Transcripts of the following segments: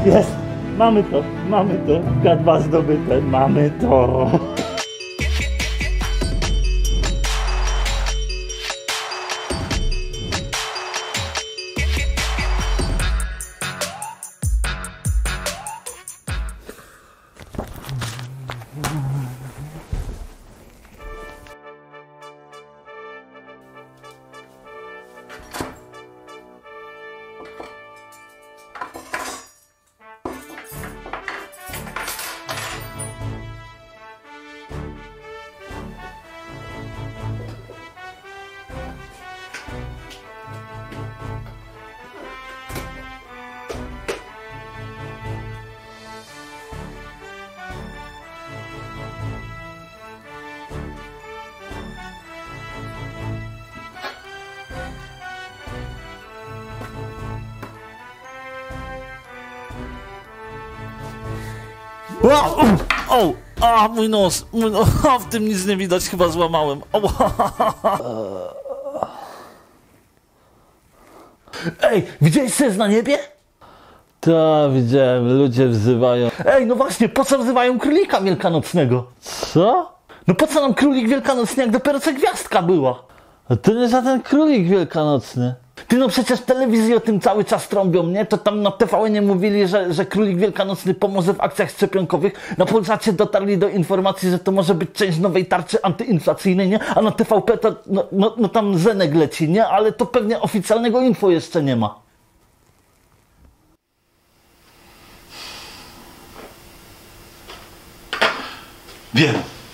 Jest! Mamy to! K2 zdobyte, mamy to! Mój nos, w tym nic nie widać, chyba złamałem. Ej, widziałeś sens na niebie? Tak, widziałem, ludzie wzywają. Ej, no właśnie, po co wzywają królika wielkanocnego? Co? No po co nam królik wielkanocny, jak dopiero co gwiazdka była? A to nie za ten królik wielkanocny. Ty, no przecież w telewizji o tym cały czas trąbią, nie? To tam na TVN mówili, że królik wielkanocny pomoże w akcjach szczepionkowych. Na Polsacie dotarli do informacji, że to może być część nowej tarczy antyinflacyjnej, nie? A na TVP to, no tam Zenek leci, nie? Ale to pewnie oficjalnego info jeszcze nie ma. Wiem.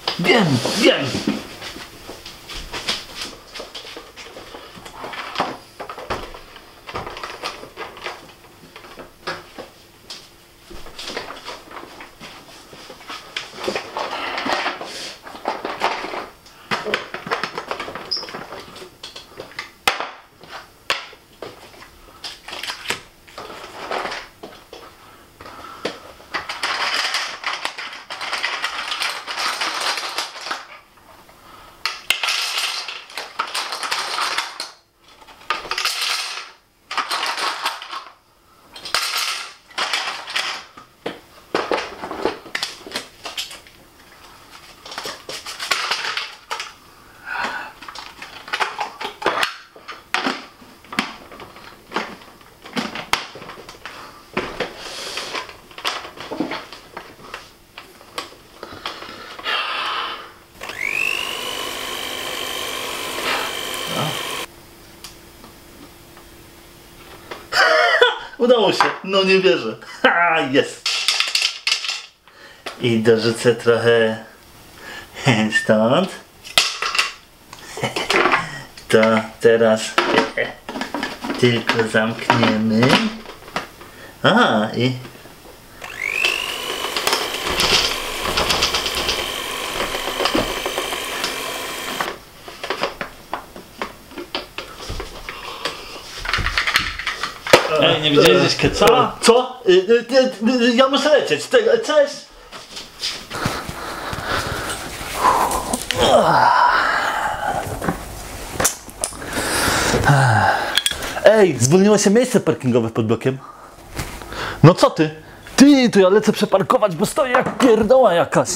Udało się, no nie wierzę. Ha, jest. I dorzucę trochę stąd. To teraz tylko zamkniemy. I Ej, nie widziałeś gdzieś keca? co? Ja muszę lecieć. Cześć! Ej, zwolniło się miejsce parkingowe pod blokiem. No co ty? Ty, to ja lecę przeparkować, bo stoję jak pierdoła jakaś.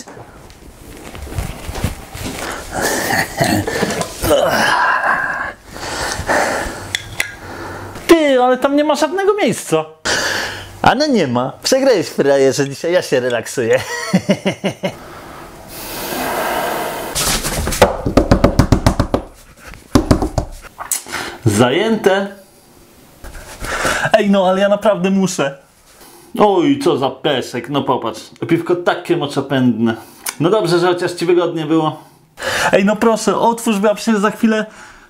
Ty, ale tam nie ma żadnego miejsca. A no nie ma. Przegrałeś, frajerze, dzisiaj ja się relaksuję. Zajęte. Ej, no ale ja naprawdę muszę. Oj, co za pesek, no popatrz. Piwko takie moczopędne. No dobrze, że chociaż ci wygodnie było. Ej, no proszę, otwórz, bo ja przecież za chwilę...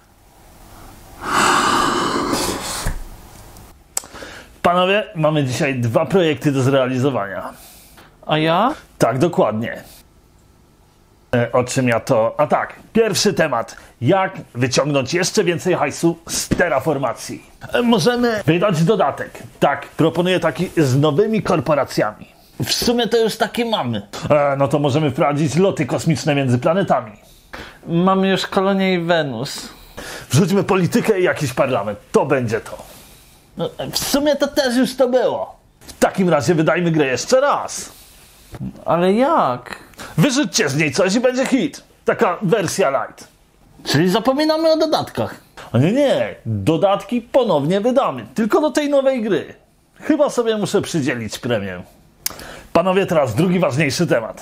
Panowie, mamy dzisiaj 2 projekty do zrealizowania. A ja? Tak, dokładnie. O czym ja to... A tak, pierwszy temat. Jak wyciągnąć jeszcze więcej hajsu z terraformacji? Możemy wydać dodatek. Tak, proponuję taki z nowymi korporacjami. W sumie to już takie mamy. No to możemy wprowadzić loty kosmiczne między planetami. Mamy już kolonię i Wenus. Wrzućmy politykę i jakiś parlament. To będzie to. No, w sumie to też już to było. W takim razie wydajmy grę jeszcze raz. Ale jak? Wyrzućcie z niej coś i będzie hit. Taka wersja light. Czyli zapominamy o dodatkach. A nie, dodatki ponownie wydamy. Tylko do tej nowej gry. Chyba sobie muszę przydzielić premię. Panowie, teraz drugi ważniejszy temat.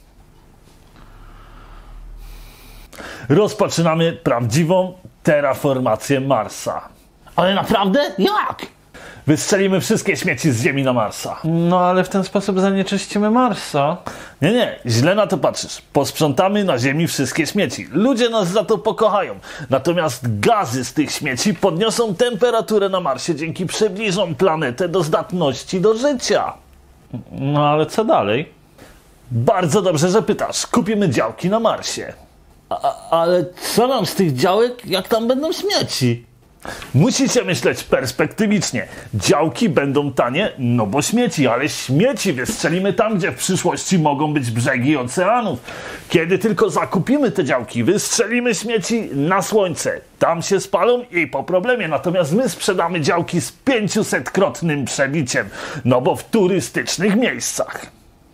Rozpoczynamy prawdziwą terraformację Marsa. Ale naprawdę? Jak? Wystrzelimy wszystkie śmieci z Ziemi na Marsa. No ale w ten sposób zanieczyścimy Marsa. Nie, źle na to patrzysz. Posprzątamy na Ziemi wszystkie śmieci. Ludzie nas za to pokochają. Natomiast gazy z tych śmieci podniosą temperaturę na Marsie, dzięki przybliżą planetę do zdatności do życia. No ale co dalej? Bardzo dobrze, że pytasz. Kupimy działki na Marsie. Ale co nam z tych działek, jak tam będą śmieci? Musicie myśleć perspektywicznie. Działki będą tanie, no bo śmieci, ale śmieci wystrzelimy tam, gdzie w przyszłości mogą być brzegi oceanów. Kiedy tylko zakupimy te działki, wystrzelimy śmieci na słońce. Tam się spalą i po problemie. Natomiast my sprzedamy działki z 500-krotnym przebiciem. No bo w turystycznych miejscach.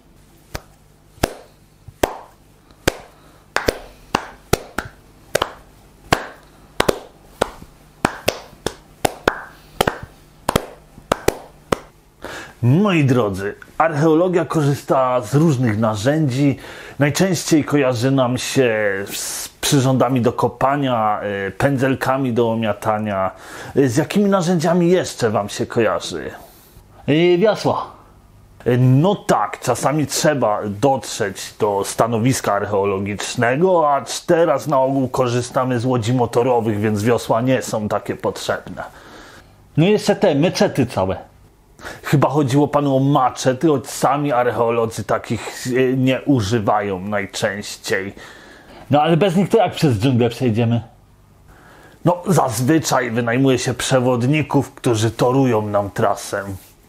Moi drodzy, archeologia korzysta z różnych narzędzi. Najczęściej kojarzy nam się z przyrządami do kopania, pędzelkami do omiatania. Z jakimi narzędziami jeszcze wam się kojarzy? Wiosła. No tak, czasami trzeba dotrzeć do stanowiska archeologicznego, a teraz na ogół korzystamy z łodzi motorowych, więc wiosła nie są takie potrzebne. No jeszcze te meczety całe. Chyba chodziło panu o maczety, choć sami archeolodzy takich nie używają najczęściej. No ale bez nich to jak przez dżunglę przejdziemy? No zazwyczaj wynajmuje się przewodników, którzy torują nam trasę.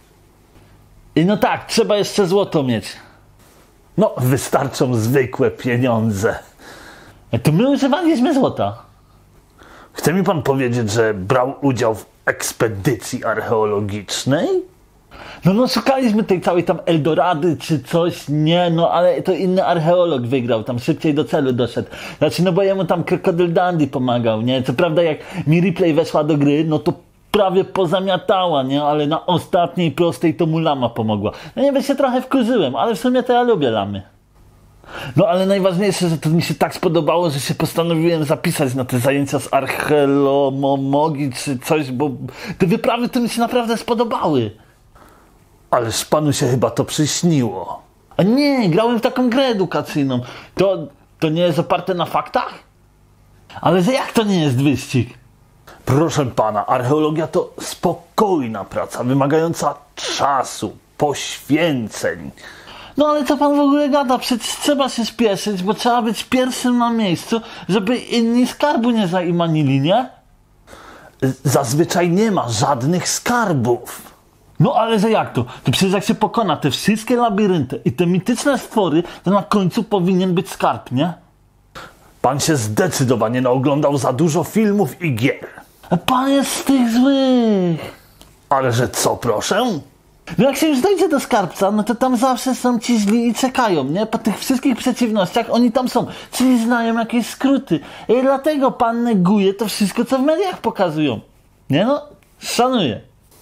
I no tak, trzeba jeszcze złoto mieć. No wystarczą zwykłe pieniądze. To my używaliśmy złota. Chce mi pan powiedzieć, że brał udział w ekspedycji archeologicznej? No szukaliśmy tej całej tam Eldorady czy coś, nie, no ale to inny archeolog wygrał, tam szybciej do celu doszedł. Znaczy, no bo jemu tam Krokodyl Dandy pomagał, nie? Co prawda jak mi Ripley weszła do gry, no to prawie pozamiatała, nie? Ale na ostatniej prostej to mu lama pomogła. No nie wiem, się trochę wkurzyłem, ale w sumie to ja lubię lamy. No ale najważniejsze, że to mi się tak spodobało, że się postanowiłem zapisać na te zajęcia z archeologii czy coś, bo te wyprawy to mi się naprawdę spodobały. Ależ panu się chyba to przyśniło. A nie, grałem w taką grę edukacyjną. To nie jest oparte na faktach? Ale że jak to nie jest wyścig? Proszę pana, archeologia to spokojna praca, wymagająca czasu, poświęceń. No ale co pan w ogóle gada? Przecież trzeba się spieszyć, bo trzeba być pierwszym na miejscu, żeby inni skarbu nie zaimanili, nie? Zazwyczaj nie ma żadnych skarbów. No ale że jak to? To przecież jak się pokona te wszystkie labirynty i te mityczne stwory, to na końcu powinien być skarb, nie? Pan się zdecydowanie naoglądał za dużo filmów i gier. A pan jest z tych złych. Ale że co, proszę? No jak się już dojdzie do skarbca, no to tam zawsze są ci źli i czekają, nie? Po tych wszystkich przeciwnościach oni tam są, czyli znają jakieś skróty. I dlatego pan neguje to wszystko, co w mediach pokazują. Nie no, szanuję.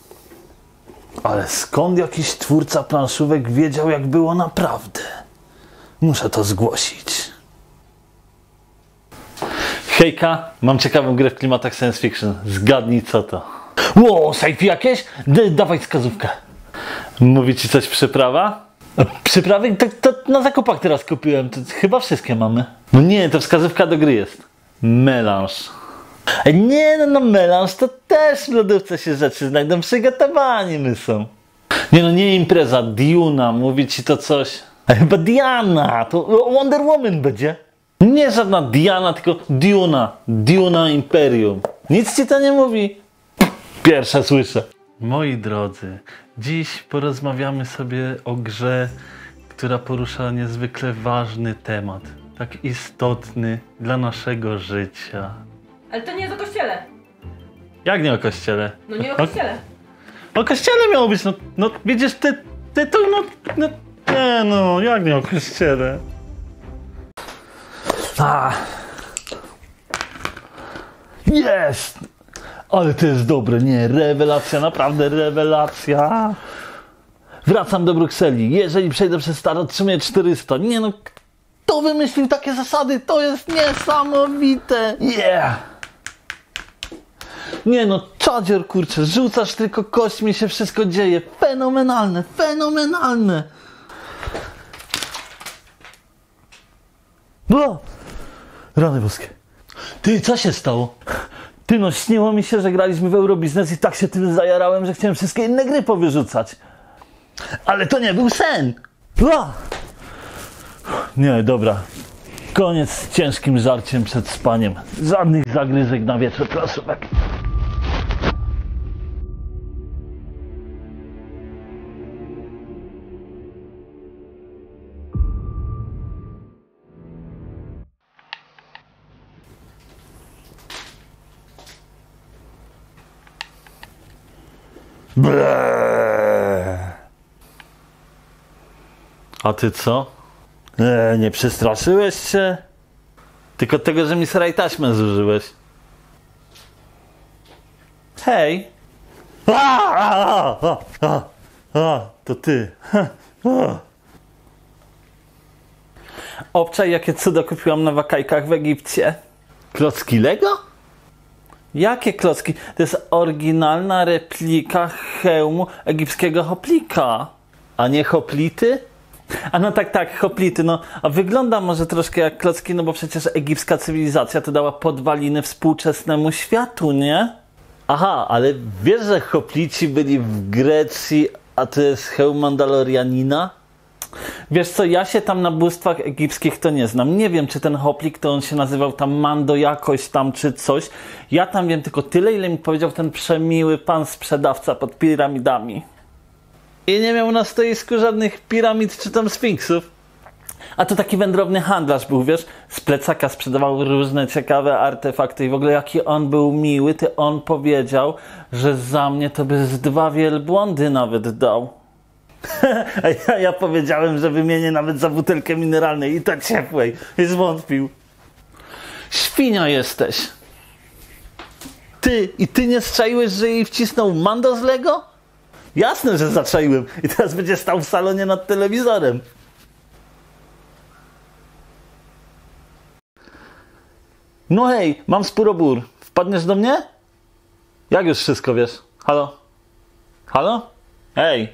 Ale skąd jakiś twórca planszówek wiedział, jak było naprawdę? Muszę to zgłosić. Hejka, mam ciekawą grę w klimatach science fiction. Zgadnij co to. Ło, sci-fi jakieś? Dawaj wskazówkę. Mówi ci coś przyprawa? Przyprawy? To na zakupach teraz kupiłem. To chyba wszystkie mamy. No nie, to wskazówka do gry jest. Melanż. Nie, no melanż to też w lodówce się rzeczy znajdą. Przygotowani my są. Nie no, nie impreza. Duna. Mówi ci to coś. A chyba Diana. To Wonder Woman będzie. Nie żadna Diana, tylko Duna. Duna Imperium. Nic ci to nie mówi? Pierwsze słyszę. Moi drodzy, dziś porozmawiamy sobie o grze, która porusza niezwykle ważny temat. Tak istotny dla naszego życia. Ale to nie jest o kościele. Jak nie o kościele? No nie o kościele. O kościele miało być, no widzisz, tytuł, nie no, jak nie o kościele? Jest! Ale to jest dobre, nie, rewelacja, naprawdę rewelacja. Wracam do Brukseli. Jeżeli przejdę przez start, otrzymuję 400. Nie no, kto wymyślił takie zasady? To jest niesamowite. Yeah! Nie no, czadzior, kurczę, rzucasz tylko kośćmi, się wszystko dzieje. Fenomenalne, fenomenalne. O! Rany boskie. Ty, co się stało? Ty no, śniło mi się, że graliśmy w Eurobiznes i tak się tym zajarałem, że chciałem wszystkie inne gry powyrzucać. Ale to nie był sen! O! Nie, dobra. Koniec z ciężkim żarciem przed spaniem. Żadnych zagryzek na wieczór, proszówek. A ty co? Nie przestraszyłeś się? Tylko tego, że mi sraj taśmę zużyłeś. Hej! To ty. Obczaj, jakie cudo kupiłam na wakajkach w Egipcie. Klocki Lego? Jakie klocki? To jest oryginalna replika hełmu egipskiego hoplika. A nie hoplity? A no tak, hoplity, no. A wygląda może troszkę jak klocki, no bo przecież egipska cywilizacja to dała podwaliny współczesnemu światu, nie? Aha, ale wiesz, że hoplici byli w Grecji, a to jest hełm Mandalorianina? Wiesz co, ja się tam na bóstwach egipskich to nie znam. Nie wiem, czy ten hoplik to on się nazywał tam Mando jakoś tam, czy coś. Ja tam wiem tylko tyle, ile mi powiedział ten przemiły pan sprzedawca pod piramidami. I nie miał na stoisku żadnych piramid czy tam sfinksów. A to taki wędrowny handlarz był, wiesz? Z plecaka sprzedawał różne ciekawe artefakty i w ogóle jaki on był miły, to on powiedział, że za mnie to by z 2 wielbłądy nawet dał. A ja powiedziałem, że wymienię nawet za butelkę mineralnej i to ciepłej. I zwątpił. Świnia jesteś. Ty nie strzaiłeś, że jej wcisnął Mando z Lego? Jasne, że zaczaiłem. I teraz będzie stał w salonie nad telewizorem. No hej, mam spurobór. Wpadniesz do mnie? Jak już wszystko wiesz? Halo? Halo? Hej!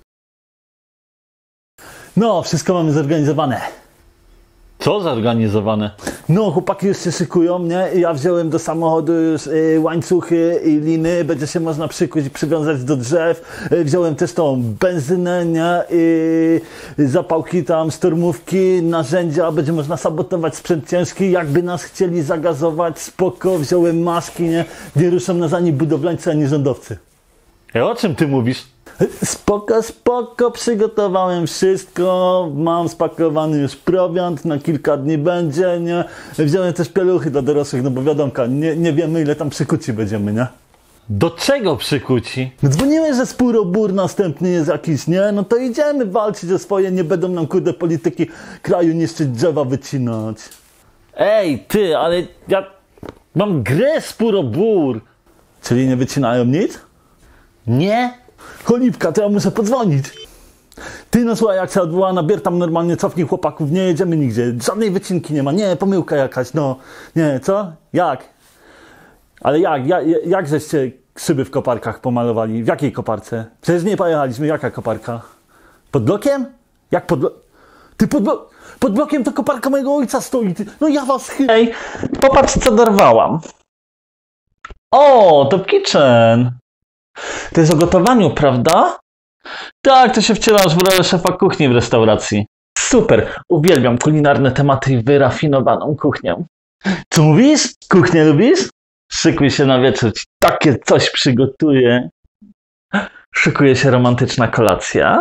No, wszystko mamy zorganizowane. Co zorganizowane? No, chłopaki już się szykują, nie? Ja wziąłem do samochodu już łańcuchy i liny, będzie się można przykuć i przywiązać do drzew. Wziąłem też tą benzynę, nie? I zapałki tam, szturmówki, narzędzia, będzie można sabotować sprzęt ciężki. Jakby nas chcieli zagazować, spoko, wziąłem maski, nie? Nie ruszą nas ani budowlańcy, ani rządowcy. O czym ty mówisz? Spoko, przygotowałem wszystko, mam spakowany już prowiant, na kilka dni będzie, nie? Wziąłem też pieluchy dla dorosłych, no bo wiadomo, nie wiemy ile tam przykuci będziemy, nie? Do czego przykuci? Dzwoniłeś, że spurobór następny jest jakiś, nie? No to idziemy walczyć o swoje, nie będą nam kurde polityki kraju niszczyć, drzewa wycinać. Ej, ty, ale ja mam grę spurobór. Czyli nie wycinają nic? Nie? Cholipka, to ja muszę podzwonić. Ty no słuchaj, jak się odwoła na bier, tam normalnie cofnij chłopaków, nie jedziemy nigdzie, żadnej wycinki nie ma, nie, pomyłka jakaś, no, nie, co? Jak? Ale jak żeście szyby w koparkach pomalowali? W jakiej koparce? Przecież nie pojechaliśmy, jaka koparka? Pod blokiem? Jak pod blokiem? Ty pod blokiem to koparka mojego ojca stoi, ty. No ja was Ej, popatrz co dorwałam. O, to kitchen. To jest o gotowaniu, prawda? Tak, to się wcielasz w rolę szefa kuchni w restauracji. Super, uwielbiam kulinarne tematy i wyrafinowaną kuchnię. Co mówisz? Kuchnię lubisz? Szykuj się na wieczór, ci takie coś przygotuję. Szykuje się romantyczna kolacja.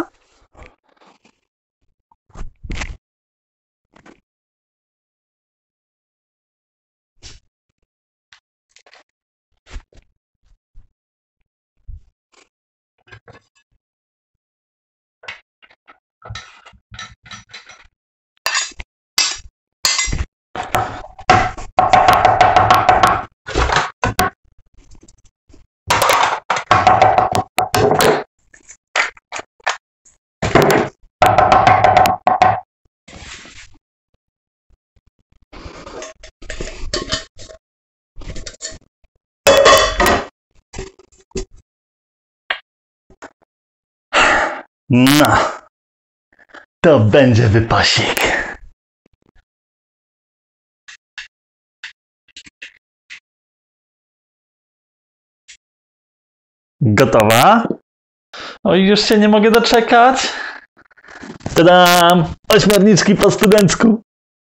No, to będzie wypasik. Gotowa? Oj, już się nie mogę doczekać. Tadam! Ośmiorniczki po studencku.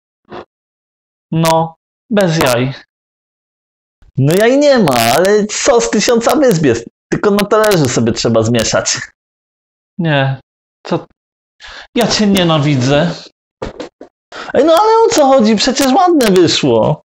No, bez jaj. No jaj nie ma, ale sos 1000 wysp jest. Tylko na talerzu sobie trzeba zmieszać. Nie, co? Ja cię nienawidzę. Ej, no ale o co chodzi? Przecież ładne wyszło.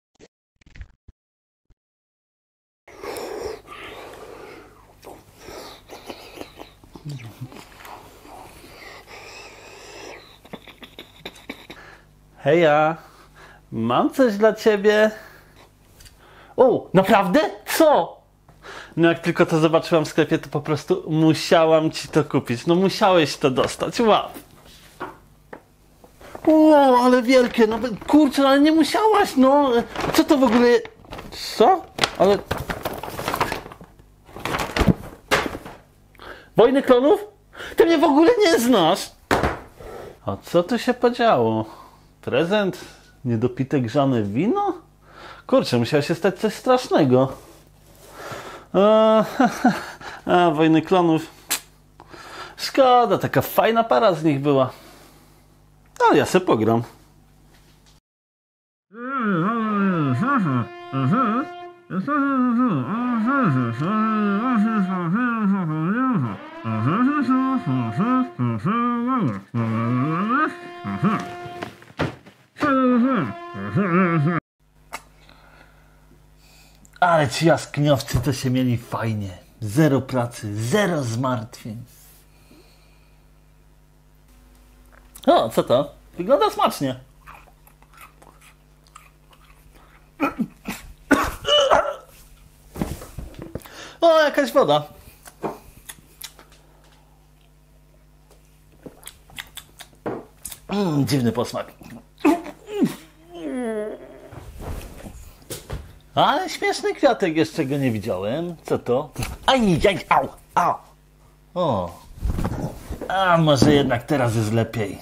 Heja, mam coś dla ciebie. O, naprawdę? Co? No jak tylko to zobaczyłam w sklepie, to po prostu musiałam ci to kupić. No musiałeś to dostać, wow. O, ale wielkie, no kurczę, ale nie musiałaś, no. Co to w ogóle... Co? Ale... Wojny Klonów? Ty mnie w ogóle nie znasz. A co tu się podziało? Prezent? Niedopite grzane wino? Kurczę, musiało się stać coś strasznego. Wojny Klonów. Szkoda, taka fajna para z nich była. Ale ja se pogram. Ale ci jaskiniowcy to się mieli fajnie. Zero pracy, zero zmartwień. O, co to? Wygląda smacznie. O, jakaś woda. Dziwny posmak. Ale śmieszny kwiatek, jeszcze go nie widziałem. Co to? Aj, au, au. O. A może jednak teraz jest lepiej.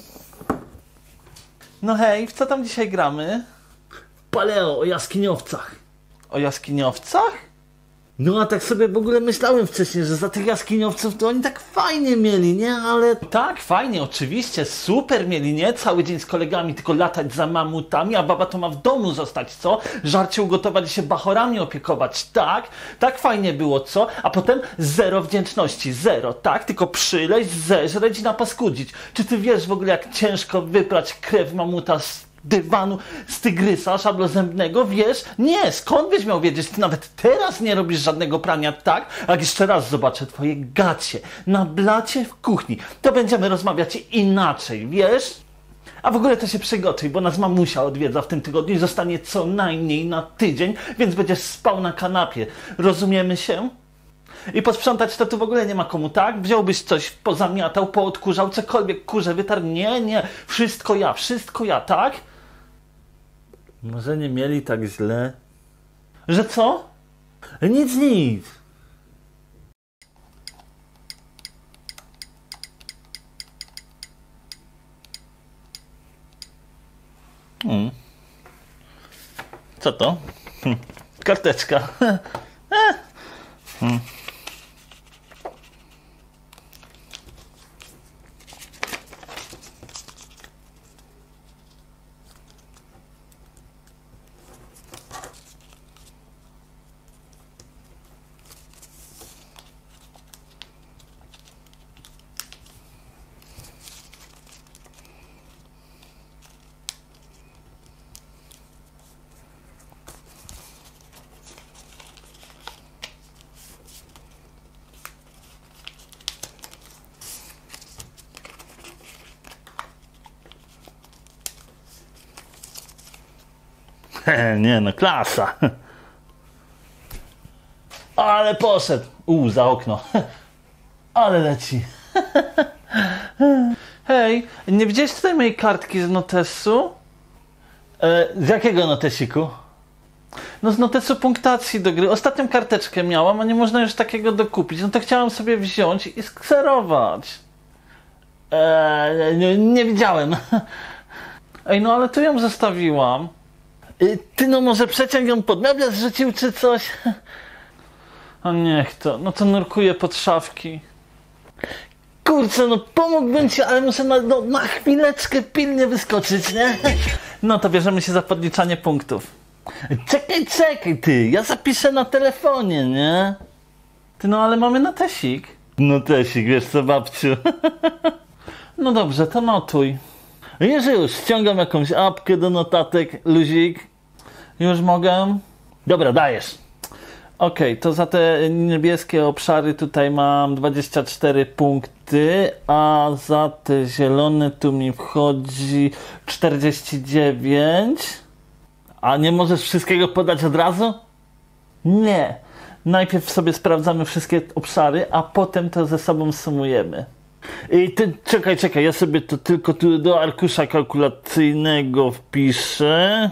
No hej, w co tam dzisiaj gramy? Paleo, o jaskiniowcach. O jaskiniowcach? No a tak sobie w ogóle myślałem wcześniej, że za tych jaskiniowców to oni tak fajnie mieli, nie? Ale... Tak, fajnie, oczywiście, super mieli, nie? Cały dzień z kolegami tylko latać za mamutami, a baba to ma w domu zostać, co? Żarcie ugotować i się bachorami opiekować, tak? Tak fajnie było, co? A potem zero wdzięczności, zero, tak? Tylko przyleźć, zeżreć i napaskudzić. Czy ty wiesz w ogóle, jak ciężko wyprać krew mamuta z dywanu, z tygrysa szablozębnego, wiesz? Nie, skąd byś miał wiedzieć? Ty nawet teraz nie robisz żadnego prania, tak? A jak jeszcze raz zobaczę twoje gacie na blacie w kuchni, to będziemy rozmawiać inaczej, wiesz? A w ogóle to się przygotuj, bo nas mamusia odwiedza w tym tygodniu i zostanie co najmniej na tydzień, więc będziesz spał na kanapie. Rozumiemy się? I posprzątać to tu w ogóle nie ma komu, tak? Wziąłbyś coś, pozamiatał, poodkurzał, cokolwiek kurze wytarł. Nie, nie. Wszystko ja, tak? Może nie mieli tak źle. Że co? Nic. Co to? Karteczka. Nie no, klasa. Ale poszedł. Za okno. Ale leci. Hej, nie widziałeś tutaj mojej kartki z notesu? Z jakiego notesiku? No z notesu punktacji do gry. Ostatnią karteczkę miałam, a nie można już takiego dokupić. No to chciałam sobie wziąć i skserować. Nie widziałem. Ej, no ale tu ją zostawiłam. Ty no może przeciąg ją pod meble zrzucił czy coś? A niech to, no to nurkuję pod szafki. Kurczę, no pomógłbym ci, ale muszę na chwileczkę pilnie wyskoczyć, nie? No to bierzemy się za podliczanie punktów. Czekaj ty, ja zapiszę na telefonie, nie? Ty no ale mamy notesik. Notesik, wiesz co babciu? No dobrze, to notuj. Już, ściągam jakąś apkę do notatek, luzik. Już mogę? Dobra, dajesz. Okej, to za te niebieskie obszary tutaj mam 24 punkty, a za te zielone tu mi wchodzi 49. A nie możesz wszystkiego podać od razu? Nie. Najpierw sobie sprawdzamy wszystkie obszary, a potem to ze sobą sumujemy. I ty, czekaj, ja sobie to tylko tu do arkusza kalkulacyjnego wpiszę.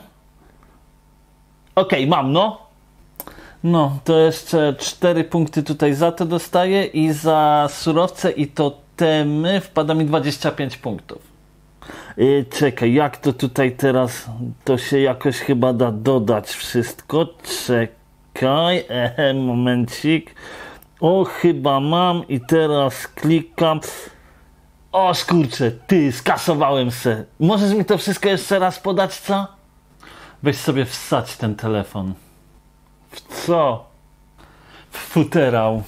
Okej, mam, no. No, to jeszcze 4 punkty tutaj za to dostaję i za surowce i totemy wpada mi 25 punktów. Czekaj, jak to tutaj teraz, to się jakoś chyba da dodać wszystko. Czekaj, momencik. O, chyba mam i teraz klikam. O, skurczę, ty, skasowałem se. Możesz mi to wszystko jeszcze raz podać, co? Weź sobie wsadź ten telefon. W co? W futerał.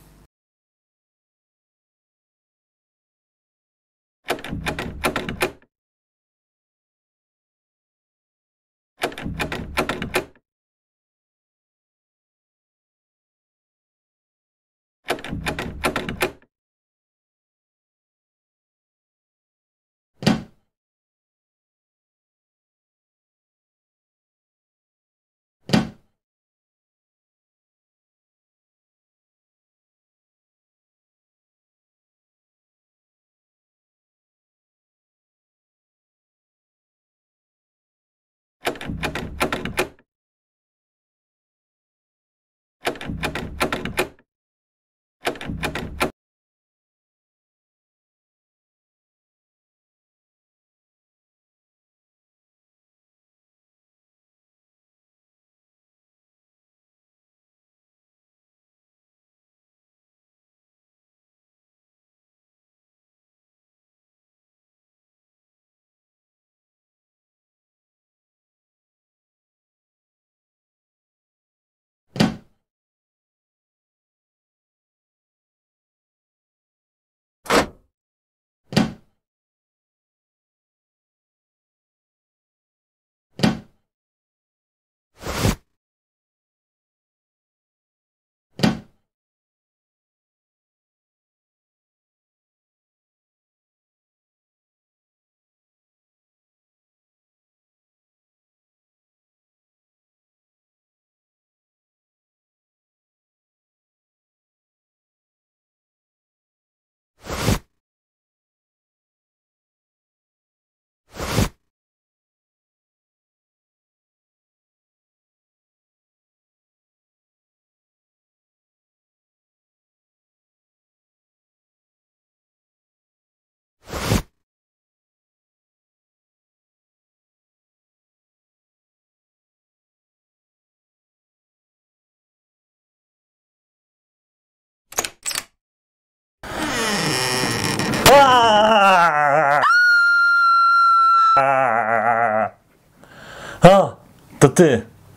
O, to ty.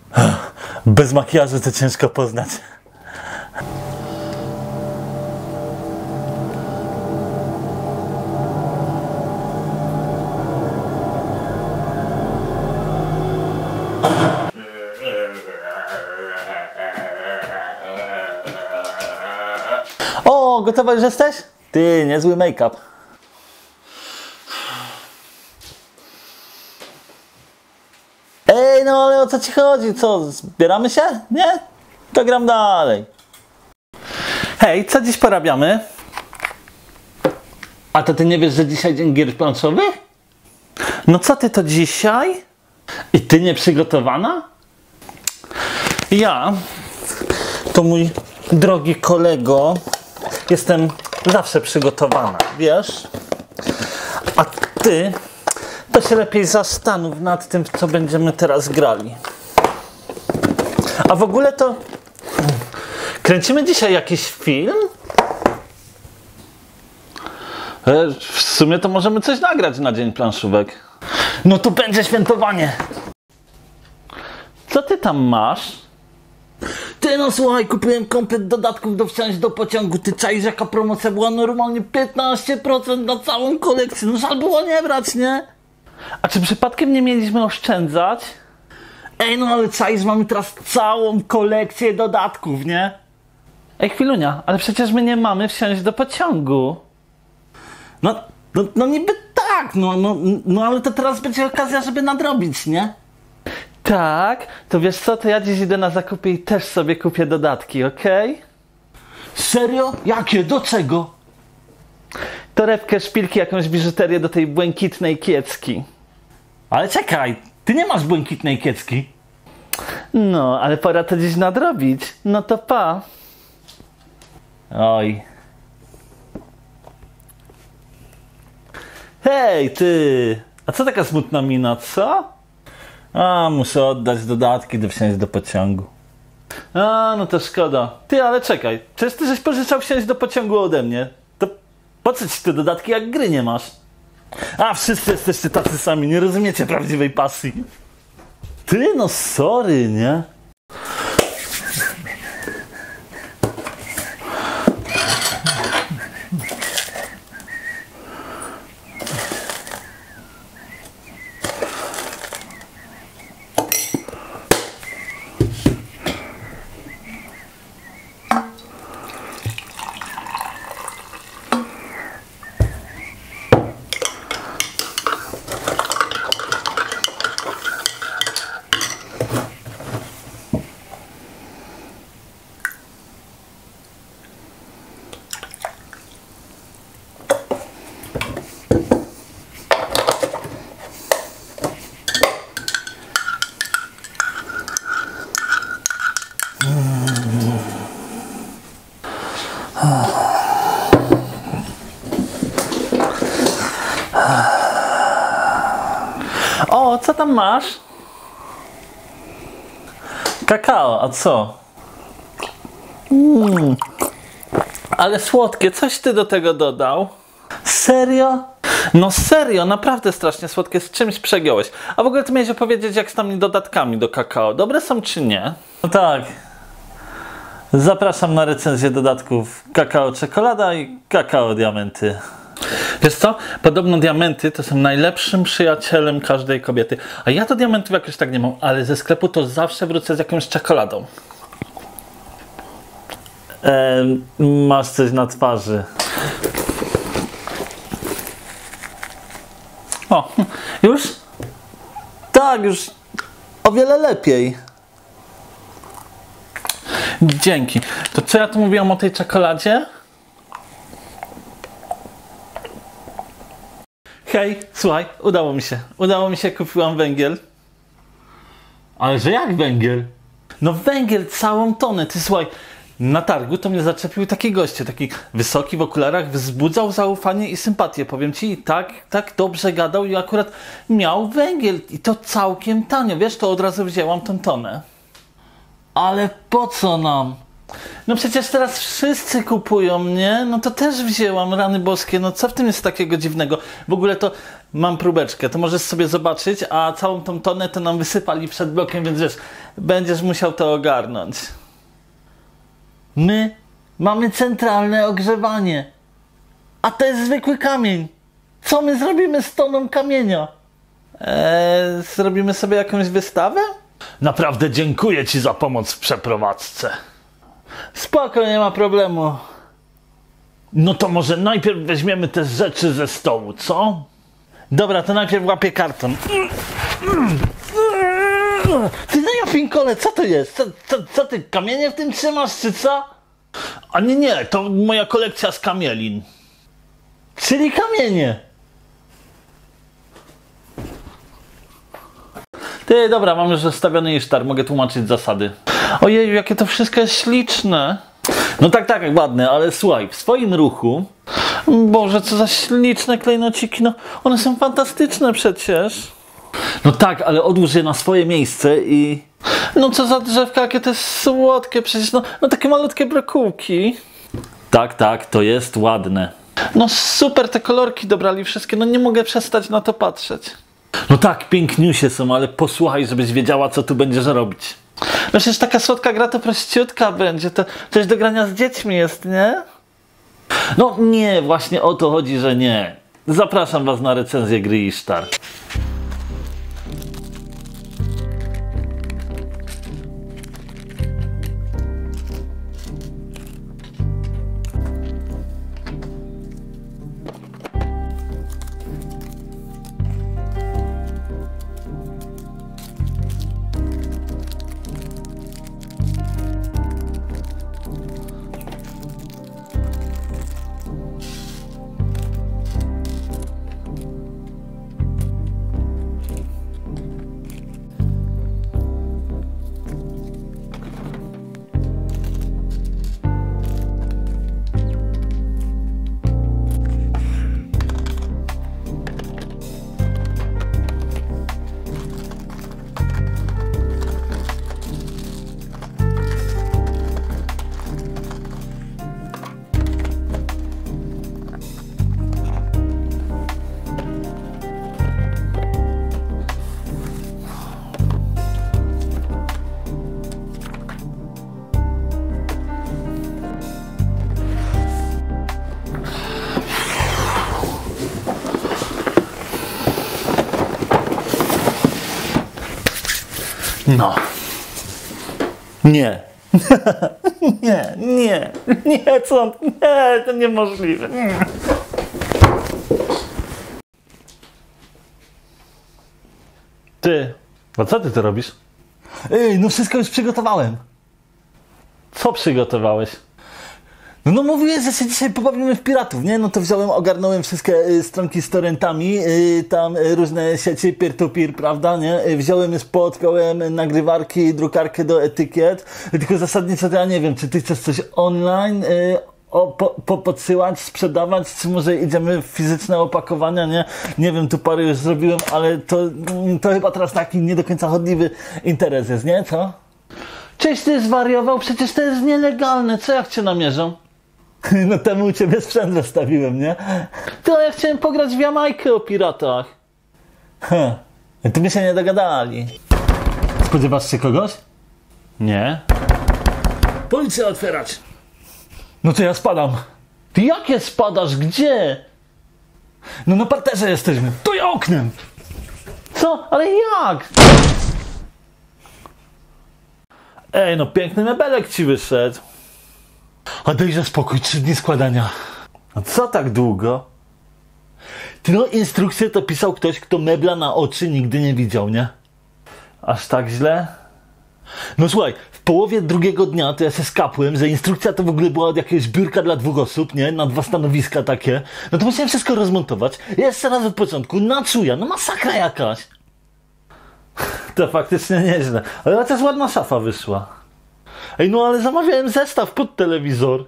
Bez makijażu to ciężko poznać. O, gotowa już jesteś? Ty, niezły make-up. Ej, no ale o co ci chodzi? Co, zbieramy się? Nie? To gram dalej. Hej, co dziś porabiamy? A to ty nie wiesz, że dzisiaj dzień gier planszowych? No co ty to dzisiaj? I ty nie przygotowana? Ja, to mój drogi kolego, jestem zawsze przygotowana, wiesz? Ty, to się lepiej zastanów nad tym, w co będziemy teraz grali. A w ogóle to... Kręcimy dzisiaj jakiś film? W sumie to możemy coś nagrać na dzień planszówek. No to będzie świętowanie. Co ty tam masz? Ty no słuchaj, kupiłem komplet dodatków do wsiąść do pociągu. Ty czaisz, jaka promocja była? Normalnie 15% na całą kolekcję. No żal było nie brać, nie? A czy przypadkiem nie mieliśmy oszczędzać? Ej no ale czaisz, mamy teraz całą kolekcję dodatków, nie? Ej chwilunia, ale przecież my nie mamy wsiąść do pociągu. No niby tak, no ale to teraz będzie okazja, żeby nadrobić, nie? Tak, to wiesz co, to ja dziś idę na zakupy i też sobie kupię dodatki, okej? Serio? Jakie? Do czego? Torebkę, szpilki, jakąś biżuterię do tej błękitnej kiecki. Ale czekaj, ty nie masz błękitnej kiecki. No, ale pora to dziś nadrobić. No to pa. Oj. Hej, ty! A co taka smutna mina, co? A, muszę oddać dodatki do wsiąść do pociągu. A, no to szkoda. Ty, ale czekaj. Przecież ty żeś pożyczał wsiąść do pociągu ode mnie. To po co ci te dodatki, jak gry nie masz? A, wszyscy jesteście tacy sami, nie rozumiecie prawdziwej pasji. Ty, no sorry, nie? O, co tam masz? Kakao, a co? Ale słodkie, coś ty do tego dodał? Serio? No serio, naprawdę strasznie słodkie, z czymś przegiąłeś. A w ogóle ty miałeś opowiedzieć, jak z tymi dodatkami do kakao. Dobre są czy nie? No tak. Zapraszam na recenzję dodatków kakao czekolada i kakao diamenty. Wiesz co? Podobno diamenty to są najlepszym przyjacielem każdej kobiety. A ja to diamentów jakoś tak nie mam, ale ze sklepu to zawsze wrócę z jakąś czekoladą. Masz coś na twarzy. O, już? Tak, już o wiele lepiej. Dzięki. To co ja tu mówiłam o tej czekoladzie? Hej, słuchaj, udało mi się, kupiłam węgiel. Ale że jak węgiel? No węgiel, całą tonę, ty słuchaj, na targu to mnie zaczepił taki goście, taki wysoki w okularach, wzbudzał zaufanie i sympatię, powiem ci, i tak dobrze gadał i akurat miał węgiel i to całkiem tanio, wiesz, to od razu wzięłam tą tonę. Ale po co nam? No przecież teraz wszyscy kupują, nie? No to też wzięłam, rany boskie, no co w tym jest takiego dziwnego? W ogóle to mam próbeczkę, to możesz sobie zobaczyć, a całą tą tonę to nam wysypali przed blokiem, więc wiesz, będziesz musiał to ogarnąć. My mamy centralne ogrzewanie, a to jest zwykły kamień. Co my zrobimy z toną kamienia? Zrobimy sobie jakąś wystawę? Naprawdę dziękuję ci za pomoc w przeprowadzce. Spoko, nie ma problemu. No to może najpierw weźmiemy te rzeczy ze stołu, co? Dobra, to najpierw łapię karton. Ty no ja pinkole, co to jest? Co ty, kamienie w tym trzymasz, czy co? A nie, to moja kolekcja z kamielin. Czyli kamienie. Ty, dobra, mam już zostawiony isztar, mogę tłumaczyć zasady. Ojej, jakie to wszystko jest śliczne. No tak, ładne, ale słuchaj, w swoim ruchu Boże, co za śliczne klejnociki, no one są fantastyczne przecież. No tak, ale odłóż je na swoje miejsce i... No co za drzewka, jakie to jest słodkie przecież, no takie malutkie brokułki. Tak, to jest ładne. No super, te kolorki dobrali wszystkie, no nie mogę przestać na to patrzeć. No tak, piękniusie są, ale posłuchaj, żebyś wiedziała, co tu będziesz robić. No przecież taka słodka gra to prościutka będzie, to coś do grania z dziećmi jest, nie? No nie, właśnie o to chodzi, że nie. Zapraszam was na recenzję gry Ishtar. No. Nie. Nie, co? Nie, to niemożliwe. Ty, a co ty tu robisz? No wszystko już przygotowałem. Co przygotowałeś? No mówiłem, że się dzisiaj pobawimy w piratów, nie? No to wziąłem, ogarnąłem wszystkie stronki z torrentami, tam różne sieci peer-to-peer, prawda, nie? Wziąłem już, podpiąłem nagrywarki, drukarkę do etykiet, tylko zasadniczo to ja nie wiem, czy ty chcesz coś online podsyłać, sprzedawać, czy może idziemy w fizyczne opakowania, nie? Nie wiem, tu parę już zrobiłem, ale to chyba teraz taki nie do końca chodliwy interes jest, nie? Co? Czyś ty zwariował? Przecież to jest nielegalne, co jak cię namierzą? No temu u ciebie sprzęt zostawiłem, nie? To ja chciałem pograć w Jamajkę o piratach. Tu by się nie dogadali. Spodziewasz się kogoś? Nie. Policję otwierać. No to ja spadam. Ty jakie spadasz? Gdzie? No na parterze jesteśmy. To ja oknem. Co? Ale jak? Ej, no piękny mebelek ci wyszedł. A dejże spokój, 3 dni składania. A co tak długo? Ty no, instrukcję to pisał ktoś, kto mebla na oczy nigdy nie widział, nie? Aż tak źle? No słuchaj, w połowie drugiego dnia to ja się skapłem, że instrukcja to w ogóle była od jakiegoś biurka dla 2 osób, nie? Na 2 stanowiska takie. No to musiałem wszystko rozmontować. Jeszcze raz od początku, na czuja, no masakra jakaś. To faktycznie nieźle. Ale chociaż ładna szafa wyszła. Ej, no ale zamawiałem zestaw pod telewizor.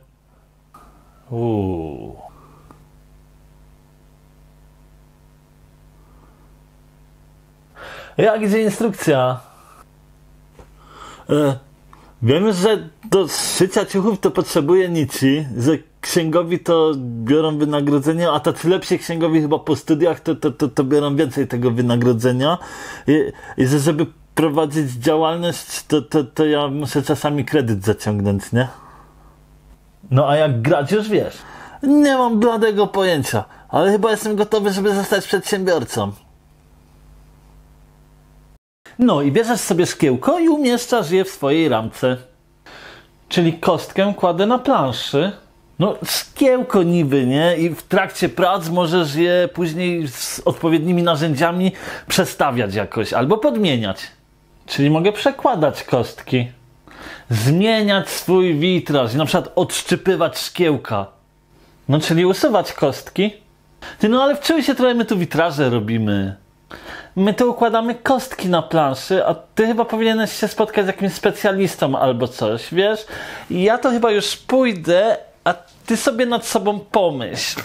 Jak idzie instrukcja? Wiem, że do szycia ciuchów to potrzebuje nici, że księgowi to biorą wynagrodzenie, a tacy lepsi księgowi chyba po studiach to biorą więcej tego wynagrodzenia. I że żeby prowadzić działalność, to ja muszę czasami kredyt zaciągnąć, nie? No a jak grać już wiesz? Nie mam bladego pojęcia, ale chyba jestem gotowy, żeby zostać przedsiębiorcą. No i bierzesz sobie szkiełko i umieszczasz je w swojej ramce. Czyli kostkę kładę na planszy. No szkiełko niby, nie? I w trakcie prac możesz je później z odpowiednimi narzędziami przestawiać jakoś albo podmieniać. Czyli mogę przekładać kostki. Zmieniać swój witraż i na przykład odszczypywać szkiełka. No czyli usuwać kostki. Ty no ale wczuj się trochę, my tu witraże robimy. My tu układamy kostki na planszy, a ty chyba powinieneś się spotkać z jakimś specjalistą albo coś, wiesz? Ja to chyba już pójdę, a ty sobie nad sobą pomyśl.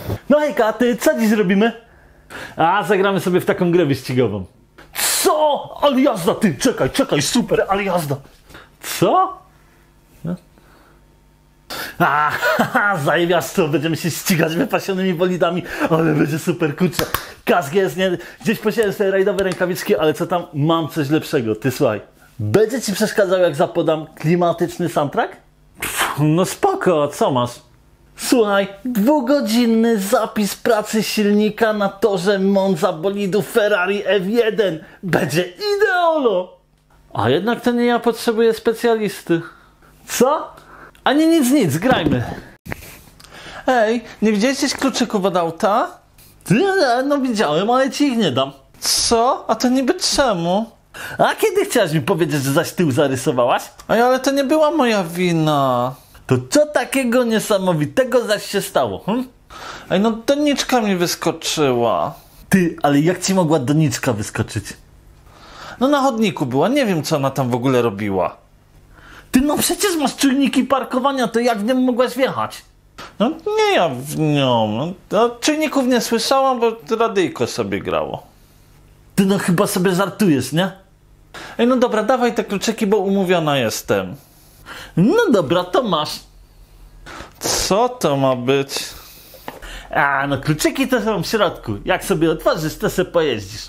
No hejka, ty co dziś zrobimy? A, zagramy sobie w taką grę wyścigową. Co? Ale jazda, ty, czekaj, super, ale jazda. Co? No. A, zajebiasto, będziemy się ścigać wypasionymi bolidami, ale będzie super, kurczę. Kask jest, nie? Gdzieś posiadam sobie rajdowe rękawiczki, ale co tam? Mam coś lepszego, ty słuchaj. Będzie ci przeszkadzał, jak zapodam klimatyczny soundtrack? No spoko, co masz? Słuchaj, 2-godzinny zapis pracy silnika na torze Monza bolidu Ferrari F1. Będzie ideolo! A jednak to nie ja potrzebuję specjalisty. Co? A nie, nic, grajmy. Ej, nie widzieliście kluczyków od auta? No widziałem, ale ci ich nie dam. Co? A to niby czemu? A kiedy chciałaś mi powiedzieć, że zaś tył zarysowałaś? Ej, ale to nie była moja wina. To co takiego niesamowitego zaś się stało? Ej, no doniczka mi wyskoczyła. Ty, ale jak ci mogła doniczka wyskoczyć? No na chodniku była, nie wiem co ona tam w ogóle robiła. Ty, no przecież masz czujniki parkowania, to jak w nią mogłaś wjechać? No nie ja w nią. No, czujników nie słyszałam, bo radyjko sobie grało. Ty no chyba sobie żartujesz, nie? Ej, no dobra, dawaj te kluczyki, bo umówiona jestem. No dobra, to masz. Co to ma być? A, no kluczyki to są w środku. Jak sobie otworzysz, to sobie pojeździsz.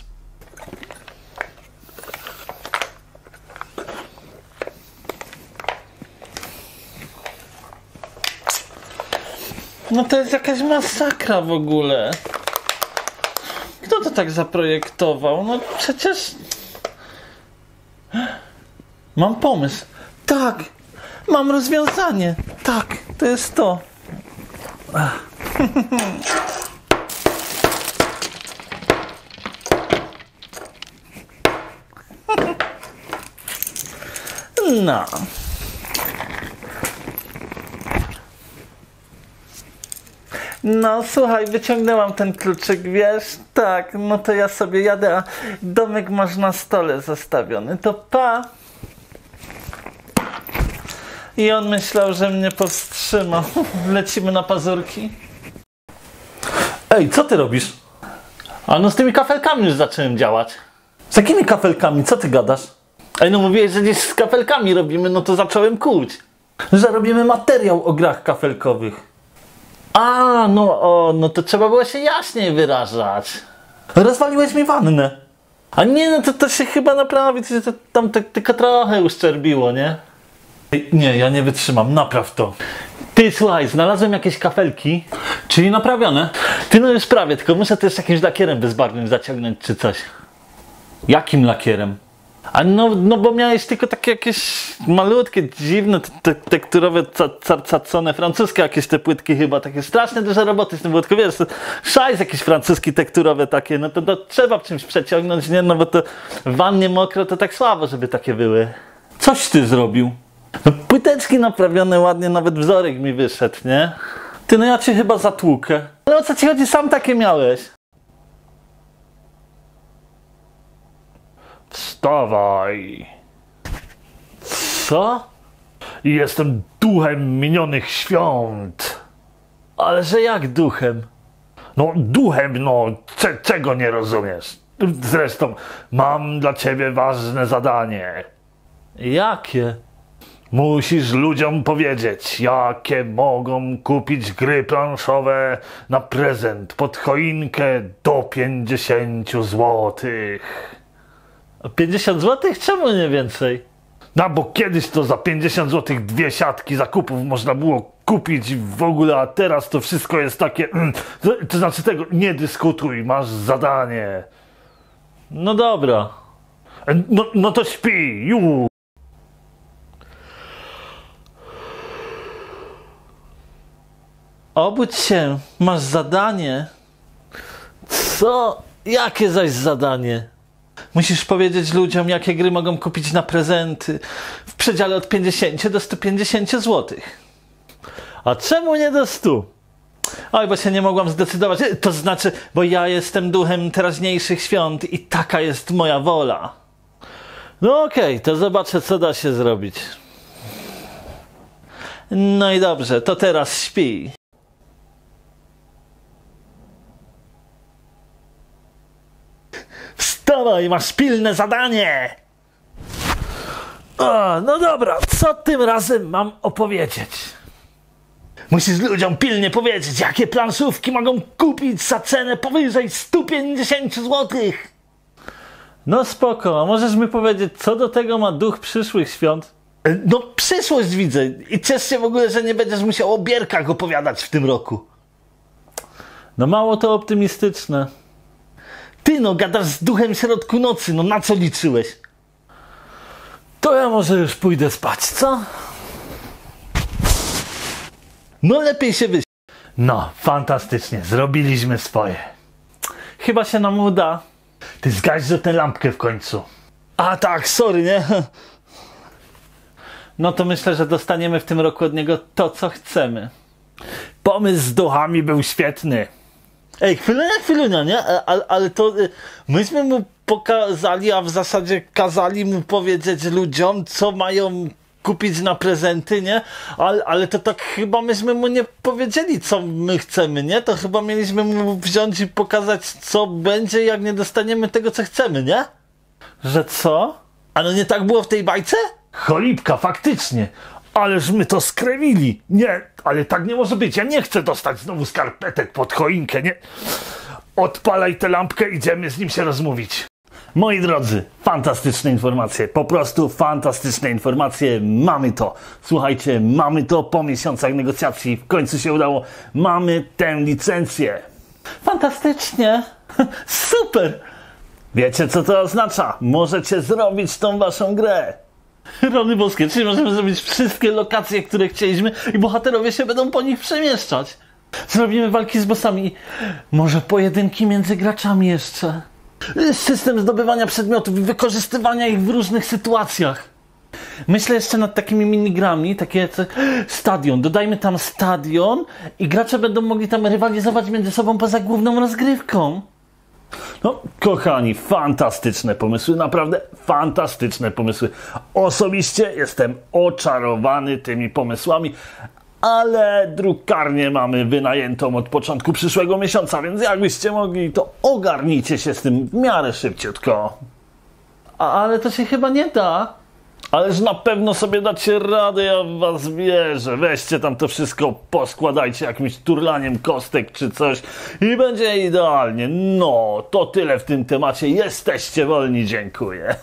No to jest jakaś masakra w ogóle. Kto to tak zaprojektował? No przecież... Mam pomysł. Tak, mam rozwiązanie. Tak, to jest to. No. No słuchaj, wyciągnęłam ten kluczyk, wiesz? Tak, no to ja sobie jadę, a domek masz na stole zostawiony. To pa! I on myślał, że mnie powstrzyma. Lecimy na pazurki. Ej, co ty robisz? A no z tymi kafelkami już zacząłem działać. Z jakimi kafelkami? Co ty gadasz? Ej, no mówiłeś, że gdzieś z kafelkami robimy, no to zacząłem kłuć. Że robimy materiał o grach kafelkowych. A, no to trzeba było się jaśniej wyrażać. Rozwaliłeś mi wannę. A nie, no to się chyba naprawi, to tam tylko trochę uszczerbiło, nie? Nie, ja nie wytrzymam, napraw to. Ty, słuchaj, znalazłem jakieś kafelki. Czyli naprawione? Ty, no już prawie, tylko muszę też jakimś lakierem bezbarwnym zaciągnąć czy coś. Jakim lakierem? A no bo miałeś tylko takie jakieś malutkie, dziwne, tekturowe, carcacone, francuskie jakieś te płytki chyba, takie strasznie duże roboty z tym było, tylko wiesz, szajs jakiś francuski tekturowe takie, no to trzeba czymś przeciągnąć, nie, no bo to w wannie mokro to tak słabo, żeby takie były. Coś ty zrobił? No, płyteczki naprawione ładnie, nawet wzorek mi wyszedł, nie? Ty, no ja cię chyba zatłukę. Ale o co ci chodzi, sam takie miałeś? Wstawaj. Co? Jestem duchem minionych świąt. Ale że jak duchem? No duchem, no, czego nie rozumiesz? Zresztą mam dla ciebie ważne zadanie. Jakie? Musisz ludziom powiedzieć, jakie mogą kupić gry planszowe na prezent pod choinkę do 50 złotych. 50 zł? Czemu nie więcej? No bo kiedyś to za 50 zł 2 siatki zakupów można było kupić w ogóle, a teraz to wszystko jest takie... To znaczy tego, nie dyskutuj, masz zadanie. No dobra. No to śpi, już. Obudź się, masz zadanie. Co? Jakie zaś zadanie? Musisz powiedzieć ludziom, jakie gry mogą kupić na prezenty w przedziale od 50 do 150 zł. A czemu nie do 100? Oj, bo się nie mogłam zdecydować. To znaczy, bo ja jestem duchem teraźniejszych świąt i taka jest moja wola. No okej, to zobaczę, co da się zrobić. No i dobrze, to teraz śpi. Dawaj, masz pilne zadanie. O, no dobra, co tym razem mam opowiedzieć? Musisz ludziom pilnie powiedzieć, jakie planszówki mogą kupić za cenę powyżej 150 zł. No spoko, a możesz mi powiedzieć, co do tego ma duch przyszłych świąt? No przyszłość widzę i ciesz się w ogóle, że nie będziesz musiał o bierkach opowiadać w tym roku. No mało to optymistyczne. Ty no, gadasz z duchem w środku nocy, no na co liczyłeś? To ja może już pójdę spać, co? No lepiej się wyś... No, fantastycznie, zrobiliśmy swoje. Chyba się nam uda. Ty zgaś tę lampkę w końcu. A tak, sorry, nie? No to myślę, że dostaniemy w tym roku od niego to, co chcemy. Pomysł z duchami był świetny. Ej, chwilę, nie? Ale to myśmy mu pokazali, a w zasadzie kazali mu powiedzieć ludziom, co mają kupić na prezenty, nie? Ale to tak chyba myśmy mu nie powiedzieli, co my chcemy, nie? To chyba mieliśmy mu wziąć i pokazać, co będzie, jak nie dostaniemy tego, co chcemy, nie? Że co? A no nie tak było w tej bajce? Cholipka, faktycznie. Ależ my to skrewili. Nie, ale tak nie może być. Ja nie chcę dostać znowu skarpetek pod choinkę, nie? Odpalaj tę lampkę, idziemy z nim się rozmówić. Moi drodzy, fantastyczne informacje. Po prostu fantastyczne informacje. Mamy to. Słuchajcie, mamy to po miesiącach negocjacji. W końcu się udało. Mamy tę licencję. Fantastycznie. Super. Wiecie, co to oznacza? Możecie zrobić tą waszą grę. Rany boskie, czyli możemy zrobić wszystkie lokacje, które chcieliśmy i bohaterowie się będą po nich przemieszczać. Zrobimy walki z bossami. Może pojedynki między graczami jeszcze. System zdobywania przedmiotów i wykorzystywania ich w różnych sytuacjach. Myślę jeszcze nad takimi minigrami, takie stadion. Dodajmy tam stadion i gracze będą mogli tam rywalizować między sobą poza główną rozgrywką. No, kochani, fantastyczne pomysły, naprawdę fantastyczne pomysły. Osobiście jestem oczarowany tymi pomysłami, ale drukarnię mamy wynajętą od początku przyszłego miesiąca, więc jakbyście mogli, to ogarnijcie się z tym w miarę szybciutko. Ale to się chyba nie da. Ależ na pewno sobie dacie radę, ja w was wierzę. Weźcie tam to wszystko, poskładajcie jakimś turlaniem kostek czy coś i będzie idealnie. No, to tyle w tym temacie. Jesteście wolni, dziękuję.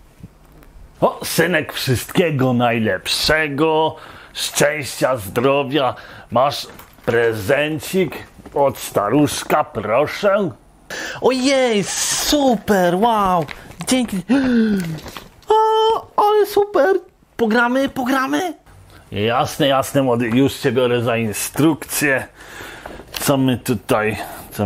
O, synek, wszystkiego najlepszego, szczęścia, zdrowia. Masz prezencik od staruszka, proszę. Ojej, super, wow, dzięki. Ale super! Pogramy? Jasne, młody. Już cię biorę za instrukcję. Co my tutaj...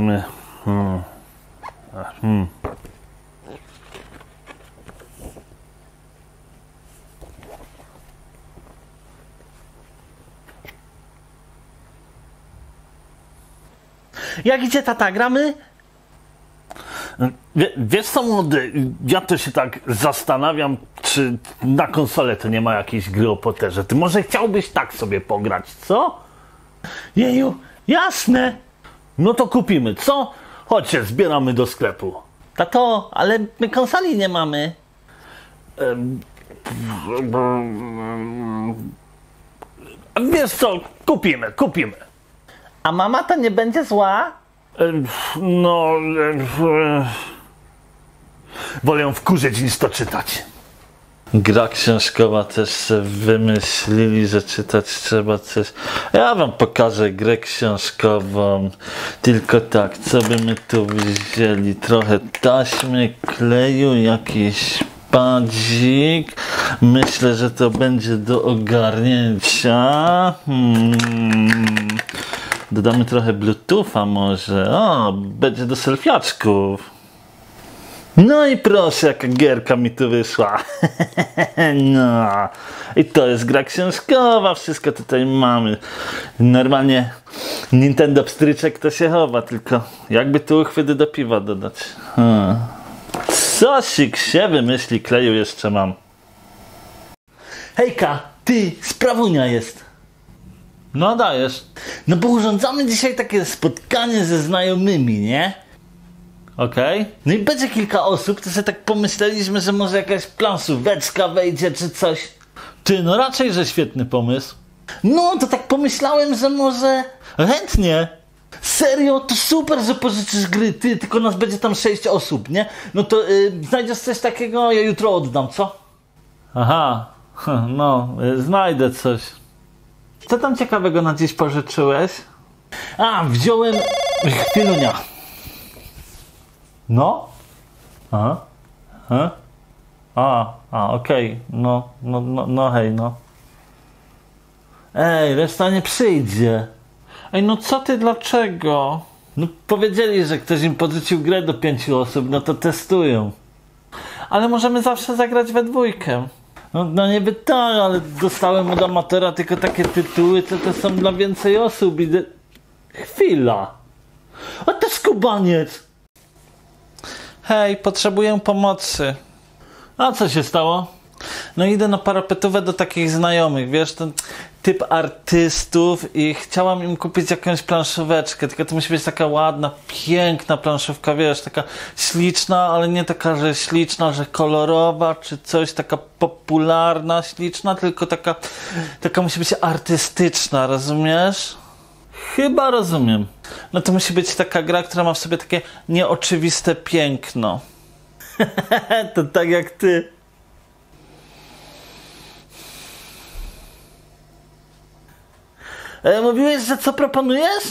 Jak idzie, tata? Gramy? Wiesz co, młody, ja to się tak zastanawiam, czy na konsolę to nie ma jakiejś gry o Potterze. Ty może chciałbyś tak sobie pograć, co? Jeju, jasne! No to kupimy, co? Chodźcie, zbieramy do sklepu. Tato, ale my konsoli nie mamy. Wiesz co, kupimy. A mama to nie będzie zła? No... wolę ją wkurzyć niż to czytać. Gra książkowa też sobie wymyślili, że czytać trzeba coś. Ja wam pokażę grę książkową. Tylko tak, co by my tu wzięli? Trochę taśmy, kleju, jakiś padzik. Myślę, że to będzie do ogarnięcia. Dodamy trochę bluetootha może. O, będzie do selfiaczków. No i proszę, jaka gierka mi tu wyszła. No. I to jest gra książkowa, wszystko tutaj mamy. Normalnie Nintendo pstryczek to się chowa, tylko jakby tu uchwyty do piwa dodać. Sosik się wymyśli, kleju jeszcze mam. Hejka, ty, sprawunia jest. No dajesz. No bo urządzamy dzisiaj takie spotkanie ze znajomymi, nie? Okej. No i będzie kilka osób, to sobie tak pomyśleliśmy, że może jakaś planszóweczka wejdzie czy coś. Ty, no raczej, że świetny pomysł. No, to tak pomyślałem, że może... Chętnie. Serio, to super, że pożyczysz gry, ty, tylko nas będzie tam 6 osób, nie? No to znajdziesz coś takiego, ja jutro oddam, co? Aha, no, znajdę coś. Co tam ciekawego na dziś pożyczyłeś? A, wziąłem... Chwilunia. No? Aha. Okej. No hej, no. Ej, reszta nie przyjdzie. Ej, no co ty, dlaczego? No powiedzieli, że ktoś im podrzucił grę do 5 osób, no to testują. Ale możemy zawsze zagrać we dwójkę. No niby tak, ale dostałem od amatora tylko takie tytuły, co to są dla więcej osób i... Chwila. A to skubaniec. Hej, potrzebuję pomocy. A co się stało? No idę na parapetówę do takich znajomych, wiesz, ten typ artystów i chciałam im kupić jakąś planszóweczkę, tylko to musi być taka ładna, piękna planszówka, wiesz, taka śliczna, ale nie taka, że śliczna, że kolorowa, czy coś, taka popularna, śliczna, tylko taka musi być artystyczna, rozumiesz? Chyba rozumiem. No to musi być taka gra, która ma w sobie takie nieoczywiste piękno. To tak jak ty. Mówiłeś, że co proponujesz?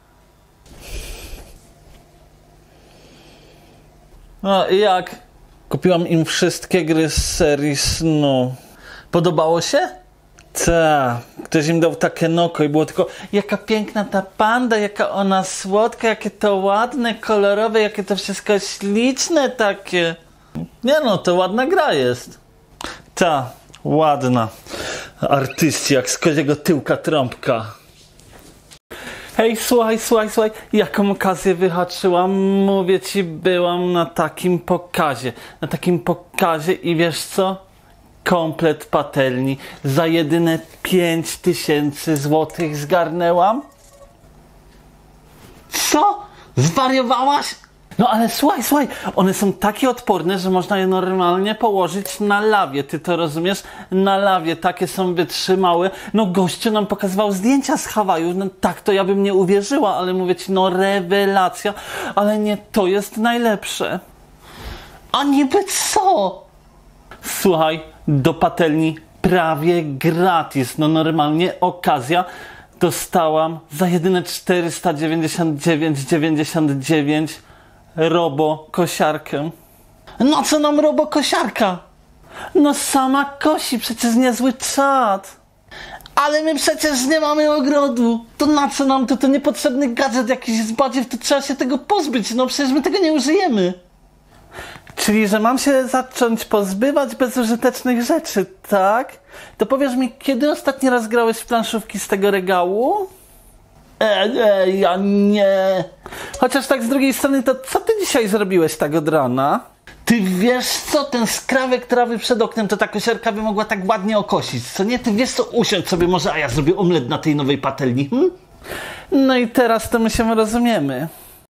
No i jak? Kupiłam im wszystkie gry z serii Snu. Podobało się? Tak, ktoś im dał takie noko i było tylko jaka piękna ta panda, jaka ona słodka, jakie to ładne, kolorowe, jakie to wszystko śliczne takie. Nie no, to ładna gra jest. Ta, ładna. Artyści jak z koziego tyłka trąbka. Hej, słuchaj, jaką okazję wyhaczyłam, mówię ci, byłam na takim pokazie i wiesz co? Komplet patelni za jedyne 5000 złotych zgarnęłam. Co? Zwariowałaś? No ale słuchaj, one są takie odporne, że można je normalnie położyć na lawie, ty to rozumiesz? Na lawie, takie są wytrzymałe. No gościu nam pokazywał zdjęcia z Hawaju, no tak to ja bym nie uwierzyła, ale mówię ci, no rewelacja, ale nie, to jest najlepsze. A niby co? Słuchaj, do patelni prawie gratis, no normalnie okazja. Dostałam za jedyne 499,99 robokosiarkę. No co nam robokosiarka? No sama kosi, przecież niezły czad. Ale my przecież nie mamy ogrodu. To na co nam to niepotrzebny gadżet jakiś z badziew, to trzeba się tego pozbyć, no przecież my tego nie użyjemy. Czyli, że mam się zacząć pozbywać bezużytecznych rzeczy, tak? To powiesz mi, kiedy ostatni raz grałeś w planszówki z tego regału? Ja nie. Chociaż tak z drugiej strony, to co ty dzisiaj zrobiłeś tak od rana? Ty wiesz co, ten skrawek trawy przed oknem, to ta kosiarka by mogła tak ładnie okosić, co nie? Ty wiesz co, usiądź sobie może, a ja zrobię omlet na tej nowej patelni. No i teraz to my się rozumiemy.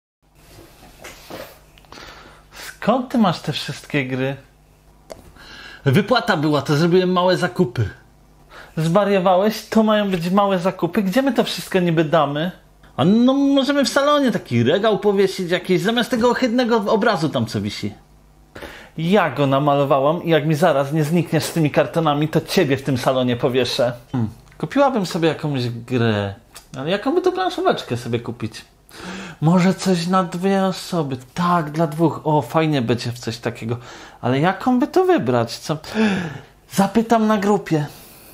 Skąd ty masz te wszystkie gry? Wypłata była, to zrobiłem małe zakupy. Zwariowałeś? To mają być małe zakupy? Gdzie my to wszystko niby damy? A no możemy w salonie taki regał powiesić jakiś, zamiast tego ohydnego obrazu tam co wisi. Ja go namalowałam i jak mi zaraz nie znikniesz z tymi kartonami, to ciebie w tym salonie powieszę. Kupiłabym sobie jakąś grę. Ale jaką by to planszóweczkę sobie kupić? Może coś na 2 osoby. Tak, dla 2. O, fajnie będzie w coś takiego. Ale jaką by to wybrać? Co? Zapytam na grupie.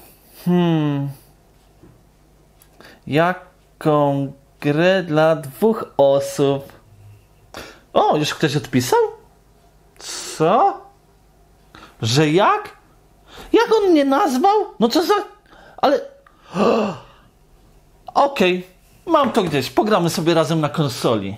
Jaką grę dla 2 osób? O, już ktoś odpisał? Co? Że jak? Jak on mnie nazwał? No co za... Ale... Okej, mam to gdzieś. Pogramy sobie razem na konsoli.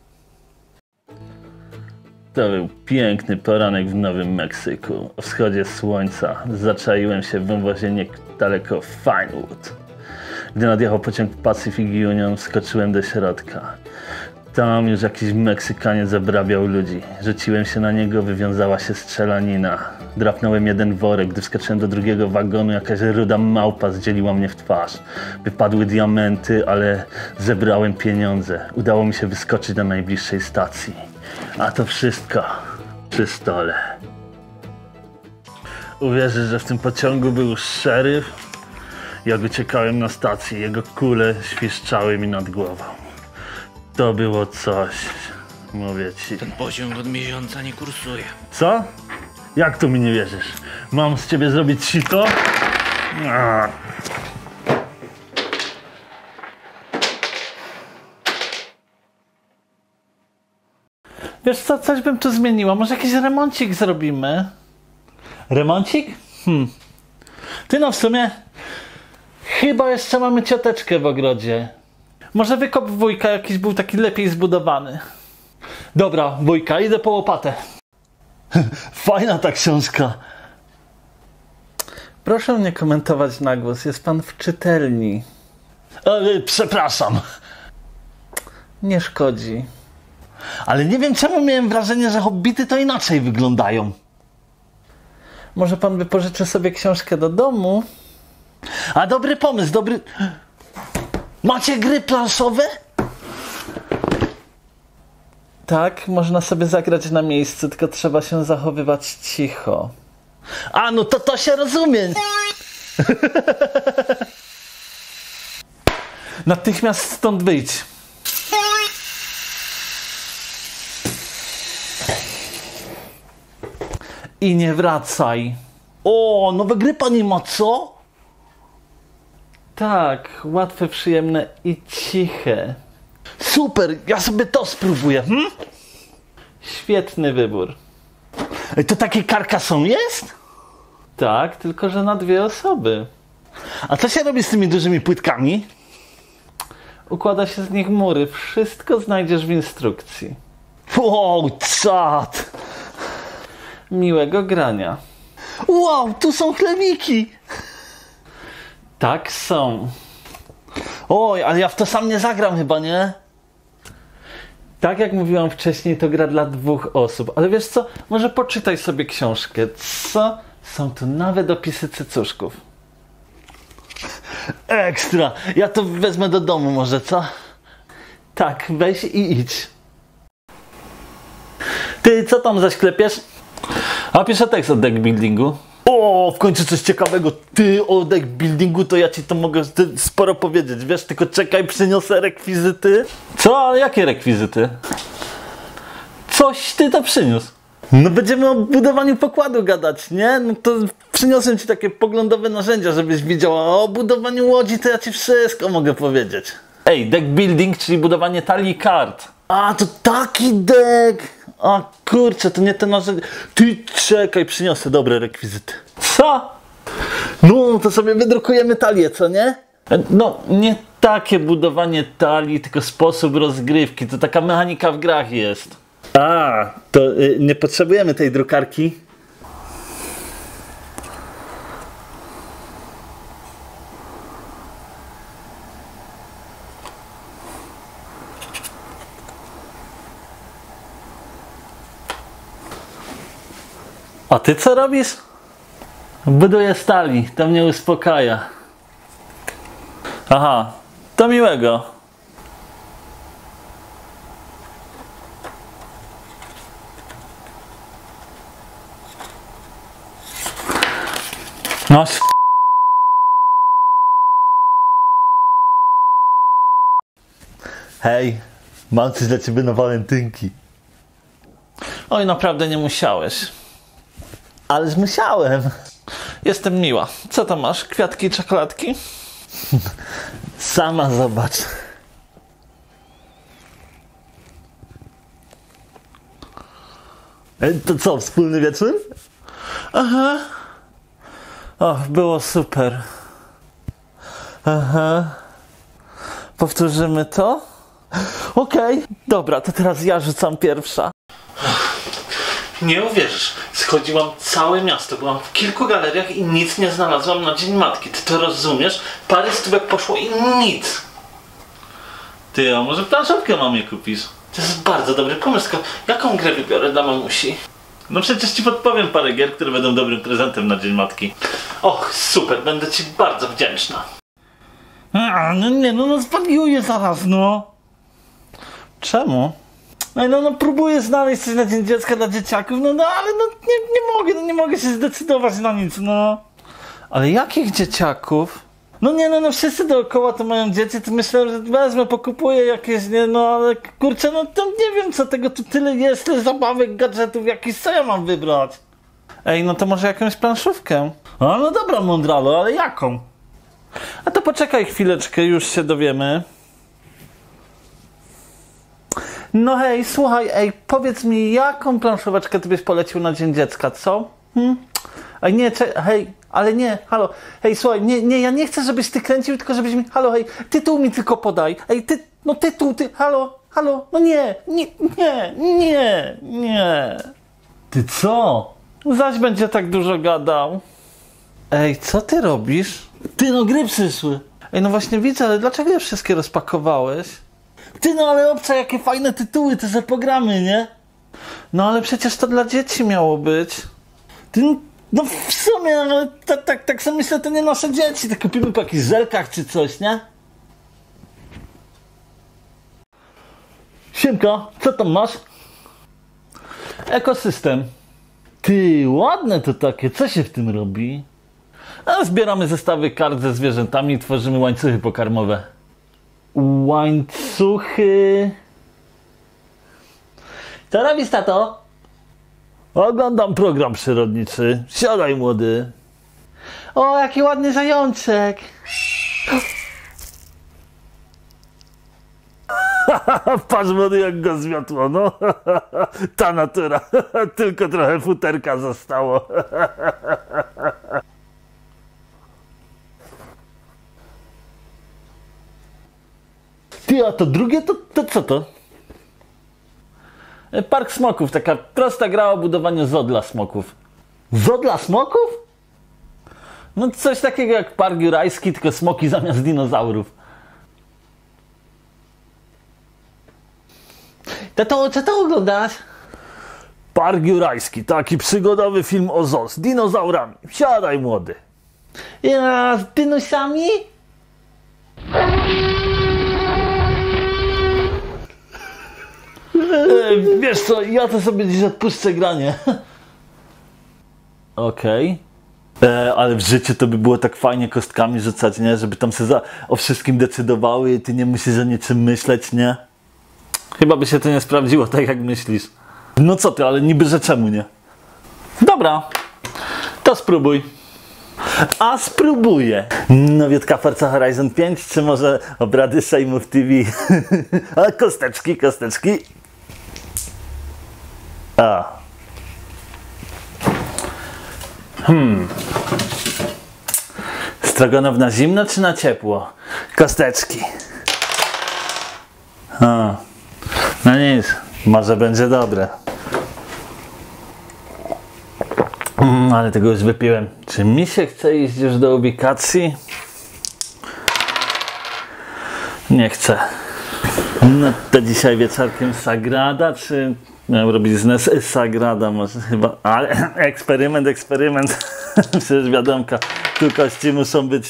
To był piękny poranek w Nowym Meksyku. O wschodzie słońca zaczaiłem się w wąwozie niedaleko Finewood. Gdy nadjechał pociąg Pacific Union, wskoczyłem do środka. Tam już jakiś Meksykaniec obrabiał ludzi. Rzuciłem się na niego, wywiązała się strzelanina. Drapnąłem jeden worek, gdy wskoczyłem do drugiego wagonu, jakaś ruda małpa zdzieliła mnie w twarz. Wypadły diamenty, ale zebrałem pieniądze. Udało mi się wyskoczyć do najbliższej stacji. A to wszystko przy stole. Uwierzysz, że w tym pociągu był szeryf? Jak uciekałem na stację, jego kule świszczały mi nad głową. To było coś, mówię ci. Ten pociąg od miesiąca nie kursuje. Co? Jak tu mi nie wierzysz? Mam z ciebie zrobić sito? A. Wiesz co, coś bym tu zmieniła. Może jakiś remoncik zrobimy? Remoncik? Ty no w sumie chyba jeszcze mamy cioteczkę w ogrodzie. Może wykop wujka jakiś był taki lepiej zbudowany. Dobra, wujka, idę po łopatę. Fajna ta książka. Proszę nie komentować na głos, jest pan w czytelni. Przepraszam. Nie szkodzi. Ale nie wiem czemu miałem wrażenie, że hobbity to inaczej wyglądają. Może pan wypożyczy sobie książkę do domu? A dobry pomysł, dobry... Macie gry planszowe? Tak, można sobie zagrać na miejscu, tylko trzeba się zachowywać cicho. A no to się rozumie. Natychmiast stąd wyjdź. I nie wracaj. O, nowe gry pani ma, co? Tak, łatwe, przyjemne i ciche. Super, ja sobie to spróbuję. Świetny wybór. To takie Carcassonne jest? Tak, tylko że na 2 osoby. A co się robi z tymi dużymi płytkami? Układa się z nich mury. Wszystko znajdziesz w instrukcji. Wow, czad! Miłego grania. Wow, tu są chlebiki! Tak są. Oj, ale ja w to sam nie zagram chyba, nie? Tak jak mówiłam wcześniej, to gra dla 2 osób. Ale wiesz co? Może poczytaj sobie książkę. Co? Są tu nawet opisy cycuszków. Ekstra! Ja to wezmę do domu może, co? Tak, weź i idź. Ty, co tam zaśklepiesz? A piszę tekst o deckbuildingu. O, w końcu coś ciekawego. Ty, o deckbuildingu to ja ci to mogę sporo powiedzieć, wiesz? Tylko czekaj, przyniosę rekwizyty. Co? Ale jakie rekwizyty? Coś ty to przyniósł. No będziemy o budowaniu pokładu gadać, nie? No to przyniosłem ci takie poglądowe narzędzia, żebyś wiedział, a o budowaniu łodzi to ja ci wszystko mogę powiedzieć. Ej, deckbuilding, czyli budowanie talii kart. A, to taki deck! A kurczę, to nie te narzędzia. Ty czekaj, przyniosę dobre rekwizyty. Co? No, to sobie wydrukujemy talię, co nie? No, nie takie budowanie talii, tylko sposób rozgrywki. To taka mechanika w grach jest. A, to nie potrzebujemy tej drukarki. A ty co robisz? Buduję stali, to mnie uspokaja. Aha, to miłego. No, Hej, mam coś dla ciebie na walentynki. oj, naprawdę nie musiałeś. Ależ musiałem. Jestem miła. Co tam masz? Kwiatki i czekoladki? Sama zobacz. To co, wspólny wieczór? Aha. Och, było super. Aha. Powtórzymy to? Okej. Dobra, to teraz ja rzucam pierwsza. Nie uwierzysz, schodziłam całe miasto, byłam w kilku galeriach i nic nie znalazłam na Dzień Matki. Ty to rozumiesz? Parę stówek poszło i nic. Ty, a może planszówkę mamie kupisz? To jest bardzo dobry pomysł. Jaką grę wybiorę dla mamusi? No przecież ci podpowiem parę gier, które będą dobrym prezentem na Dzień Matki. Och, super, będę ci bardzo wdzięczna. No nie, no zwariuję zaraz, no. Czemu? No próbuję znaleźć coś na Dzień Dziecka dla dzieciaków, ale nie mogę się zdecydować na nic, no. Ale jakich dzieciaków? No wszyscy dookoła to mają dzieci, to myślałem, że wezmę, pokupuję jakieś, ale kurczę, to nie wiem, co tego tu tyle jest, tyle zabawek, gadżetów jakichś, co ja mam wybrać? Ej, no to może jakąś planszówkę? No dobra, mądralo, ale jaką? A to poczekaj chwileczkę, już się dowiemy. No hej, słuchaj, powiedz mi, jaką planszóweczkę ty byś polecił na Dzień Dziecka, co? Ej, nie, ale nie, halo, hej, słuchaj, nie, ja nie chcę, żebyś ty kręcił, tylko żebyś mi, halo, hej, tytuł mi tylko podaj, tytuł, halo, no nie. Ty co? Zaś będzie tak dużo gadał. Ej, co ty robisz? Ty, gry przyszły. Ej, no właśnie widzę, ale dlaczego je wszystkie rozpakowałeś? Ty, ale obca, jakie fajne tytuły, to za programy, nie? No ale przecież to dla dzieci miało być. Ty, w sumie, ale tak sobie myślę, to nie nasze dzieci, to kupimy po jakichś żelkach czy coś, nie? Siemka, co tam masz? Ekosystem. Ty, ładne to takie, co się w tym robi? Zbieramy zestawy kart ze zwierzętami i tworzymy łańcuchy pokarmowe. Łańcuchy... Co robisz, tato? Oglądam program przyrodniczy. Siadaj, młody. O, jaki ładny zajączek. Patrz, młody, jak go zmiotło, no. Ta natura. Tylko trochę futerka zostało. Ty, a to drugie, to co to? Park Smoków, taka prosta gra o budowaniu zoo dla smoków. Zoo dla smoków? No coś takiego jak Park Jurajski, tylko smoki zamiast dinozaurów. Tato, co to oglądasz? Park Jurajski, taki przygodowy film o zoo z dinozaurami. Siadaj, młody. Ja, z dinosami? Wiesz co, ja to sobie dziś odpuszczę granie. Okej. Ale w życiu to by było tak fajnie kostkami rzucać, nie? Żeby tam się o wszystkim decydowały i ty nie musisz o niczym myśleć, nie? Chyba by się to nie sprawdziło, tak jak myślisz. No co ty, ale niby że czemu nie? Dobra, to spróbuj. A spróbuję. Nowiotka Forza Horizon 5, czy może obrady Sejmów TV? A kosteczki. A. Stroganow na zimno czy na ciepło? Kosteczki. No nic, może będzie dobre. Ale tego już wypiłem. Czy mi się chce iść już do ubikacji? Nie chcę. No to dzisiaj wieczorkiem Sagrada, czy miałem robić z Sagrada może chyba, ale eksperyment. Przecież wiadomka, tu kości muszą być.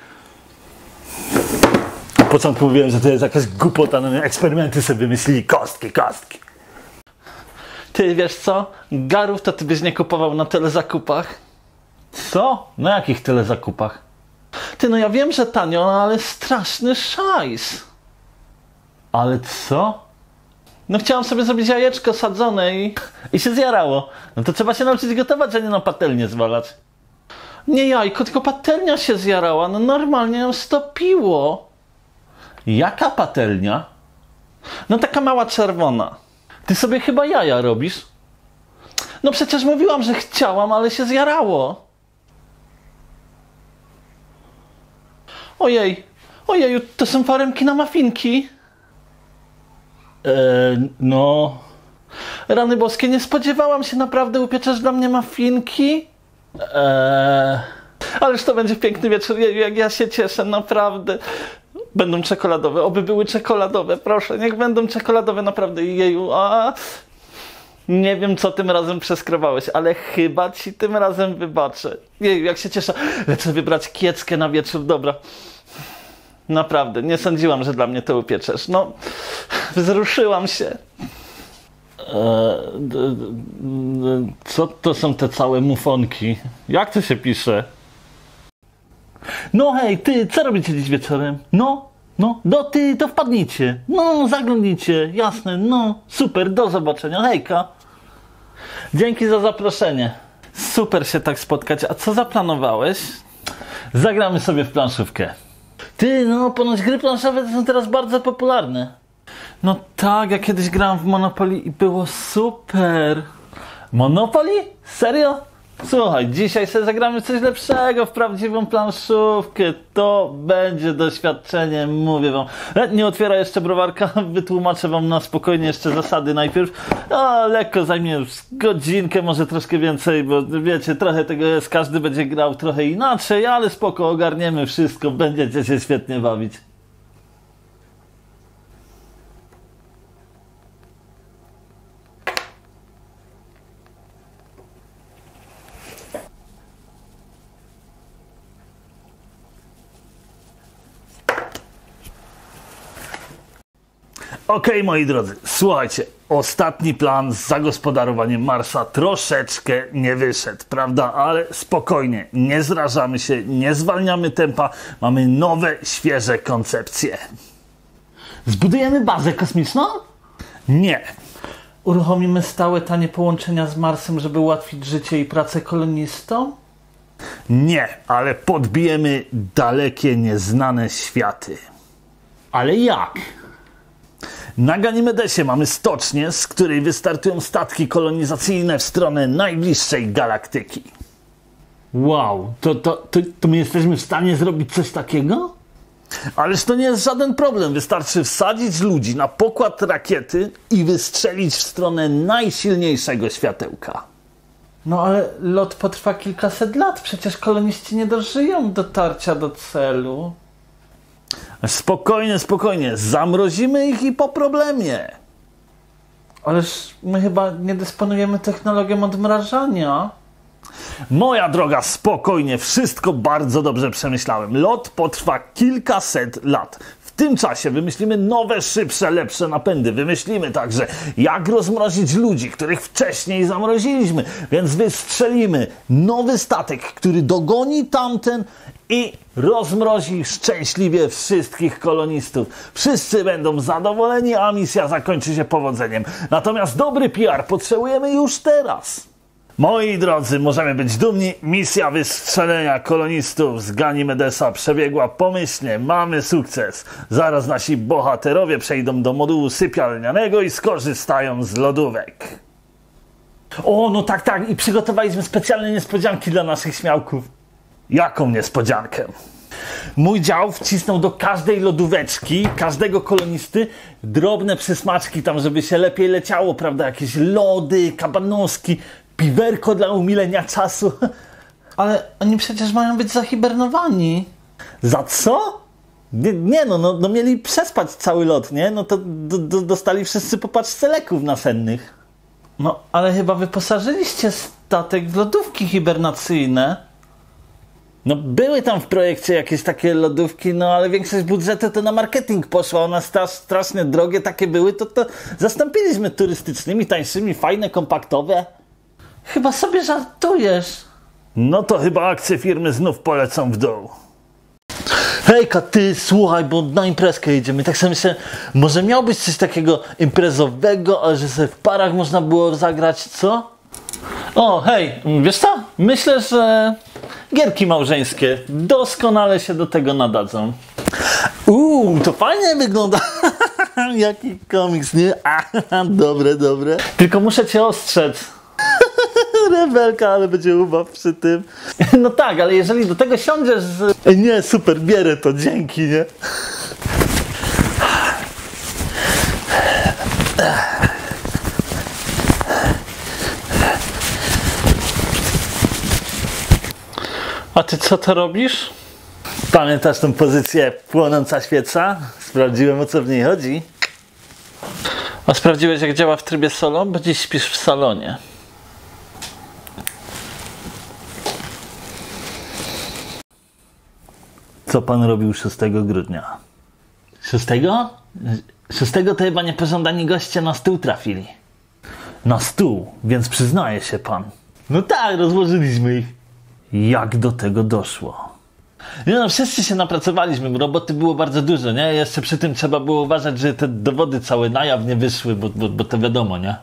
Na początku mówiłem, że to jest jakaś głupota, no nie, eksperymenty sobie wymyślili, kostki. Ty wiesz co? Garów to ty byś nie kupował na telezakupach. Co? Na jakich telezakupach? Ty, no ja wiem, że tanio, no ale straszny szajs. Ale co? No chciałam sobie zrobić jajeczko sadzone i się zjarało. No to trzeba się nauczyć gotować, a nie na patelnię zwalać. Nie jajko, tylko patelnia się zjarała. No normalnie ją stopiło. Jaka patelnia? No taka mała czerwona. Ty sobie chyba jaja robisz? No przecież mówiłam, że chciałam, ale się zjarało. Ojeju, to są foremki na mafinki. No... Rany boskie, nie spodziewałam się, naprawdę upieczesz dla mnie mafinki? Ależ to będzie piękny wieczór, jak ja się cieszę, naprawdę. będą czekoladowe, oby były czekoladowe, proszę, niech będą czekoladowe, naprawdę, jeju, nie wiem, co tym razem przeskrobałeś, ale chyba ci tym razem wybaczę. Jeju, jak się cieszę, lecę wybrać kieckę na wieczór, dobra. Naprawdę, nie sądziłam, że dla mnie to upieczesz, no, wzruszyłam się. Co to są te całe mufonki? Jak to się pisze? No hej, ty, co robicie dziś wieczorem? No, ty, to wpadnijcie. No, zaglądnijcie, jasne, no, super, do zobaczenia, hejka. Dzięki za zaproszenie. Super się tak spotkać, a co zaplanowałeś? Zagramy sobie w planszówkę. Ty, no, ponoć gry planszowe są teraz bardzo popularne. No tak, ja kiedyś grałem w Monopoly i było super. Monopoly? Serio? Słuchaj, dzisiaj sobie zagramy coś lepszego, w prawdziwą planszówkę. To będzie doświadczenie, mówię wam. Nie otwiera jeszcze browarka, wytłumaczę wam na spokojnie jeszcze zasady najpierw. Lekko zajmie godzinkę, może troszkę więcej, bo wiecie, trochę tego jest, każdy będzie grał trochę inaczej, ale spoko, ogarniemy wszystko, będziecie się świetnie bawić. Okej, moi drodzy, słuchajcie, ostatni plan z zagospodarowaniem Marsa troszeczkę nie wyszedł, prawda? Ale spokojnie, nie zrażamy się, nie zwalniamy tempa, mamy nowe, świeże koncepcje. Zbudujemy bazę kosmiczną? Nie. Uruchomimy stałe, tanie połączenia z Marsem, żeby ułatwić życie i pracę kolonistom? Nie, ale podbijemy dalekie, nieznane światy. Ale jak? Na Ganimedesie mamy stocznię, z której wystartują statki kolonizacyjne w stronę najbliższej galaktyki. Wow, to my jesteśmy w stanie zrobić coś takiego? Ależ to nie jest żaden problem. Wystarczy wsadzić ludzi na pokład rakiety i wystrzelić w stronę najsilniejszego światełka. No ale lot potrwa kilkaset lat, przecież koloniści nie dożyją dotarcia do celu. Spokojnie, spokojnie. Zamrozimy ich i po problemie. Ależ my chyba nie dysponujemy technologią odmrażania. Moja droga, spokojnie. Wszystko bardzo dobrze przemyślałem. Lot potrwa kilkaset lat. W tym czasie wymyślimy nowe, szybsze, lepsze napędy. Wymyślimy także, jak rozmrozić ludzi, których wcześniej zamroziliśmy. Więc wystrzelimy nowy statek, który dogoni tamten i rozmrozi szczęśliwie wszystkich kolonistów. Wszyscy będą zadowoleni, a misja zakończy się powodzeniem. Natomiast dobry PR potrzebujemy już teraz. Moi drodzy, możemy być dumni. Misja wystrzelenia kolonistów z Ganimedesa przebiegła pomyślnie. Mamy sukces. Zaraz nasi bohaterowie przejdą do modułu sypialnianego i skorzystają z lodówek. O, no tak. I przygotowaliśmy specjalne niespodzianki dla naszych śmiałków. Jaką niespodziankę? Mój dział wcisnął do każdej lodóweczki, każdego kolonisty, drobne przysmaczki tam, żeby się lepiej leciało, prawda? Jakieś lody, kabanoski, piwerko dla umilenia czasu. Ale oni przecież mają być zahibernowani. Za co? No mieli przespać cały lot, nie? No to dostali wszyscy po paczce leków nasennych. No, ale chyba wyposażyliście statek w lodówki hibernacyjne. No były tam w projekcie jakieś takie lodówki, no ale większość budżetu to na marketing poszła. One strasznie drogie takie były, to zastąpiliśmy turystycznymi, tańszymi, fajne, kompaktowe. Chyba sobie żartujesz. No to chyba akcje firmy znów polecą w dół. Hejka, ty, słuchaj, bo na imprezkę idziemy. Tak sobie myślę, może miał być coś takiego imprezowego, ale że sobie w parach można było zagrać, co? O, hej, wiesz co? Myślę, że gierki małżeńskie doskonale się do tego nadadzą. To fajnie wygląda. Jaki komiks, nie? Dobre. Tylko muszę cię ostrzec. Rebelka, ale będzie ubaw przy tym. No tak, ale jeżeli do tego siądziesz z... Nie, super, bierę to, dzięki, nie? A ty co to robisz? Pamiętasz tą pozycję płonąca świeca? Sprawdziłem, o co w niej chodzi. A sprawdziłeś, jak działa w trybie solo? Bo dziś śpisz w salonie. Co pan robił 6 grudnia? 6? 6 to chyba niepożądani goście na stół trafili. Na stół, więc przyznaje się pan. No tak, rozłożyliśmy ich. Jak do tego doszło? Nie no, wszyscy się napracowaliśmy, bo roboty było bardzo dużo, nie? Jeszcze przy tym trzeba było uważać, że te dowody całe na jaw nie wyszły, bo to wiadomo, nie?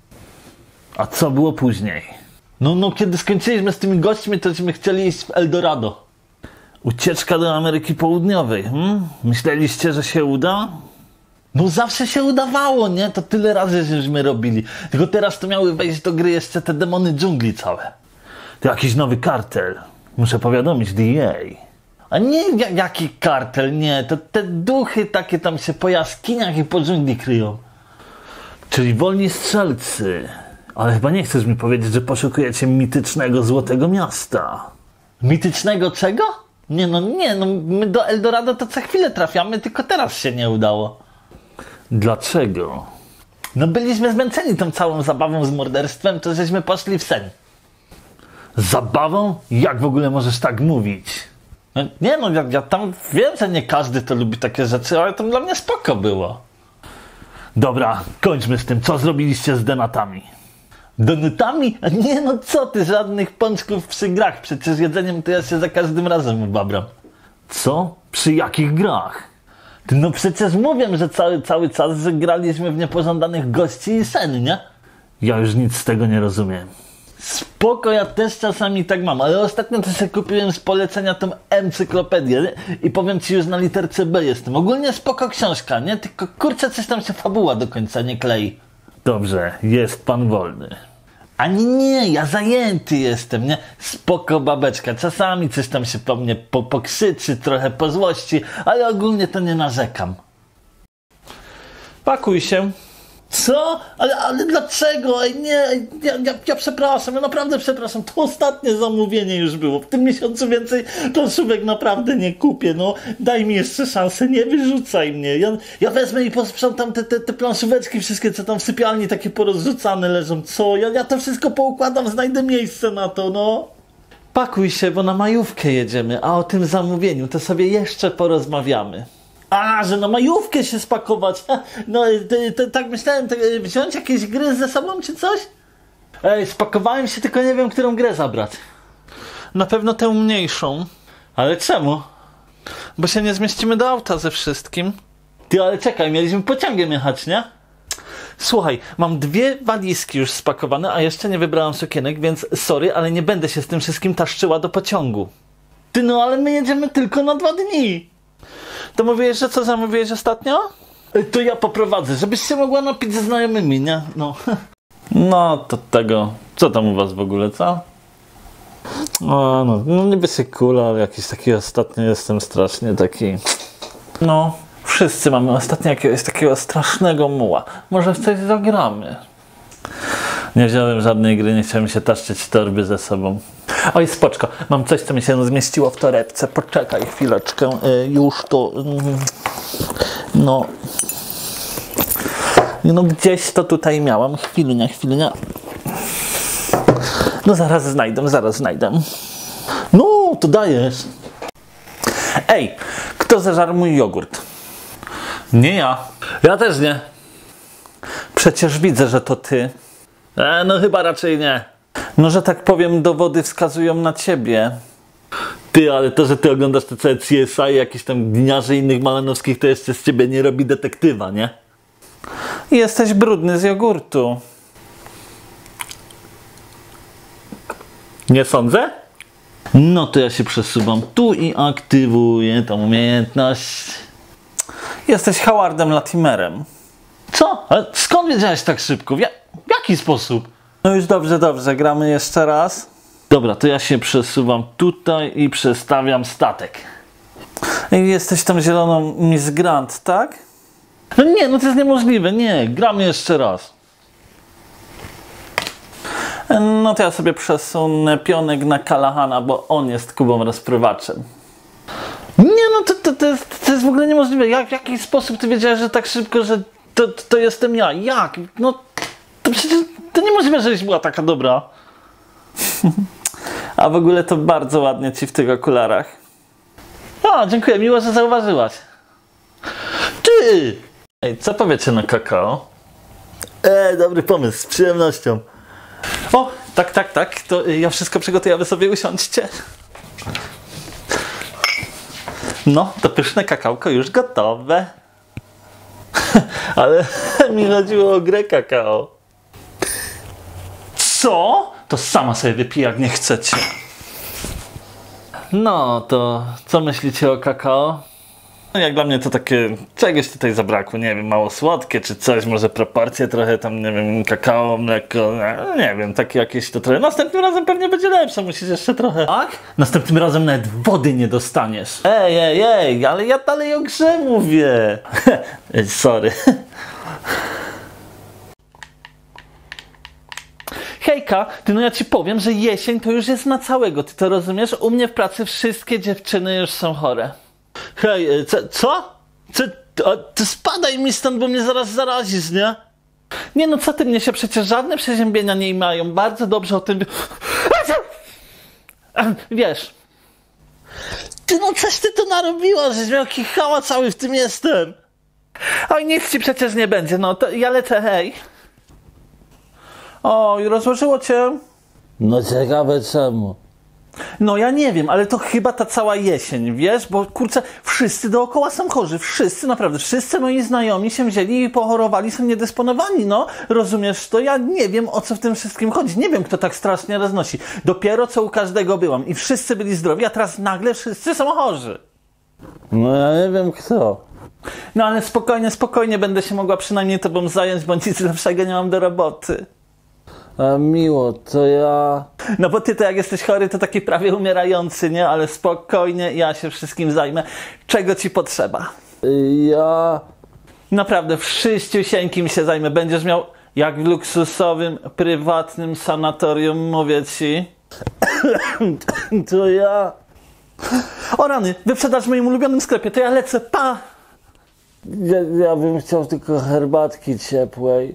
A co było później? No, kiedy skończyliśmy z tymi gośćmi, tośmy chcieli iść w Eldorado. Ucieczka do Ameryki Południowej, Myśleliście, że się uda? No zawsze się udawało, nie? To tyle razy żeśmy robili. Tylko teraz to miały wejść do gry jeszcze te demony dżungli całe. To jakiś nowy kartel. Muszę powiadomić DEA. A nie jaki kartel, nie. To te duchy takie tam się po jaskiniach i po dżungli kryją. Czyli wolni strzelcy. Ale chyba nie chcesz mi powiedzieć, że poszukujecie mitycznego Złotego Miasta. Mitycznego czego? Nie, my do Eldorado to co chwilę trafiamy, tylko teraz się nie udało. Dlaczego? No byliśmy zmęczeni tą całą zabawą z morderstwem, to żeśmy poszli w sen. Zabawą? Jak w ogóle możesz tak mówić? No, nie no, ja tam wiem, że nie każdy to lubi takie rzeczy, ale to dla mnie spoko było. Dobra, kończmy z tym. Co zrobiliście z donatami? Donutami? Nie no, co ty, żadnych pączków przy grach. Przecież jedzeniem to ja się za każdym razem ubabram. Co? Przy jakich grach? Ty no przecież mówię, że cały czas, że graliśmy w niepożądanych gości i sen, nie? Ja już nic z tego nie rozumiem. Spoko, ja też czasami tak mam, ale ostatnio to sobie kupiłem z polecenia tą encyklopedię, nie? I powiem ci, już na literce B jestem. Ogólnie spoko książka, nie? Tylko kurczę, coś tam się fabuła do końca nie klei. Dobrze, jest pan wolny. Ani nie, ja zajęty jestem, nie? Spoko babeczka, czasami coś tam się po mnie pokrzyczy, trochę po złości, ale ogólnie to nie narzekam. Pakuj się. Co? Ale dlaczego? Ej, nie, ja przepraszam, ja naprawdę przepraszam. To ostatnie zamówienie już było. W tym miesiącu więcej planszówek naprawdę nie kupię. No, daj mi jeszcze szansę, nie wyrzucaj mnie. Ja wezmę i posprzątam te planszóweczki wszystkie, co tam w sypialni takie porozrzucane leżą. Co? Ja to wszystko poukładam, znajdę miejsce na to, no. Pakuj się, bo na majówkę jedziemy, a o tym zamówieniu to sobie jeszcze porozmawiamy. A, że na majówkę się spakować. No, tak myślałem, wziąć jakieś gry ze sobą czy coś? Ej, spakowałem się, tylko nie wiem, którą grę zabrać. Na pewno tę mniejszą. Ale czemu? Bo się nie zmieścimy do auta ze wszystkim. Ty, ale czekaj, mieliśmy pociągiem jechać, nie? Słuchaj, mam 2 walizki już spakowane, a jeszcze nie wybrałam sukienek, więc sorry, ale nie będę się z tym wszystkim taszczyła do pociągu. Ty, no ale my jedziemy tylko na 2 dni. To mówiłeś, że co zamówiłeś ostatnio? To ja poprowadzę, żebyś się mogła napić ze znajomymi, nie? No. No, to tego. Co tam u was w ogóle, co? No niby się cool, ale jakiś taki ostatnio jestem strasznie taki... No, wszyscy mamy ostatnio jakiegoś takiego strasznego muła. Może w coś zagramy? Nie wziąłem żadnej gry, nie chciałem się taszczyć torby ze sobą. Oj, spoczko, mam coś, co mi się zmieściło w torebce. Poczekaj chwileczkę, już to... No, gdzieś to tutaj miałam. Chwilnia. No zaraz znajdę. No, to dajesz. Ej, kto zeżarł mój jogurt? Nie ja. Ja też nie. Przecież widzę, że to ty. No chyba raczej nie. No, że tak powiem, dowody wskazują na ciebie. Ty, ale to, że ty oglądasz te całe CSI i jakieś tam Gliniarze i innych Malanowskich, to jeszcze z ciebie nie robi detektywa, nie? Jesteś brudny z jogurtu. Nie sądzę? No to ja się przesuwam tu i aktywuję tą umiejętność. Jesteś Howardem Latimerem. Co? Ale skąd wiedziałeś tak szybko? W jaki sposób? No już dobrze, gramy jeszcze raz. Dobra, to ja się przesuwam tutaj i przestawiam statek. Jesteś tą zieloną Miss Grant, tak? No nie, no to jest niemożliwe, nie, gramy jeszcze raz. No to ja sobie przesunę pionek na Kalahana, bo on jest Kubą rozprywaczem. Nie no, to jest w ogóle niemożliwe. W jaki sposób ty wiedziałeś, że tak szybko, że to jestem ja? Jak? No, to przecież to niemożliwe, żeś była taka dobra. A w ogóle to bardzo ładnie ci w tych okularach. O, dziękuję, miło, że zauważyłaś. Ty! Ej, co powiecie na kakao? Dobry pomysł, z przyjemnością. O, tak, to ja wszystko przygotuję, a wy sobie usiądźcie. No, to pyszne kakałko już gotowe. Ale mi chodziło o grę kakao. Co? To sama sobie wypij, jak nie chcecie. No, to co myślicie o kakao? No, jak dla mnie to takie, czegoś tutaj zabrakło, nie wiem, mało słodkie czy coś, może proporcje trochę tam, nie wiem, kakao, mleko, nie wiem, takie jakieś to trochę. Następnym razem pewnie będzie lepsze, musisz jeszcze trochę. Tak? Następnym razem nawet wody nie dostaniesz. Ej, ale ja dalej o grze mówię. Sorry. Hejka, ty no ja ci powiem, że jesień to już jest na całego, ty to rozumiesz? U mnie w pracy wszystkie dziewczyny już są chore. Hej, co? Ty spadaj mi stąd, bo mnie zaraz zarazisz, nie? Nie no, co ty, mnie się przecież żadne przeziębienia nie mają. Bardzo dobrze o tym... Wiesz. Ty no coś ty to narobiła, żeś miał kichała cały w tym jestem. Oj, nic ci przecież nie będzie, no to ja lecę, hej. Oj, rozłożyło cię. No ciekawe czemu. No ja nie wiem, ale to chyba ta cała jesień, wiesz? Bo kurczę, wszyscy dookoła są chorzy, wszyscy, naprawdę, wszyscy moi znajomi się wzięli i pochorowali, są niedysponowani, no. Rozumiesz to? Ja nie wiem, o co w tym wszystkim chodzi. Nie wiem, kto tak strasznie roznosi. Dopiero co u każdego byłam i wszyscy byli zdrowi, a teraz nagle wszyscy są chorzy. No ja nie wiem kto. No ale spokojnie, będę się mogła przynajmniej tobą zająć, bo nic lepszego nie mam do roboty. A miło, to ja... No bo ty to jak jesteś chory, to taki prawie umierający, nie? Ale spokojnie, ja się wszystkim zajmę. Czego ci potrzeba? Ja... Naprawdę, wszyściusieńkim się zajmę. Będziesz miał jak w luksusowym, prywatnym sanatorium, mówię ci. To ja... O rany, wyprzedaż w moim ulubionym sklepie, to ja lecę, pa! Ja bym chciał tylko herbatki ciepłej.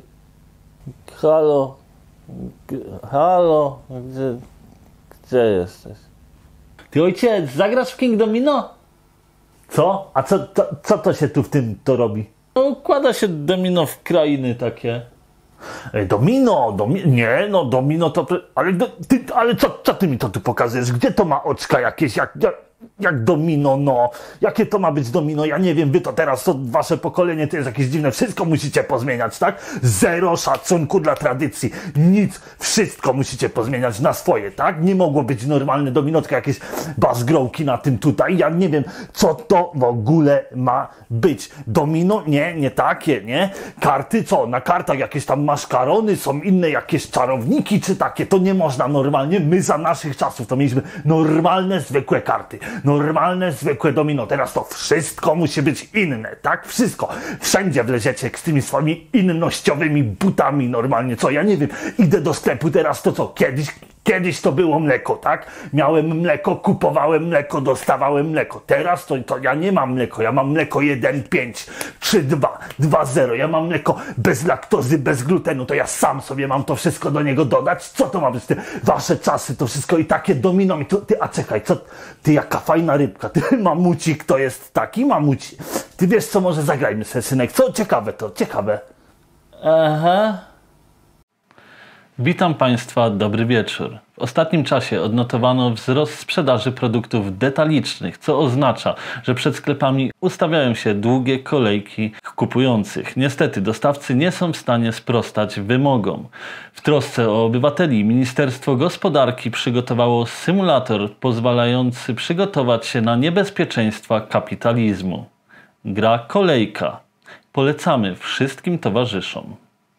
Halo, gdzie jesteś? Ty ojciec, zagrasz w King Domino? Co? A co to się tu w tym to robi? No, układa się domino w krainy takie. Domino, nie, no domino to... Ale co ty mi to tu pokazujesz? Gdzie to ma oczka jakieś, jak domino, no? Jakie to ma być domino? Ja nie wiem, wy to teraz, to wasze pokolenie to jest jakieś dziwne, wszystko musicie pozmieniać, tak? Zero szacunku dla tradycji, nic, wszystko musicie pozmieniać na swoje, tak? Nie mogło być normalne domino, tylko jakieś bazgrołki na tym tutaj, ja nie wiem, co to w ogóle ma być. Domino? Nie takie, nie? Karty, co? Na kartach jakieś tam maszkarony, są inne jakieś czarowniki, czy takie, to nie można normalnie, my za naszych czasów to mieliśmy normalne, zwykłe karty. Normalne, zwykłe domino. Teraz to wszystko musi być inne, tak? Wszystko. Wszędzie wleziecie z tymi swoimi innościowymi butami normalnie. Co? Ja nie wiem. Idę do sklepu teraz, to co? Kiedyś to było mleko, tak? Miałem mleko, kupowałem mleko, dostawałem mleko. Teraz to ja nie mam mleko. Ja mam mleko 1,5, 3,2, 2,0. Ja mam mleko bez laktozy, bez glutenu. To ja sam sobie mam to wszystko do niego dodać. Co to ma być? Wasze czasy, to wszystko i takie domino. A czekaj, co? Ty jaka fajna rybka. Ty mamucik to jest taki mamucik. Ty wiesz co, może zagrajmy sobie, synek. Co? Ciekawe. Aha. Witam Państwa, dobry wieczór. W ostatnim czasie odnotowano wzrost sprzedaży produktów detalicznych, co oznacza, że przed sklepami ustawiają się długie kolejki kupujących. Niestety dostawcy nie są w stanie sprostać wymogom. W trosce o obywateli Ministerstwo Gospodarki przygotowało symulator pozwalający przygotować się na niebezpieczeństwa kapitalizmu. Gra Kolejka. Polecamy wszystkim towarzyszom.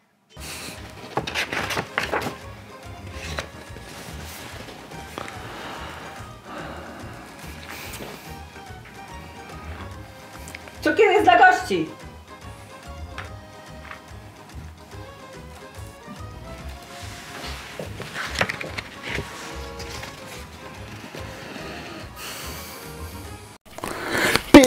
Cukier jest dla gości!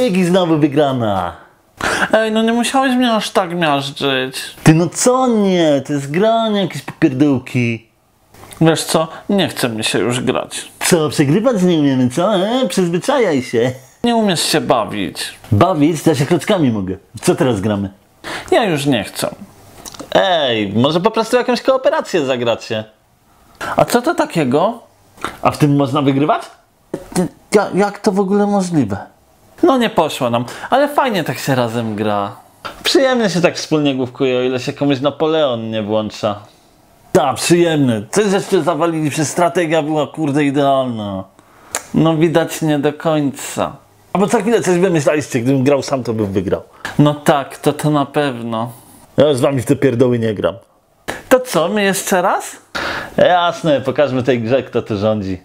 Dzięki, znowu wygrana. Ej, no nie musiałeś mnie aż tak miażdżyć. Ty no co nie? To jest granie jakieś popierdółki. Wiesz co, nie chce mi się już grać. Co, przegrywać nie umiemy, co? Przyzwyczajaj się. Nie umiesz się bawić. Bawić? To ja się klockami mogę. Co teraz gramy? Ja już nie chcę. Ej, może po prostu jakąś kooperację zagracie. A co to takiego? A w tym można wygrywać? Jak to w ogóle możliwe? No nie poszło nam, ale fajnie tak się razem gra. Przyjemnie się tak wspólnie główkuje, o ile się komuś Napoleon nie włącza. Tak, przyjemne. Coś żeście zawalili, przecież strategia była kurde idealna. No widać nie do końca. A bo co chwilę coś wymyślaliście, gdybym grał sam, to bym wygrał. No tak, to na pewno. Ja już z wami w te pierdoły nie gram. To co, my jeszcze raz? Jasne, pokażmy tej grze, kto tu rządzi.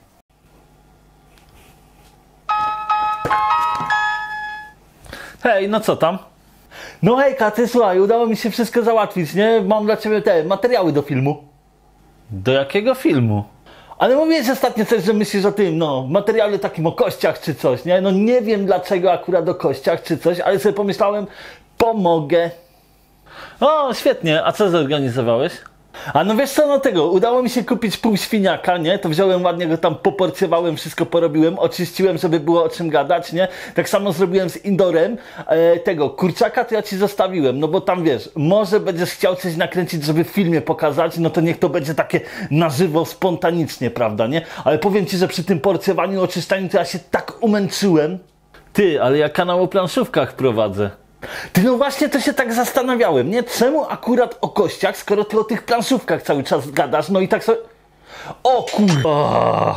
Hej, no co tam? No hej Katy, słuchaj, udało mi się wszystko załatwić, nie? Mam dla ciebie te materiały do filmu. Do jakiego filmu? Ale mówiłeś ostatnio coś, że myślisz o tym, no, materiale takim o kościach czy coś, nie? No nie wiem dlaczego akurat o kościach czy coś, ale sobie pomyślałem, pomogę. O, świetnie, a co zorganizowałeś? A no wiesz co, no tego, udało mi się kupić pół świniaka, nie? To wziąłem ładnie, go tam poporcjowałem, wszystko porobiłem, oczyściłem, żeby było o czym gadać, nie? Tak samo zrobiłem z indorem, tego kurczaka to ja ci zostawiłem, no bo tam wiesz, może będziesz chciał coś nakręcić, żeby w filmie pokazać, no to niech to będzie takie na żywo, spontanicznie, prawda, nie? Ale powiem ci, że przy tym porcjowaniu, oczyszczaniu to ja się tak umęczyłem. Ty, ale ja kanał o planszówkach prowadzę. Ty, no właśnie to się tak zastanawiałem, nie? Czemu akurat o kościach, skoro ty o tych planszówkach cały czas gadasz, no i tak sobie... O kurwa!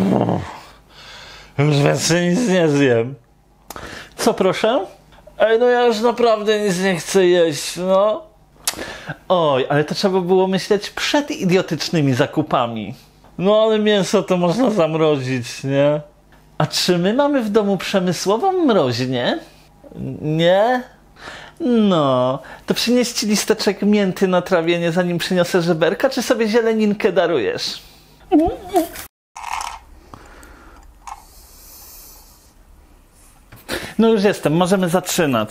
Już więcej nic nie zjem. Co proszę? Ej, no ja już naprawdę nic nie chcę jeść, no. Oj, ale to trzeba było myśleć przed idiotycznymi zakupami. No ale mięso to można zamrozić, nie? A czy my mamy w domu przemysłową mroźnię? Nie? No, to przynieść ci listeczek mięty na trawienie, zanim przyniosę żeberka, czy sobie zieleninkę darujesz? No już jestem, możemy zaczynać.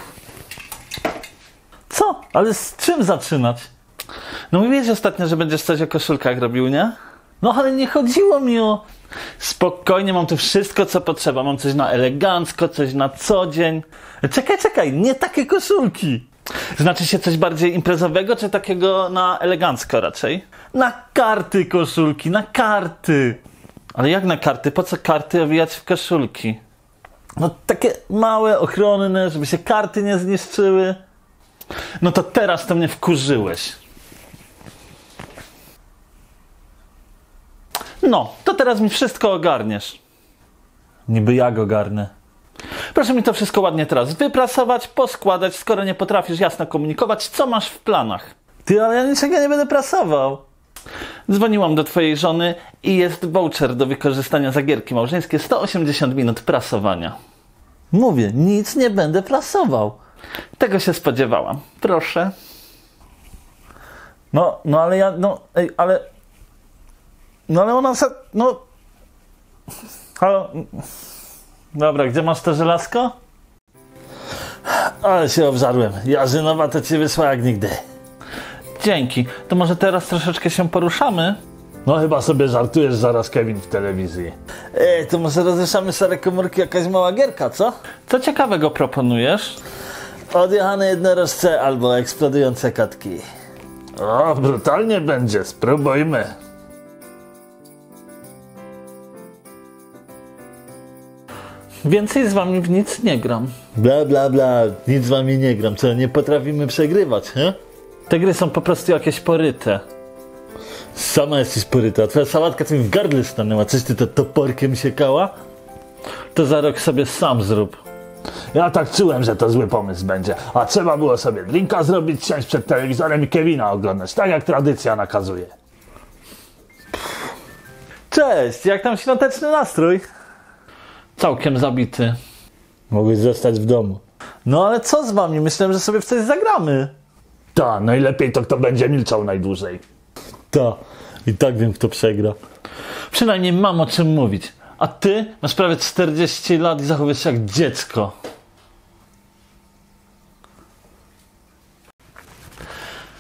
Co? Ale z czym zaczynać? No mówiłeś ostatnio, że będziesz coś o koszulkach robił, nie? No ale nie chodziło mi o... Spokojnie, mam tu wszystko, co potrzeba. Mam coś na elegancko, coś na co dzień. Czekaj, nie takie koszulki. Znaczy się coś bardziej imprezowego, czy takiego na elegancko raczej? Na karty koszulki, na karty. Ale jak na karty? Po co karty owijać w koszulki? No takie małe, ochronne, żeby się karty nie zniszczyły. No to teraz to mnie wkurzyłeś. No, to teraz mi wszystko ogarniesz. Niby jak ogarnę. Proszę mi to wszystko ładnie teraz wyprasować, poskładać, skoro nie potrafisz jasno komunikować, co masz w planach. Ty, ale ja niczego nie będę prasował. Dzwoniłam do twojej żony i jest voucher do wykorzystania za gierki małżeńskie, 180 minut prasowania. Mówię, nic nie będę prasował. Tego się spodziewałam. Proszę. No ale ja, No ale ona Halo? Dobra, gdzie masz to żelazko? Ale się obżarłem. Jarzynowa to cię wysła jak nigdy. Dzięki. To może teraz troszeczkę się poruszamy? No chyba sobie żartujesz, zaraz Kevin w telewizji. To może rozeszamy szare komórki, jakaś mała gierka, co? Co ciekawego proponujesz? Odjechane jednorożce albo eksplodujące kotki. O, brutalnie będzie, spróbujmy. Więcej z wami w nic nie gram. Bla, bla, bla, nic z wami nie gram, co, nie potrafimy przegrywać, he? Te gry są po prostu jakieś poryte. Sama jesteś poryta, twoja sałatka co mi w gardle stanęła, coś ty to toporkiem siekała? To za rok sobie sam zrób. Ja tak czułem, że to zły pomysł będzie, a trzeba było sobie drinka zrobić, siąść przed telewizorem i Kevina oglądać, tak jak tradycja nakazuje. Cześć, jak tam świąteczny nastrój? Całkiem zabity. Mogłeś zostać w domu. No ale co z wami? Myślałem, że sobie w coś zagramy. Ta, najlepiej to kto będzie milczał najdłużej. Ta, i tak wiem kto przegra. Przynajmniej mam o czym mówić. A ty masz prawie 40 lat i zachowujesz się jak dziecko.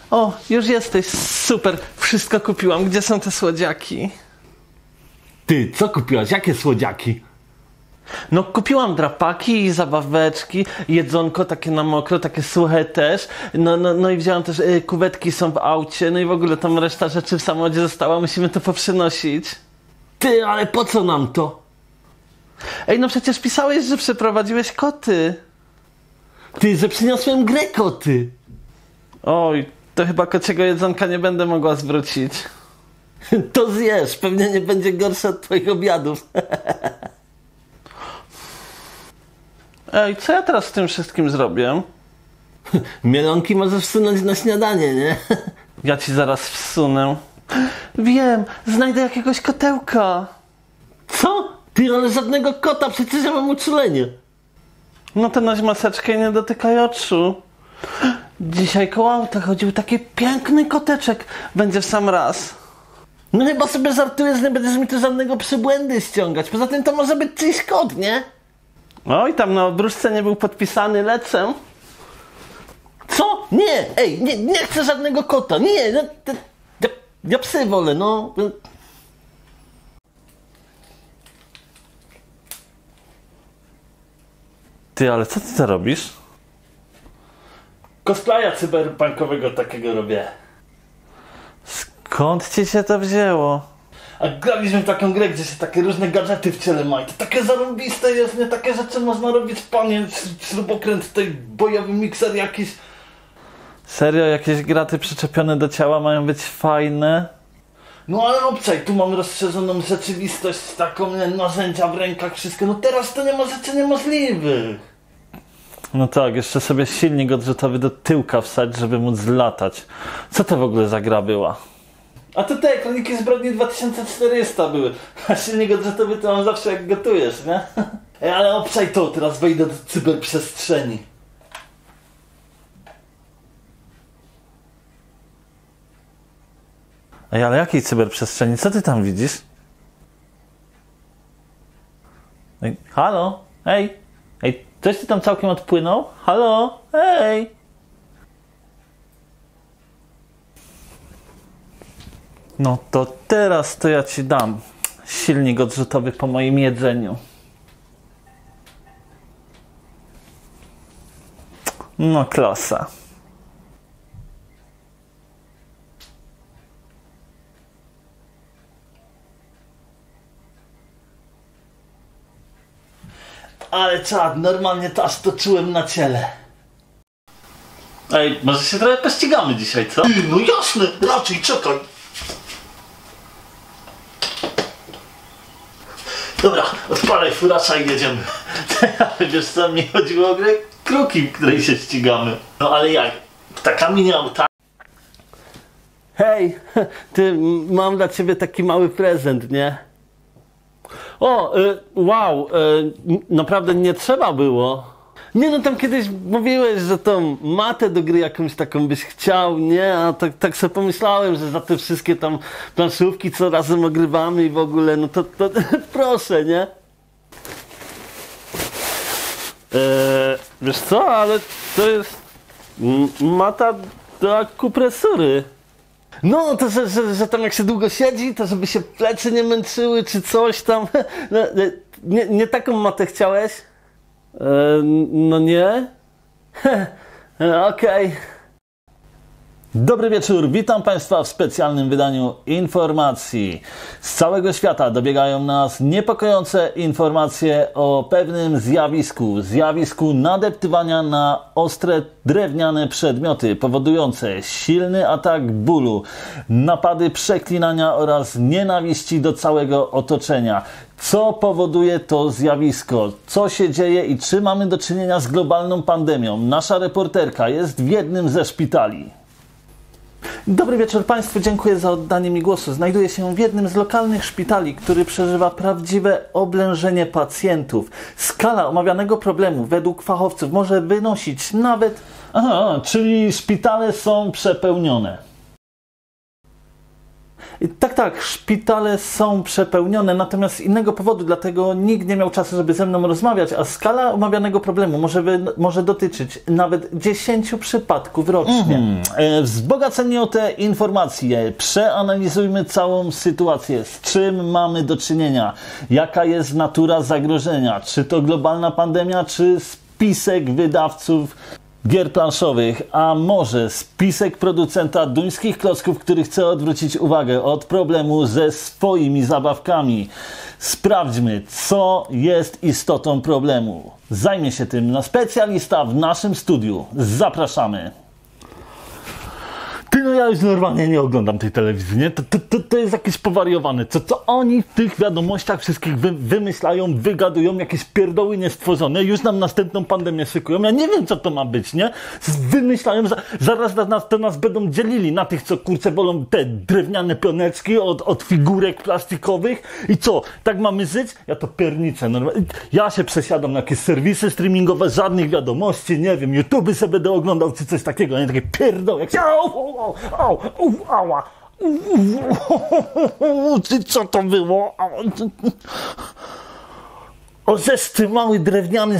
O, już jesteś, super, wszystko kupiłam. Gdzie są te słodziaki? Ty, co kupiłaś? Jakie słodziaki? No kupiłam drapaki i zabaweczki, jedzonko takie na mokro, takie suche też. No i wziąłam też, kuwetki są w aucie, no i w ogóle tam reszta rzeczy w samochodzie została, musimy to poprzynosić. Ty, ale po co nam to? Ej, no przecież pisałeś, że przeprowadziłeś koty. Ty, że przyniosłem grę koty. Oj, to chyba kociego jedzonka nie będę mogła zwrócić. To zjesz, pewnie nie będzie gorsze od twoich obiadów. Ej, co ja teraz z tym wszystkim zrobię? Mielonki możesz wsunąć na śniadanie, nie? Ja ci zaraz wsunę. Wiem, znajdę jakiegoś kotełka. Co? Ty, ale żadnego kota, przecież ja mam uczulenie. No to noś maseczkę i nie dotykaj oczu. Dzisiaj koło auta chodził taki piękny koteczek. Będzie w sam raz. No chyba sobie żartujesz, nie będziesz mi tu żadnego przybłędy ściągać. Poza tym to może być czyjś kot, nie? Oj, tam na obruszce nie był podpisany, lecę. Co? Nie! Ej, nie chcę żadnego kota. Nie, no, ja psy wolę, no. Ty, ale co ty to robisz? Cosplaya cyberpunkowego takiego robię. Skąd ci się to wzięło? A graliśmy w taką grę, gdzie się takie różne gadżety w ciele ma. I to takie zarąbiste jest, nie? Takie rzeczy można robić, panie. Śrubokręt, tutaj bojowy mikser jakiś. Serio, jakieś graty przyczepione do ciała mają być fajne? No ale obczaj, tu mam rozszerzoną rzeczywistość, taką narzędzia w rękach, wszystko. No teraz to nie ma rzeczy niemożliwych. No tak, jeszcze sobie silnik odrzutowy do tyłka wsadź, żeby móc latać. Co to w ogóle za gra była? A to te Kroniki Zbrodni 2400 były. A silnik odrzutowy to mam zawsze jak gotujesz, nie? Ej, ale obczaj to, teraz wejdę do cyberprzestrzeni. Ej, ale jakiej cyberprzestrzeni? Co ty tam widzisz? Ej, halo? Ej! Ej, ktoś ty tam całkiem odpłynął? Halo? Ej! No to teraz to ja ci dam silnik odrzutowy po moim jedzeniu. No klasa. Ale czad, normalnie to aż to czułem na ciele. Ej, może się trochę pościgamy dzisiaj, co? No jasne, raczej czekaj. Dobra, odpalaj furasza i jedziemy. Wiesz co, mi chodziło o grę kruki, w której się ścigamy. No ale jak? Taka mini auta. Hej, ty, mam dla ciebie taki mały prezent, nie? O, wow, naprawdę nie trzeba było. Nie no, tam kiedyś mówiłeś, że tą matę do gry jakąś taką byś chciał, nie? A tak sobie pomyślałem, że za te wszystkie tam planszówki, co razem ogrywamy i w ogóle, no to proszę, nie? Wiesz co, ale to jest mata do akupresury. No, to że tam jak się długo siedzi, to żeby się plecy nie męczyły, czy coś tam. Nie taką matę chciałeś? No nie? Okej. Dobry wieczór, witam Państwa w specjalnym wydaniu informacji. Z całego świata dobiegają nas niepokojące informacje o pewnym zjawisku nadeptywania na ostre drewniane przedmioty, powodujące silny atak bólu, napady przeklinania oraz nienawiści do całego otoczenia. Co powoduje to zjawisko? Co się dzieje i czy mamy do czynienia z globalną pandemią? Nasza reporterka jest w jednym ze szpitali. Dobry wieczór Państwu, dziękuję za oddanie mi głosu. Znajduję się w jednym z lokalnych szpitali, który przeżywa prawdziwe oblężenie pacjentów. Skala omawianego problemu według fachowców może wynosić nawet... Aha, czyli szpitale są przepełnione. Tak, szpitale są przepełnione, natomiast z innego powodu, dlatego nikt nie miał czasu, żeby ze mną rozmawiać, a skala omawianego problemu może dotyczyć nawet 10 przypadków rocznie. Wzbogaceni o te informacje, przeanalizujmy całą sytuację, z czym mamy do czynienia, jaka jest natura zagrożenia, czy to globalna pandemia, czy spisek wydawców gier planszowych, a może spisek producenta duńskich klocków, który chce odwrócić uwagę od problemu ze swoimi zabawkami. Sprawdźmy, co jest istotą problemu. Zajmie się tym specjalista w naszym studiu. Zapraszamy. Ty, no ja już normalnie nie oglądam tej telewizji, nie? To jest jakieś powariowane. Co oni w tych wiadomościach wszystkich wymyślają, wygadują, jakieś pierdoły niestworzone, już nam następną pandemię szykują. Ja nie wiem, co to ma być, nie? Wymyślają, zaraz nas będą dzielili na tych, co kurczę wolą te drewniane pioneczki od figurek plastikowych. I co? Tak mamy żyć? Ja to pierniczę. Ja się przesiadam na jakieś serwisy streamingowe, żadnych wiadomości, nie wiem, YouTube sobie będę oglądał, czy coś takiego, nie? Takie pierdoły, jak się... Ała! Co to było? O, żeż ty mały drewniany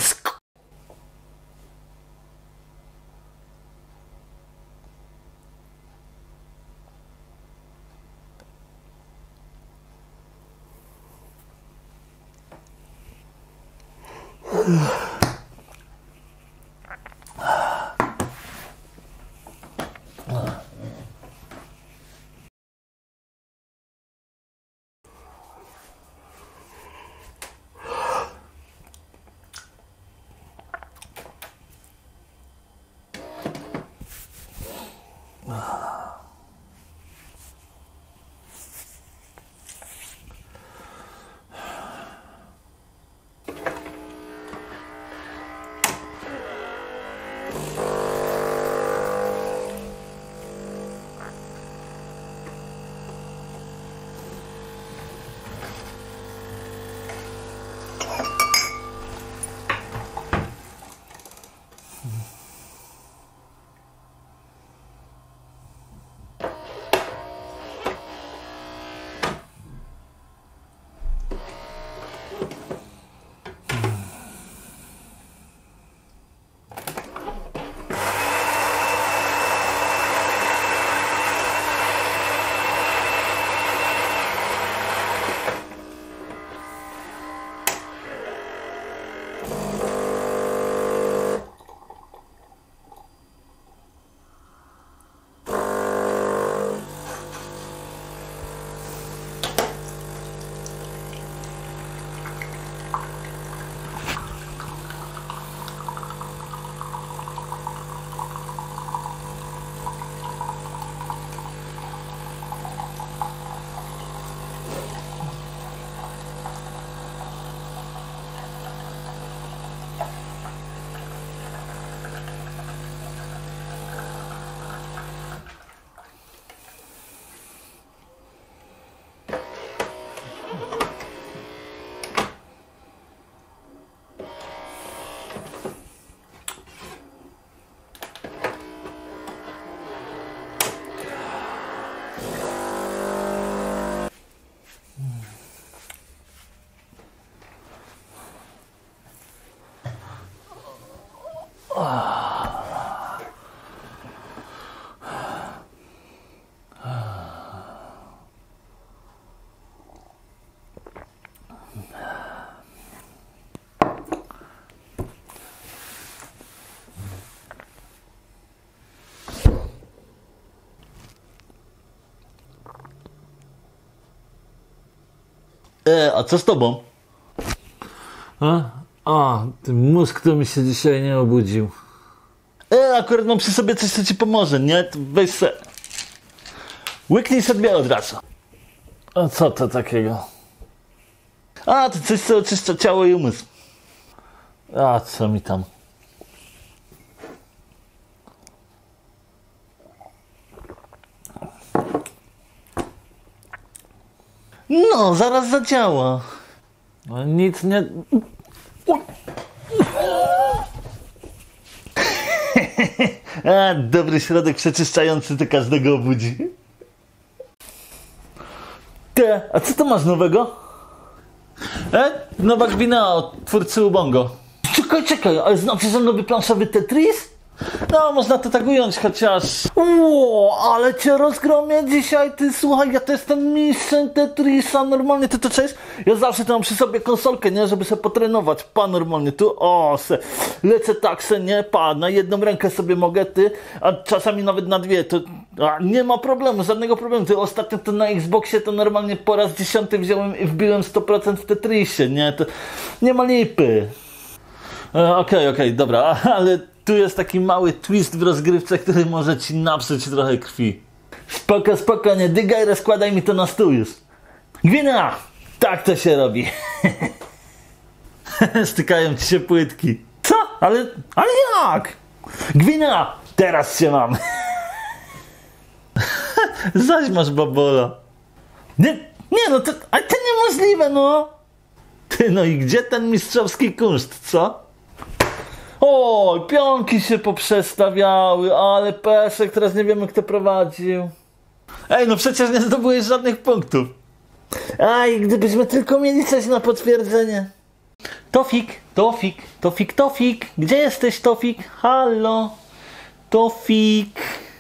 A co z tobą? Ten mózg to mi się dzisiaj nie obudził. Akurat mam przy sobie coś, co ci pomoże, nie? To weź se. Łyknij sobie od razu. A co to takiego? To coś, co oczyszcza ciało i umysł. A co mi tam? No, zaraz zadziała. No, nic nie... Dobry środek przeczyszczający to każdego obudzi. Ty, a co to masz nowego? Nowa Gwinea od twórcy Ubongo. Czekaj, ale znaczy, że nowy planszowy Tetris? No, można to tak ująć, chociaż... Ale cię rozgromię dzisiaj, ty, słuchaj, ja to jestem mistrzem Tetrisa, normalnie, ty to cześć? Ja zawsze to mam przy sobie konsolkę, nie, żeby sobie potrenować, normalnie, tu, lecę tak se, nie, na jedną rękę sobie mogę, ty, a czasami nawet na dwie, to nie ma problemu, żadnego problemu, ty, ostatnio to na Xboxie to normalnie po raz 10 wziąłem i wbiłem 100% w Tetrisie, nie, to nie ma lipy. Okej, dobra, ale tu jest taki mały twist w rozgrywce, który może ci napsuć trochę krwi. Spoko, nie dygaj, rozkładaj mi to na stół już. Gwina! Tak to się robi. Stykają ci się płytki. Co? Ale jak? Gwina! Teraz się mam. Zaś masz babola. Nie, no to niemożliwe, no. Ty, no i gdzie ten mistrzowski kunszt, co? Oj, pionki się poprzestawiały, ale Peszek, teraz nie wiemy, kto prowadził. Ej, no przecież nie zdobyłeś żadnych punktów. Aj, gdybyśmy tylko mieli coś na potwierdzenie. Tofik, gdzie jesteś, Tofik? Halo, Tofik.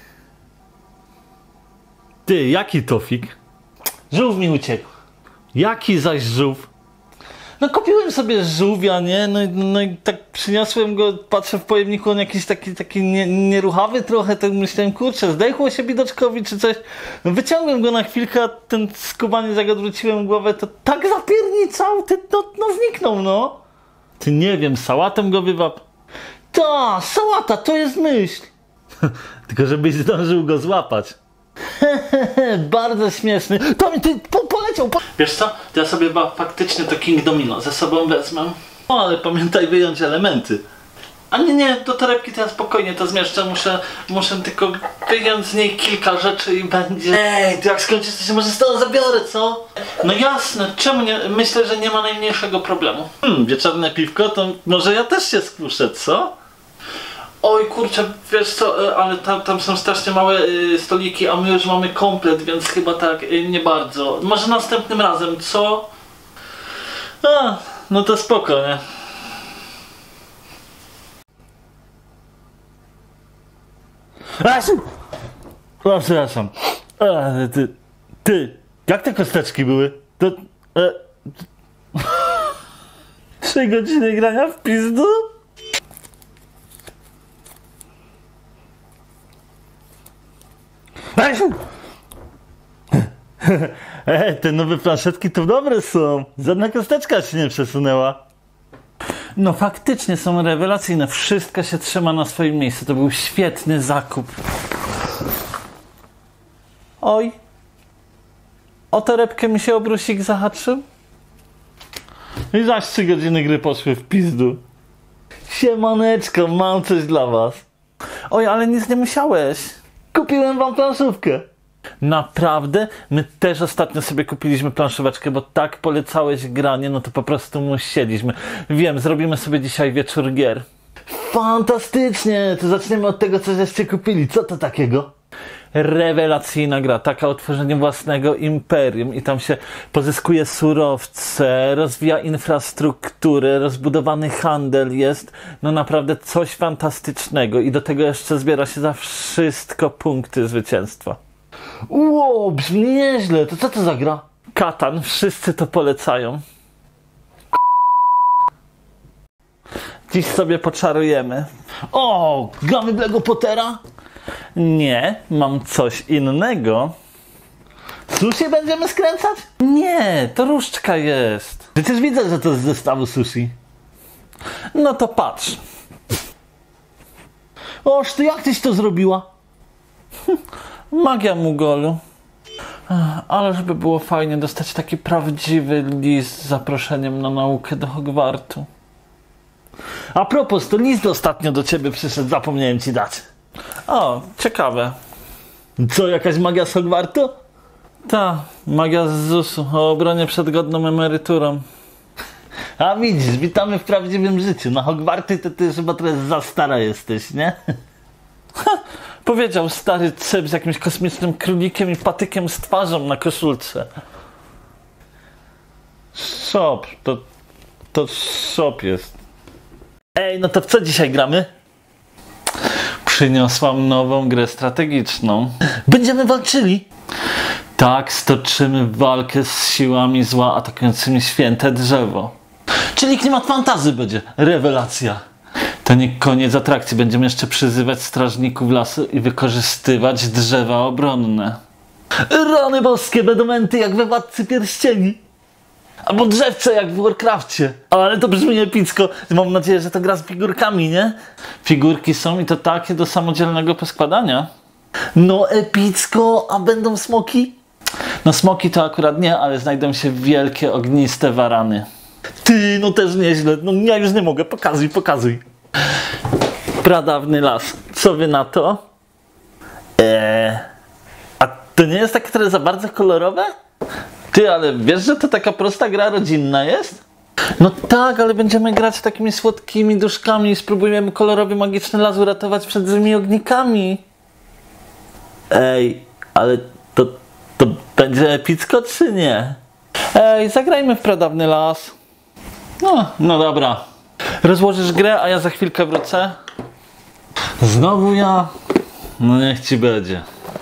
Ty, jaki Tofik? Żółw mi uciekł. Jaki zaś żółw? No kupiłem sobie żółwia, nie? No i tak przyniosłem go, patrzę w pojemniku, on jakiś taki nieruchawy trochę, tak myślałem, kurczę, zdechło się bidoczkowi czy coś. No wyciągłem go na chwilkę, a ten skubaniec, jak odwróciłem głowę, to tak zapierniczał, no zniknął, no. Ty, nie wiem, sałatą go wywap. Ta, sałata, to jest myśl. Tylko żebyś zdążył go złapać. Bardzo śmieszny. To ty poleciał. Wiesz co? To ja sobie faktycznie to King Domino ze sobą wezmę. O, ale pamiętaj wyjąć elementy. A nie, do torebki to ja spokojnie to zmieszczę. Muszę tylko wyjąć z niej kilka rzeczy i będzie... Ej, to jak skończysz, to się może z tobą zabiorę, co? No jasne, czemu nie? Myślę, że nie ma najmniejszego problemu. Wieczorne piwko, to może ja też się skuszę, co? Oj kurczę, wiesz co, ale tam są strasznie małe stoliki, a my już mamy komplet, więc chyba tak nie bardzo. Może następnym razem, co? No to spoko, nie? Przepraszam. Ty, jak te kosteczki były? To... 3 godziny grania w pizdu? Te nowe planszetki to dobre są. Żadna kosteczka się nie przesunęła. No faktycznie są rewelacyjne. Wszystko się trzyma na swoim miejscu. To był świetny zakup. Oj. O torebkę mi się obrusik zahaczył. I zaś 3 godziny gry poszły w pizdu. Siemaneczko, mam coś dla was. Oj, ale nic nie musiałeś. Kupiłem wam planszówkę. Naprawdę? My też ostatnio sobie kupiliśmy planszóweczkę, bo tak polecałeś granie, no to po prostu musieliśmy. Wiem, zrobimy sobie dzisiaj wieczór gier. Fantastycznie! To zaczniemy od tego, co żeście kupili. Co to takiego? Rewelacyjna gra, taka o tworzeniu własnego imperium i tam się pozyskuje surowce, rozwija infrastrukturę, rozbudowany handel jest, no naprawdę coś fantastycznego i do tego jeszcze zbiera się za wszystko punkty zwycięstwa. Ło, brzmi nieźle. To co to za gra? Katan, wszyscy to polecają. Dziś sobie poczarujemy. O, gramy w Lego Pottera? Nie, mam coś innego. Sushi będziemy skręcać? Nie, to różdżka jest. Przecież widzę, że to z zestawu sushi. No to patrz. Oż, to jak tyś to zrobiła? Magia Mugolu. Ale żeby było fajnie dostać taki prawdziwy list z zaproszeniem na naukę do Hogwartu. A propos, to list ostatnio do ciebie przyszedł, zapomniałem ci dać. O, ciekawe. Co, jakaś magia z Hogwartu? Ta, magia z ZUS-u o obronie przed godną emeryturą. A widzisz, witamy w prawdziwym życiu. Na Hogwarty to ty chyba trochę za stara jesteś, nie? Powiedział stary cep z jakimś kosmicznym królikiem i patykiem z twarzą na koszulce. Shop, to shop jest. Ej, no to w co dzisiaj gramy? Przyniosłam nową grę strategiczną. Będziemy walczyli. Tak, stoczymy walkę z siłami zła atakującymi święte drzewo. Czyli klimat fantazy będzie. Rewelacja. To nie koniec atrakcji. Będziemy jeszcze przyzywać strażników lasu i wykorzystywać drzewa obronne. Rany boskie, będą męty jak we Władcy Pierścieni. Albo drzewce jak w Warcrafcie. Ale to brzmi epicko. Mam nadzieję, że to gra z figurkami, nie? Figurki są i to takie do samodzielnego poskładania. No epicko, a będą smoki? No smoki to akurat nie, ale znajdą się wielkie ogniste warany. Ty, no też nieźle. No ja już nie mogę. Pokazuj. Pradawny las. Co wy na to? A to nie jest takie trochę za bardzo kolorowe? Ty, ale wiesz, że to taka prosta gra rodzinna jest? No tak, ale będziemy grać takimi słodkimi duszkami i spróbujemy kolorowy, magiczny las uratować przed złymi ognikami. Ej, ale to będzie epicko czy nie? Ej, zagrajmy w pradawny las. No dobra. Rozłożysz grę, a ja za chwilkę wrócę. Znowu ja? No niech ci będzie.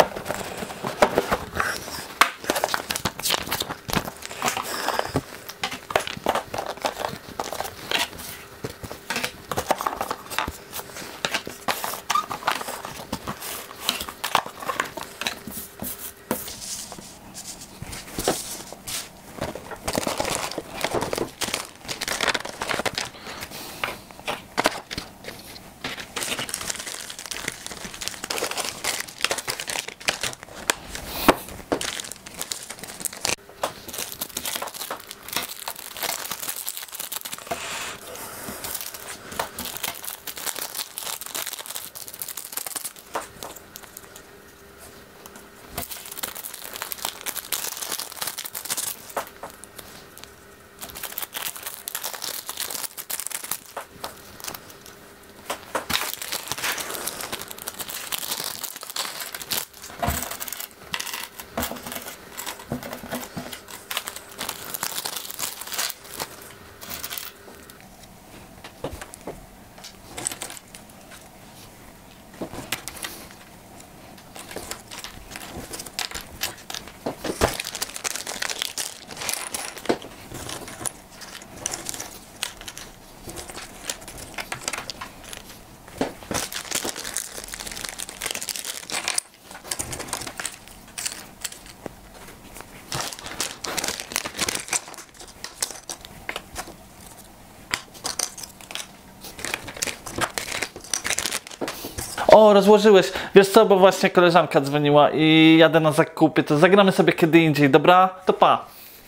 O, rozłożyłeś. Wiesz co, bo właśnie koleżanka dzwoniła i jadę na zakupy, to zagramy sobie kiedy indziej, dobra? To pa.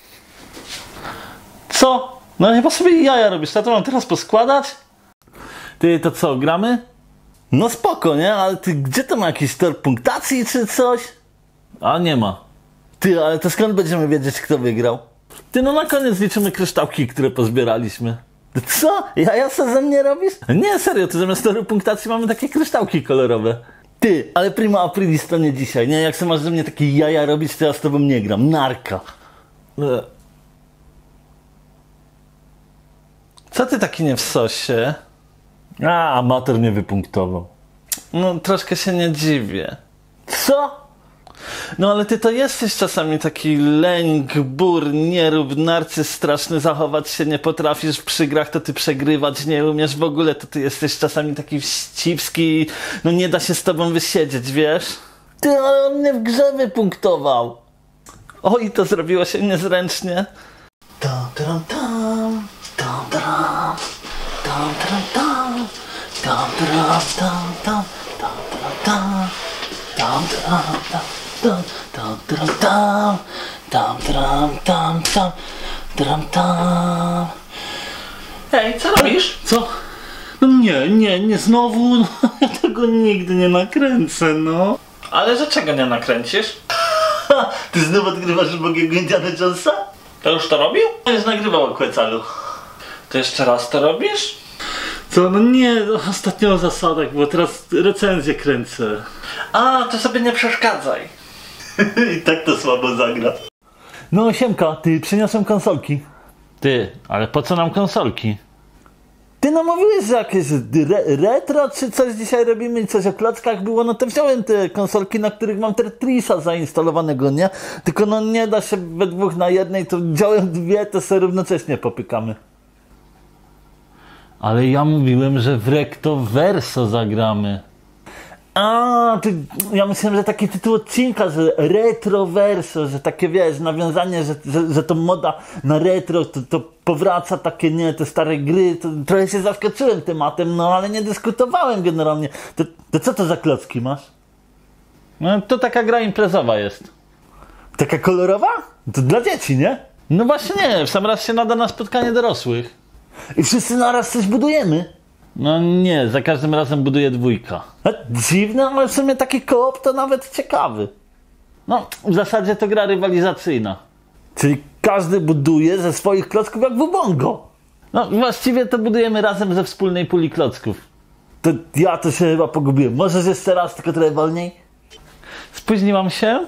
Co? No chyba sobie jaja robisz, to mam teraz poskładać? Ty, to co, gramy? No spoko, nie? Ale ty, gdzie to ma jakiś tor punktacji czy coś? A nie ma. Ty, ale to skąd będziemy wiedzieć, kto wygrał? Ty, no na koniec liczymy kryształki, które pozbieraliśmy. Co? Jaja se ze mnie robisz? Nie, serio, to zamiast toru punktacji mamy takie kryształki kolorowe. Ty, ale prima aprilis to nie dzisiaj, nie? Jak se masz ze mnie takie jaja robić, to ja z tobą nie gram. Narka. Co ty taki nie w sosie? A, amator mnie wypunktował. No troszkę się nie dziwię. Co? No ale ty to jesteś czasami taki lęk, bur, nierób, narcyz straszny, zachować się nie potrafisz, przy grach to ty przegrywać nie umiesz, w ogóle to ty jesteś czasami taki wścibski, no nie da się z tobą wysiedzieć, wiesz? Ty, ale on mnie w grze wypunktował. Oj, to zrobiło się niezręcznie. Tam, tam, tam, tam, tam, tam, tam, tam, tam, tam, tam, tam, tam. Hej, co robisz? Co? No nie znowu, no, ja tego nigdy nie nakręcę, no. Ale że czego nie nakręcisz? Ty znowu odgrywasz ubogiego Indiana Jonesa? To już to robił? To już nagrywał o Quecalu. To jeszcze raz to robisz? Co? No nie, no, ostatnio o zasadach, bo teraz recenzję kręcę. A, to sobie nie przeszkadzaj. I tak to słabo zagra. No siemka, ty przyniosłem konsolki. Ty, ale po co nam konsolki? Ty no mówiłeś, że jakieś retro czy coś dzisiaj robimy i coś o klockach było, no to wziąłem te konsolki, na których mam Tetrisa zainstalowanego, nie? Tylko no nie da się we dwóch na jednej, to wziąłem dwie, to sobie równocześnie popykamy. Ale ja mówiłem, że w Recto Verso zagramy. A, ja myślałem, że taki tytuł odcinka, że retro verso, że takie wiesz, nawiązanie, że to moda na retro, to powraca takie, nie, te stare gry, to trochę się zaskoczyłem tematem, no ale nie dyskutowałem generalnie. To co to za klocki masz? No to taka gra imprezowa jest. Taka kolorowa? To dla dzieci, nie? No właśnie nie, w sam raz się nada na spotkanie dorosłych. I wszyscy naraz coś budujemy? No nie, za każdym razem buduje dwójka. A, dziwne, ale w sumie taki koop to nawet ciekawy. No, w zasadzie to gra rywalizacyjna. Czyli każdy buduje ze swoich klocków jak w Ubongo. No właściwie to budujemy razem ze wspólnej puli klocków. To ja to się chyba pogubiłem. Możesz jeszcze raz, tylko trochę wolniej? Spóźniłam się?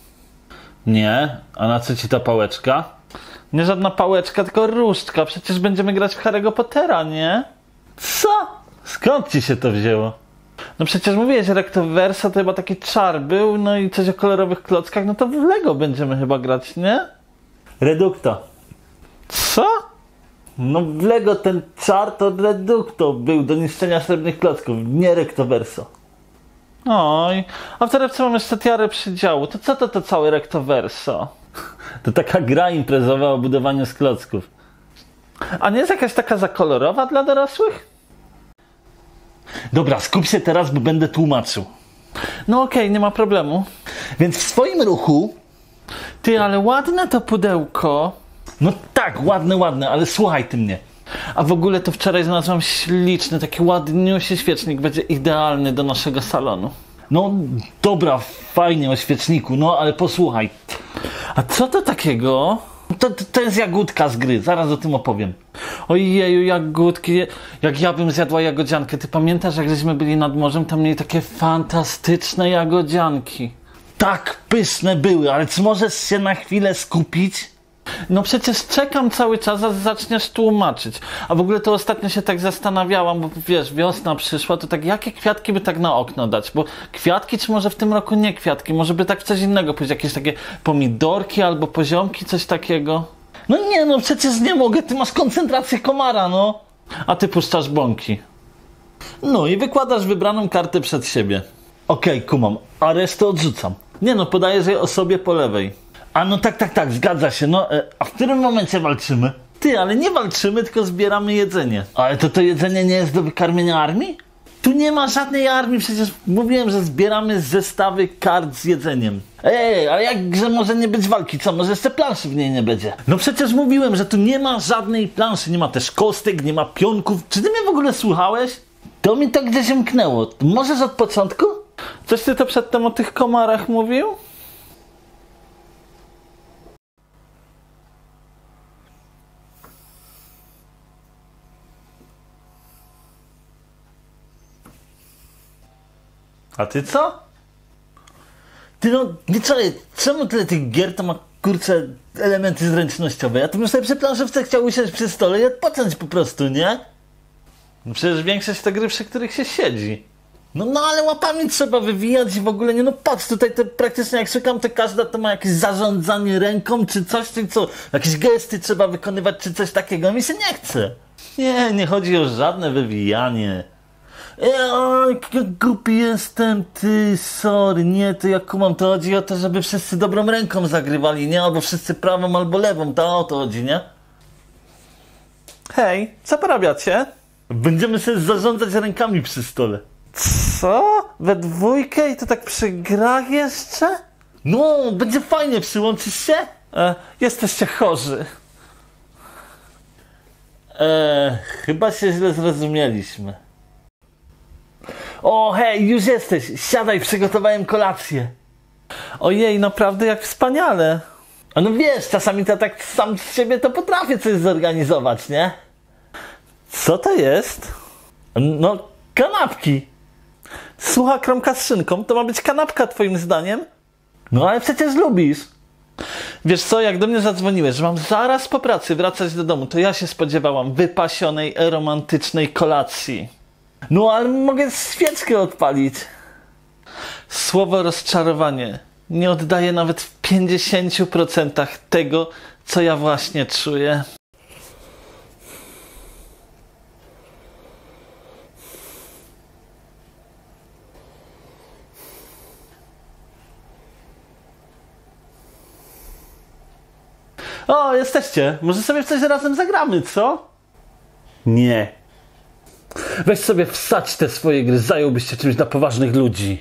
Nie. A na co ci ta pałeczka? Nie żadna pałeczka, tylko różdżka. Przecież będziemy grać w Harry'ego Pottera, nie? Co? Skąd ci się to wzięło? No przecież mówiłeś, że Recto Verso to chyba taki czar był, no i coś o kolorowych klockach, no to w Lego będziemy chyba grać, nie? Redukto. Co? No w Lego ten czar to Redukto był do niszczenia srebrnych klocków, nie Recto Verso. Oj, a w torebce mam jeszcze tiarę przydziału. To co to całe Recto Verso? To taka gra imprezowa o budowaniu z klocków. A nie jest jakaś taka zakolorowa dla dorosłych? Dobra, skup się teraz, bo będę tłumaczył. No okej, nie ma problemu. Więc w swoim ruchu... Ty, ale ładne to pudełko. No tak, ładne, ale słuchaj ty mnie. A w ogóle to wczoraj znalazłam śliczny, taki ładniusi świecznik. Będzie idealny do naszego salonu. No dobra, fajnie o świeczniku, no ale posłuchaj. A co to takiego? To jest jagódka z gry, zaraz o tym opowiem. Ojeju, jagódki. Jak ja bym zjadła jagodziankę. Ty pamiętasz, jak żeśmy byli nad morzem, tam mieli takie fantastyczne jagodzianki. Tak, pyszne były, ale czy możesz się na chwilę skupić? No przecież czekam cały czas, aż zaczniesz tłumaczyć. A w ogóle to ostatnio się tak zastanawiałam, bo wiesz, wiosna przyszła, to tak jakie kwiatki by tak na okno dać? Bo kwiatki, czy może w tym roku nie kwiatki? Może by tak w coś innego pójść, jakieś takie pomidorki albo poziomki, coś takiego? No nie, no przecież nie mogę, ty masz koncentrację komara, no. A ty puszczasz bąki. No i wykładasz wybraną kartę przed siebie. Okej, kumam, a resztę odrzucam. Nie no, podajesz jej osobie po lewej. A no tak, zgadza się, no a w którym momencie walczymy? Ty, ale nie walczymy, tylko zbieramy jedzenie. Ale to jedzenie nie jest do wykarmienia armii? Tu nie ma żadnej armii, przecież mówiłem, że zbieramy zestawy kart z jedzeniem. Ej, ale jakże może nie być walki, co? Może jeszcze planszy w niej nie będzie? No przecież mówiłem, że tu nie ma żadnej planszy, nie ma też kostek, nie ma pionków. Czy ty mnie w ogóle słuchałeś? To mi to gdzieś umknęło. Możesz od początku? Coś ty to przedtem o tych komarach mówił? A ty co? Ty no, wieczorem, czemu tyle tych gier to ma, kurczę, elementy zręcznościowe? Ja to bym sobie przy planszówce chciał usiąść przy stole i odpocząć po prostu, nie? No przecież większość to gry, przy których się siedzi. No ale łapami trzeba wywijać i w ogóle nie, no patrz, tutaj to praktycznie jak szukam, to każda to ma jakieś zarządzanie ręką, czy coś, czy co, jakieś gesty trzeba wykonywać, czy coś takiego, mi się nie chce. Nie chodzi o żadne wywijanie. Oj, jak głupi jestem, ty, sorry, nie, to jak kumam, to chodzi o to, żeby wszyscy dobrą ręką zagrywali, nie, albo wszyscy prawą, albo lewą, to o to chodzi, nie? Hej, co porabiacie? Będziemy sobie zarządzać rękami przy stole. Co? We dwójkę i to tak przy grach jeszcze? No, będzie fajnie, przyłączysz się? Jesteście chorzy. Chyba się źle zrozumieliśmy. O, hej, już jesteś, siadaj, przygotowałem kolację. Ojej, naprawdę jak wspaniale. A no wiesz, czasami to tak sam z siebie to potrafię coś zorganizować, nie? Co to jest? No, kanapki. Sucha kromka z szynką, to ma być kanapka twoim zdaniem? No ale przecież lubisz. Wiesz co, jak do mnie zadzwoniłeś, że mam zaraz po pracy wracać do domu, to ja się spodziewałam wypasionej, romantycznej kolacji. No ale mogę świeczkę odpalić. Słowo rozczarowanie nie oddaje nawet w 50% tego, co ja właśnie czuję. O, jesteście. Może sobie w coś razem zagramy, co? Nie. Weź sobie wsadź te swoje gry, zająłbyś się czymś dla poważnych ludzi.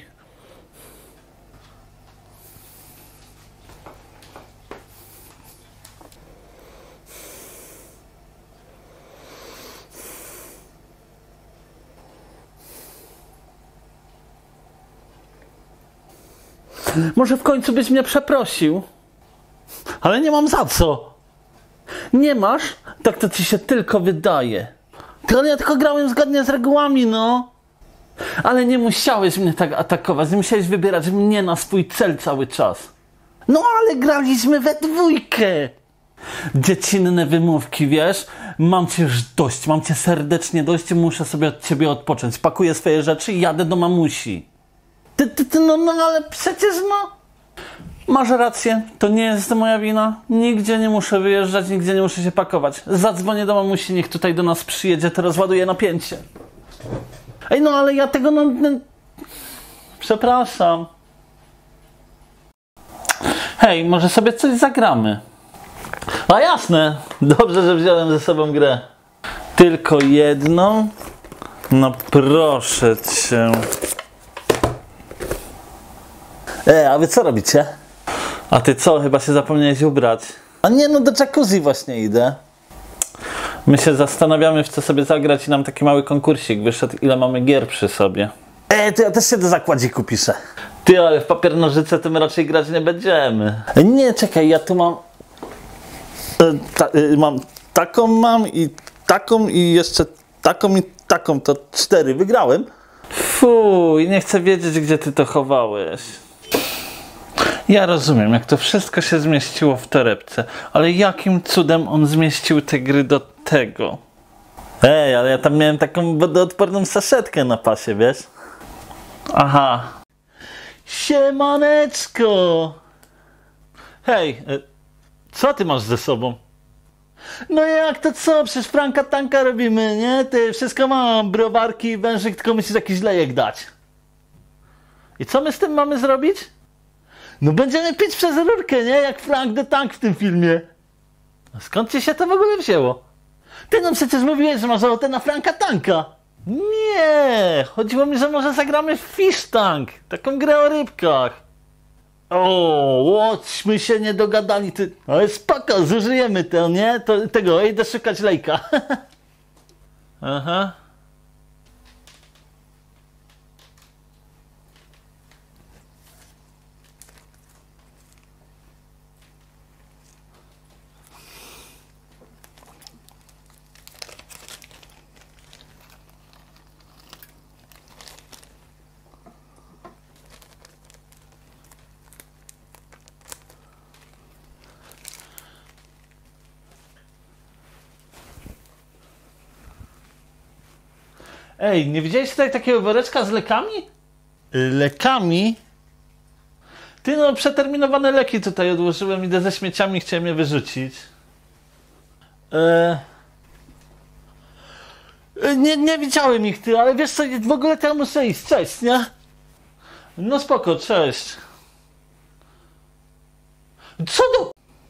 Może w końcu byś mnie przeprosił? Ale nie mam za co. Nie masz? Tak to ci się tylko wydaje. Ale ja tylko grałem zgodnie z regułami, no. Ale nie musiałeś mnie tak atakować, nie musiałeś wybierać mnie na swój cel cały czas. No ale graliśmy we dwójkę. Dziecinne wymówki, wiesz? Mam cię już dość, mam cię serdecznie dość i muszę sobie od ciebie odpocząć. Pakuję swoje rzeczy i jadę do mamusi. No ale przecież no... Masz rację, to nie jest moja wina. Nigdzie nie muszę wyjeżdżać, nigdzie nie muszę się pakować. Zadzwonię do mamusi, niech tutaj do nas przyjedzie, to rozładuje napięcie. Ej, no ale ja tego Przepraszam. Hej, może sobie coś zagramy? A jasne, dobrze, że wziąłem ze sobą grę. Tylko jedną? No proszę cię. A wy co robicie? A ty co, chyba się zapomniałeś ubrać? A nie, no do jacuzzi właśnie idę. My się zastanawiamy, w co sobie zagrać i nam taki mały konkursik wyszedł, ile mamy gier przy sobie. To ja też się do zakładziku piszę. Ty, ale w papier nożyce to my raczej grać nie będziemy. Nie, czekaj, ja tu mam... mam taką i jeszcze taką i taką, to 4 wygrałem. Fuj, nie chcę wiedzieć, gdzie ty to chowałeś. Ja rozumiem, jak to wszystko się zmieściło w torebce, ale jakim cudem on zmieścił te gry do tego? Ej, ale ja tam miałem taką wodoodporną saszetkę na pasie, wiesz? Aha. Siemaneczko! Hej, co ty masz ze sobą? No jak to co? Przecież Franka Tanka robimy, nie? Ty, wszystko mam, browarki, wężyk, tylko musisz jakiś lejek dać. I co my z tym mamy zrobić? No będziemy pić przez rurkę, nie? Jak Frank the Tank w tym filmie. A skąd ci się to w ogóle wzięło? Ty no przecież mówiłeś, że masz ochotę na Franka Tanka. Nie, chodziło mi, że może zagramy w Fish Tank, taką grę o rybkach. Łoćmy się nie dogadali, ty. Ale spoko, zużyjemy to, nie? Tego, idę szukać lejka. Aha. Ej, nie widziałeś tutaj takiego woreczka z lekami? Lekami? Ty no, przeterminowane leki tutaj odłożyłem, idę ze śmieciami, chciałem je wyrzucić. Nie widziałem ich, ty, ale wiesz co, w ogóle to ja muszę iść, cześć, nie? No spoko, cześć. Co do...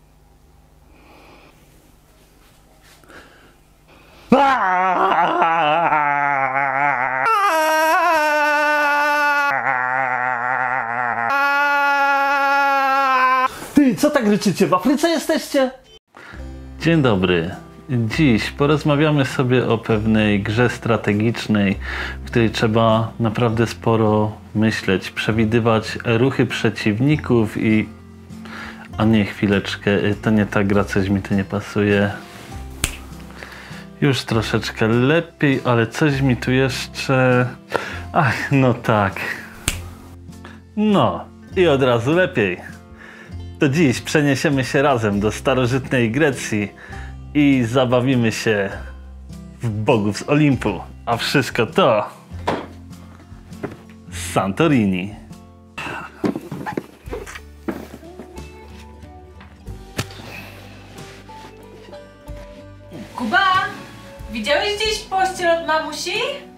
Ty, co tak ryczycie? W Afryce jesteście? Dzień dobry. Dziś porozmawiamy sobie o pewnej grze strategicznej, w której trzeba naprawdę sporo myśleć, przewidywać ruchy przeciwników i... A nie, chwileczkę, to nie ta gra, coś mi tu nie pasuje. Już troszeczkę lepiej, ale coś mi tu jeszcze... Ach, no tak. No, i od razu lepiej. To dziś przeniesiemy się razem do starożytnej Grecji i zabawimy się w bogów z Olimpu. A wszystko to z Santorini. Kuba! Widziałeś gdzieś pościel od mamusi?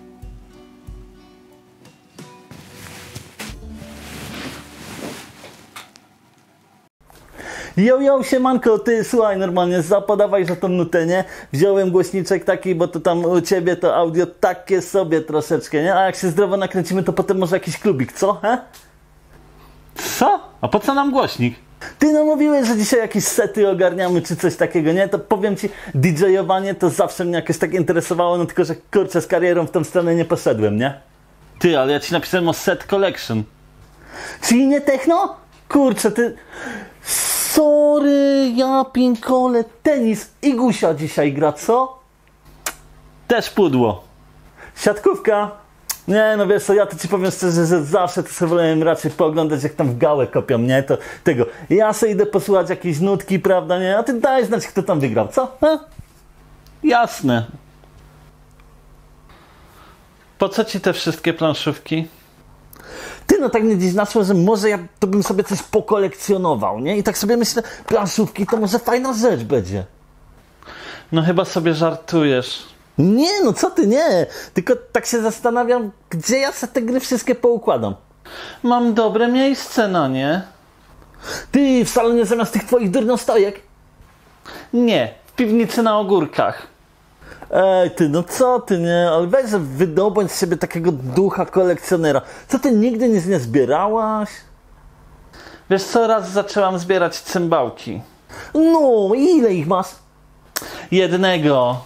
Jo, siemanko, ty słuchaj, normalnie zapodawaj, że tą nutę, nie? Wziąłem głośniczek taki, bo to tam u ciebie to audio takie sobie troszeczkę, nie? A jak się zdrowo nakręcimy, to potem może jakiś klubik, co? He? Co? A po co nam głośnik? Ty no mówiłeś, że dzisiaj jakieś sety ogarniamy, czy coś takiego, nie? To powiem ci, DJ-owanie to zawsze mnie jakoś tak interesowało, no tylko, że kurczę, z karierą w tą stronę nie poszedłem, nie? Ty, ale ja ci napisałem o set collection. Czyli nie techno? Kurczę, ty... Sorry, ja pinkole, tenis i Gusia dzisiaj gra, co? Też pudło. Siatkówka. Nie, no wiesz co, ja to ci powiem szczerze, że zawsze to sobie wolałem raczej pooglądać, jak tam w gałę kopią, nie? To tego. Ja sobie idę posłuchać jakieś nutki, prawda, nie? A ty daj znać, kto tam wygrał, co? Ha? Jasne. Po co ci te wszystkie planszówki? Ty, no tak mnie dziś naszło, że może ja to bym sobie coś pokolekcjonował, nie? I tak sobie myślę, planszówki to może fajna rzecz będzie. No chyba sobie żartujesz. Nie, no co ty, nie. Tylko tak się zastanawiam, gdzie ja sobie te gry wszystkie poukładam. Mam dobre miejsce, no nie? Ty, w salonie zamiast tych twoich durnostojek? Nie, w piwnicy na ogórkach. Ej, ty, no co ty, nie? Ale weź, że wydobądź z siebie takiego ducha kolekcjonera. Co, ty nigdy nic nie zbierałaś? Wiesz co, raz zaczęłam zbierać cymbałki. No, ile ich masz? Jednego.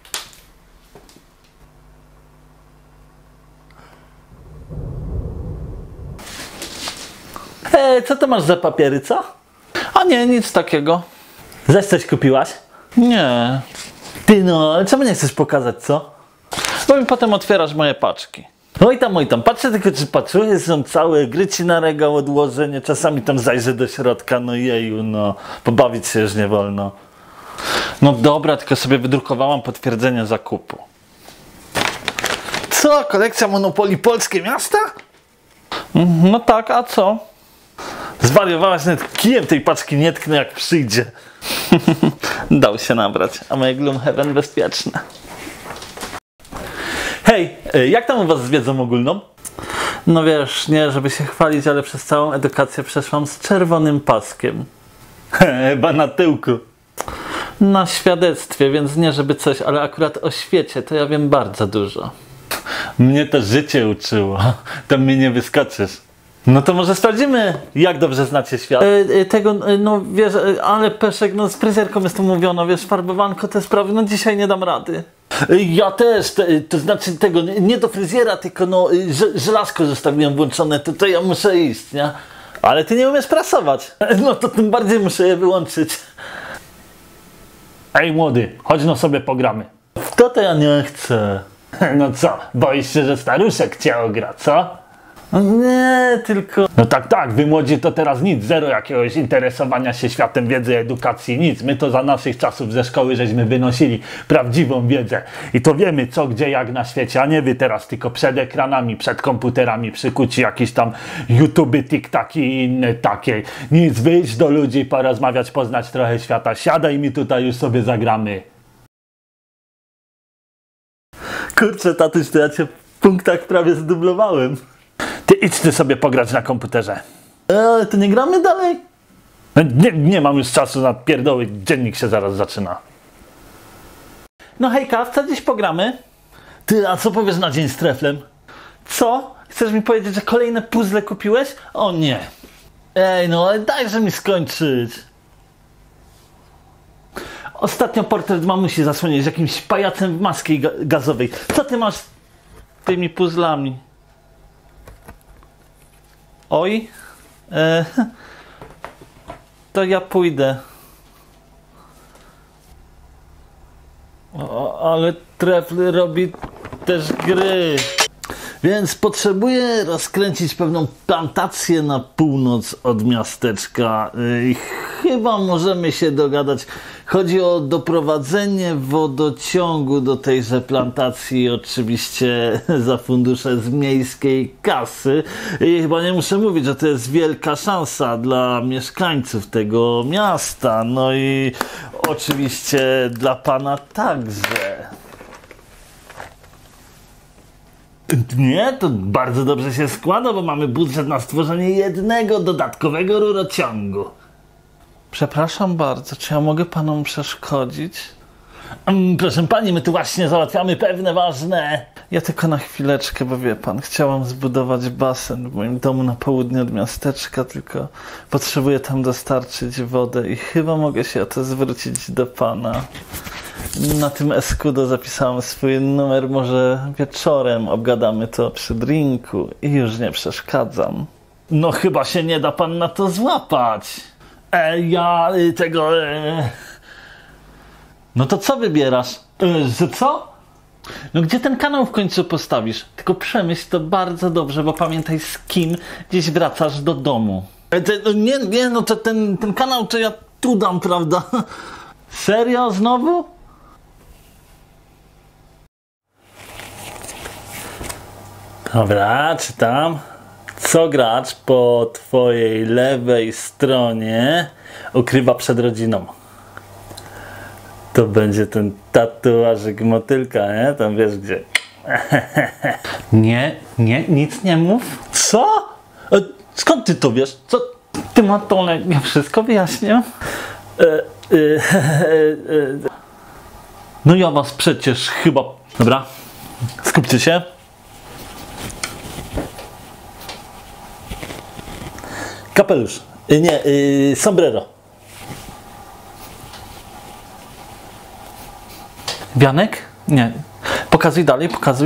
Co to masz za papiery, co? A nie, nic takiego. Zaś coś kupiłaś? Nie. Ty no, ale czemu nie chcesz pokazać, co? Bo mi potem otwierasz moje paczki. Oj tam, patrzę tylko, czy patrzyłeś, są całe gry ci na regał odłożenie, czasami tam zajrzę do środka, no jeju, no, pobawić się już nie wolno. No dobra, tylko sobie wydrukowałam potwierdzenie zakupu. Co, kolekcja Monopolii Polskie Miasta? No tak, a co? Zwariowałaś, nawet kijem tej paczki nie tknę, jak przyjdzie. Dał się nabrać, a moje Gloomhaven bezpieczne. Hej, jak tam u was z wiedzą ogólną? No wiesz, nie żeby się chwalić, ale przez całą edukację przeszłam z czerwonym paskiem. Chyba na tyłku. Na świadectwie, więc nie żeby coś, ale akurat o świecie to ja wiem bardzo dużo. Mnie to życie uczyło, tam mnie nie wyskoczysz. No to może sprawdzimy, jak dobrze znacie świat. No wiesz, ale Peszek, no z fryzjerką jest umówiono, wiesz, farbowanko, te sprawy, no dzisiaj nie dam rady. Ja też, to znaczy tego, nie do fryzjera, tylko no, żelazko zostawiłem włączone, to ja muszę iść, nie? Ale ty nie umiesz prasować. No to tym bardziej muszę je wyłączyć. Ej młody, chodź no sobie pogramy. W to ja nie chcę. No co, boisz się, że staruszek cię ogra, co? Nie, tylko... No tak, wy młodzi to teraz nic, zero jakiegoś interesowania się światem wiedzy, edukacji, nic. My to za naszych czasów ze szkoły żeśmy wynosili prawdziwą wiedzę. I to wiemy co, gdzie, jak na świecie, a nie wy teraz tylko przed ekranami, przed komputerami, przykuci jakieś tam YouTube'y, TikToki i inne takie. Nic, wyjść do ludzi, porozmawiać, poznać trochę świata. Siadaj mi tutaj, już sobie zagramy. Kurczę, tatuś, to ja cię w punktach prawie zdublowałem. Ty idź ty sobie pograć na komputerze. Ale to nie gramy dalej? Nie mam już czasu na pierdoły, dziennik się zaraz zaczyna. No hejka, w co dziś pogramy? Ty, a co powiesz na dzień z treflem? Co? Chcesz mi powiedzieć, że kolejne puzzle kupiłeś? O nie. Ej, no ale dajże mi skończyć. Ostatnio portret mamusi zasłoniłeś jakimś pajacem w masce gazowej. Co ty masz z tymi puzzlami? Oj, to ja pójdę. Ale Trefl robi też gry. Więc potrzebuję rozkręcić pewną plantację na północ od miasteczka. I chyba możemy się dogadać. Chodzi o doprowadzenie wodociągu do tejże plantacji, oczywiście za fundusze z miejskiej kasy. I chyba nie muszę mówić, że to jest wielka szansa dla mieszkańców tego miasta. No i oczywiście dla pana także. Nie, to bardzo dobrze się składa, bo mamy budżet na stworzenie jednego dodatkowego rurociągu. Przepraszam bardzo, czy ja mogę panom przeszkodzić? Proszę pani, my tu właśnie załatwiamy pewne ważne... Ja tylko na chwileczkę, bo wie pan, chciałam zbudować basen w moim domu na południe od miasteczka, tylko potrzebuję tam dostarczyć wodę i chyba mogę się o to zwrócić do pana. Na tym Escudo zapisałem swój numer, może wieczorem obgadamy to przy drinku i już nie przeszkadzam. No chyba się nie da pan na to złapać. No to co wybierasz? Że co? No gdzie ten kanał w końcu postawisz? Tylko przemyśl to bardzo dobrze, bo pamiętaj z kim gdzieś wracasz do domu. No to ten kanał to ja tu dam, prawda? Serio? Znowu? Dobra, czytam. Co gracz po twojej lewej stronie ukrywa przed rodziną? To będzie ten tatuażyk motylka, nie? Tam wiesz gdzie. Nie, nic nie mów. Co? Skąd ty to wiesz? Co? Ty Matole, ja wszystko wyjaśnię. No ja was przecież chyba... Dobra, skupcie się. Kapelusz. Sombrero. Wianek? Nie. Pokazuj dalej, pokazuj.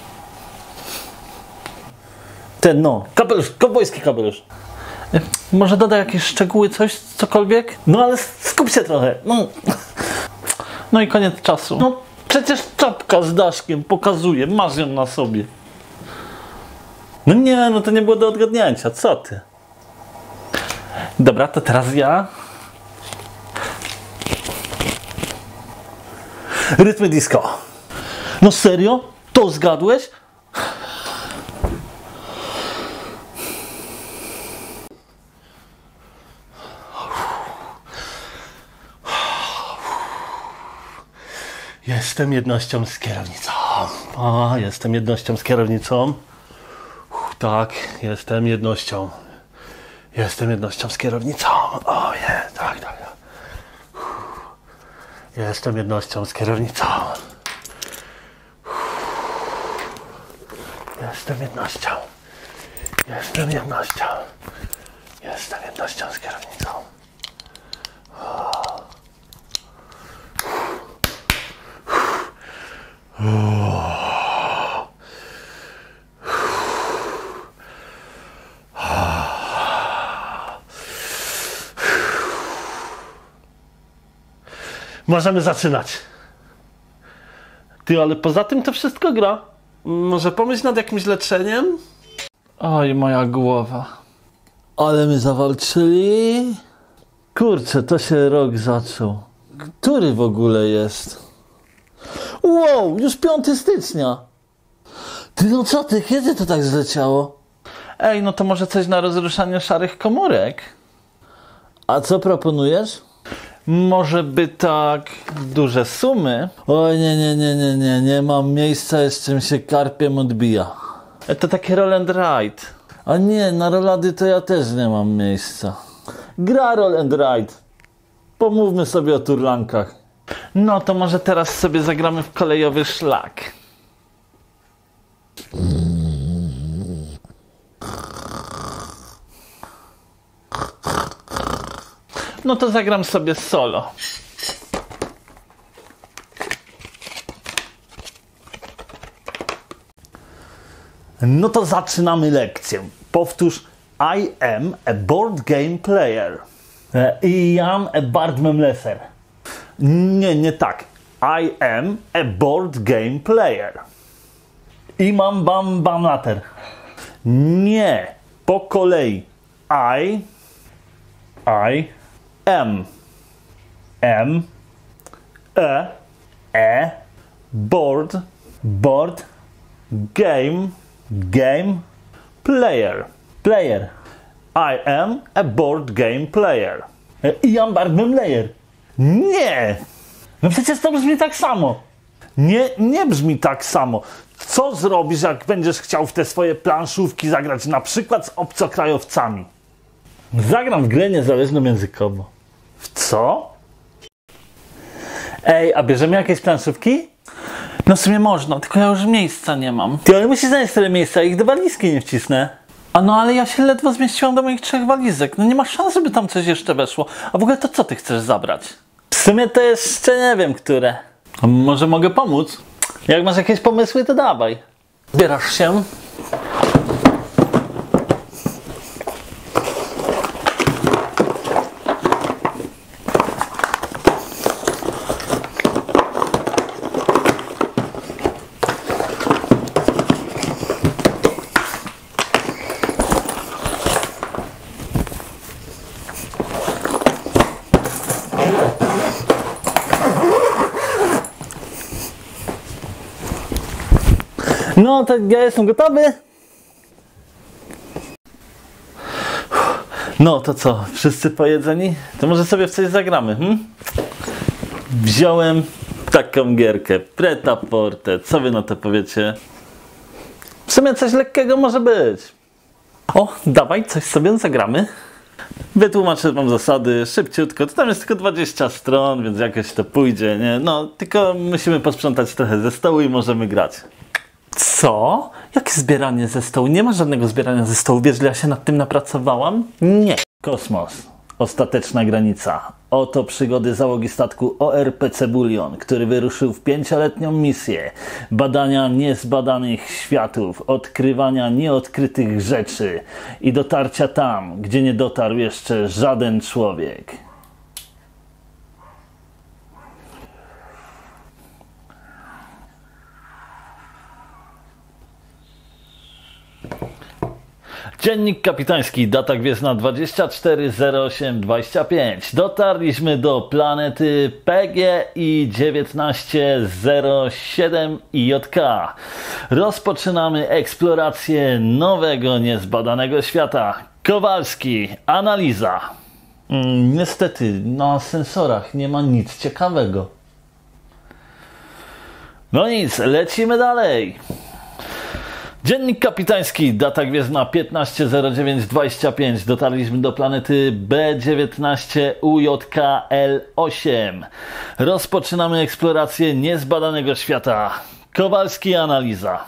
Kapelusz, kowbojski kapelusz. Może dodaj jakieś szczegóły, coś, cokolwiek? No ale skup się trochę. No i koniec czasu. No przecież czapka z daszkiem pokazuje, masz ją na sobie. No nie, no to nie było do odgadnięcia, co ty? Dobra, to teraz ja. Rytmy disco. No serio? To zgadłeś? Jestem jednością z kierownicą. Jestem jednością z kierownicą. Tak, jestem jednością. Jestem jednością z kierownicą. Tak. Jestem jednością z kierownicą. Jestem jednością. Jestem jednością. Jestem jednością z kierownicą. Możemy zaczynać. Ty, ale poza tym to wszystko gra. Może pomyśl nad jakimś leczeniem? Oj, moja głowa. Ale my zawalczyli. Kurczę, to się rok zaczął. Który w ogóle jest? Wow, już 5 stycznia. Ty no co ty, kiedy to tak zleciało? Ej, no to może coś na rozruszanie szarych komórek? A co proponujesz? Może by tak duże sumy? Oj, nie mam miejsca, z czym się karpiem odbija. To takie roll and ride. A nie, na rolady to ja też nie mam miejsca. Gra roll and ride. Pomówmy sobie o turlankach. No to może teraz sobie zagramy w kolejowy szlak. No to zagram sobie solo. No to zaczynamy lekcję. Powtórz: I am a board game player. I am a Bardmemleser. Nie tak. I am a board game player. Imam bam bam later. Nie. Po kolei. I am. Board, game, player. I am a board game player. I am board game player. Nie! No przecież to brzmi tak samo. Nie brzmi tak samo. Co zrobisz, jak będziesz chciał w te swoje planszówki zagrać na przykład z obcokrajowcami? Zagram w grę niezależną językowo. W co? Ej, a bierzemy jakieś planszówki? No w sumie można, tylko ja już miejsca nie mam. Ty, ale musisz znaleźć tyle miejsca, ich do walizki nie wcisnę. A no ale ja się ledwo zmieściłam do moich 3 walizek. No nie ma szans, żeby tam coś jeszcze weszło. A w ogóle to co ty chcesz zabrać? W sumie to jeszcze nie wiem, które. A może mogę pomóc? Jak masz jakieś pomysły, to dawaj. Zbierasz się? No to ja jestem gotowy. No to co, wszyscy pojedzeni? To może sobie w coś zagramy, Wziąłem taką gierkę, Pret-a-Porter. Co wy na to powiecie? W sumie coś lekkiego może być. O, dawaj, coś sobie zagramy. Wytłumaczę wam zasady szybciutko. To tam jest tylko 20 stron, więc jakoś to pójdzie, nie? No, tylko musimy posprzątać trochę ze stołu i możemy grać. Co? Jakie zbieranie ze stołu? Nie ma żadnego zbierania ze stołu. Wiesz, że ja się nad tym napracowałam? Nie. Kosmos. Ostateczna granica. Oto przygody załogi statku ORP Cebulion, który wyruszył w 5-letnią misję badania niezbadanych światów, odkrywania nieodkrytych rzeczy i dotarcia tam, gdzie nie dotarł jeszcze żaden człowiek. Dziennik kapitański, data gwiezdna 240825. Dotarliśmy do planety PGI 1907 IJK. Rozpoczynamy eksplorację nowego, niezbadanego świata. Kowalski, analiza. Niestety, na sensorach nie ma nic ciekawego. No nic, lecimy dalej. Dziennik kapitański, data gwiezdna 150925. Dotarliśmy do planety B19 UJKL8. Rozpoczynamy eksplorację niezbadanego świata. Kowalski, analiza.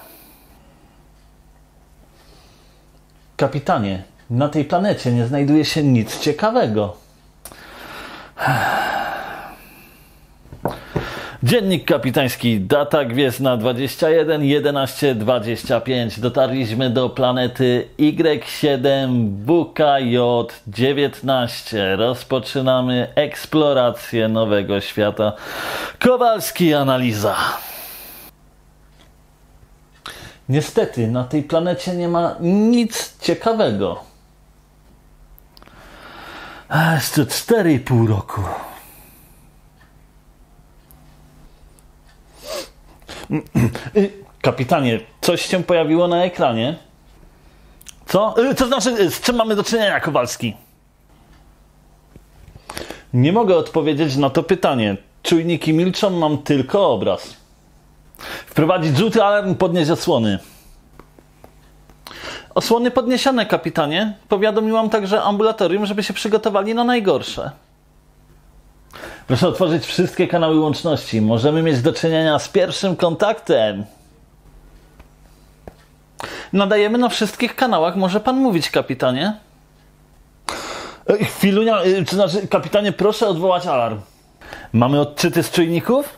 Kapitanie, na tej planecie nie znajduje się nic ciekawego. Dziennik kapitański, data gwiezdna 211125. Dotarliśmy do planety Y7 WKJ19. Rozpoczynamy eksplorację nowego świata. Kowalski, analiza. Niestety, na tej planecie nie ma nic ciekawego. Jeszcze 4,5 roku. Kapitanie, coś się pojawiło na ekranie? Co? To znaczy, z czym mamy do czynienia, Kowalski? Nie mogę odpowiedzieć na to pytanie. Czujniki milczą, mam tylko obraz. Wprowadzić żółty alarm, podnieść osłony. Osłony podniesione, kapitanie. Powiadomiłam także ambulatorium, żeby się przygotowali na najgorsze. Proszę otworzyć wszystkie kanały łączności. Możemy mieć do czynienia z pierwszym kontaktem. Nadajemy na wszystkich kanałach. Może pan mówić, kapitanie? Chwilunia, to znaczy, kapitanie, proszę odwołać alarm. Mamy odczyty z czujników?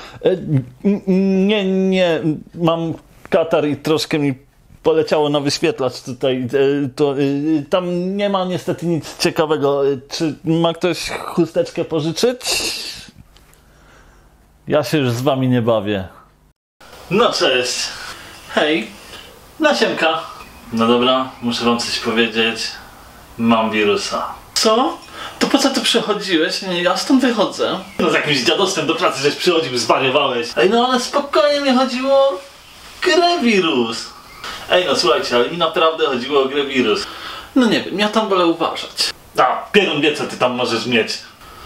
Nie. Mam katar i troszkę mi poleciało na wyświetlacz tutaj. Tam nie ma niestety nic ciekawego. Czy ma ktoś chusteczkę pożyczyć? Ja się już z wami nie bawię. No cześć. Hej, Nasiemka. No dobra, muszę wam coś powiedzieć. Mam wirusa. Co? To po co tu przychodziłeś? Nie, ja stąd wychodzę. No z jakimś dziadostwem do pracy żeś przychodził, zwariowałeś. Ej, no ale spokojnie, mi chodziło o grę wirus. Ej no słuchajcie, ale mi naprawdę chodziło o grę wirus. No nie wiem, ja tam wolę uważać. A, Pierun wie co ty tam możesz mieć.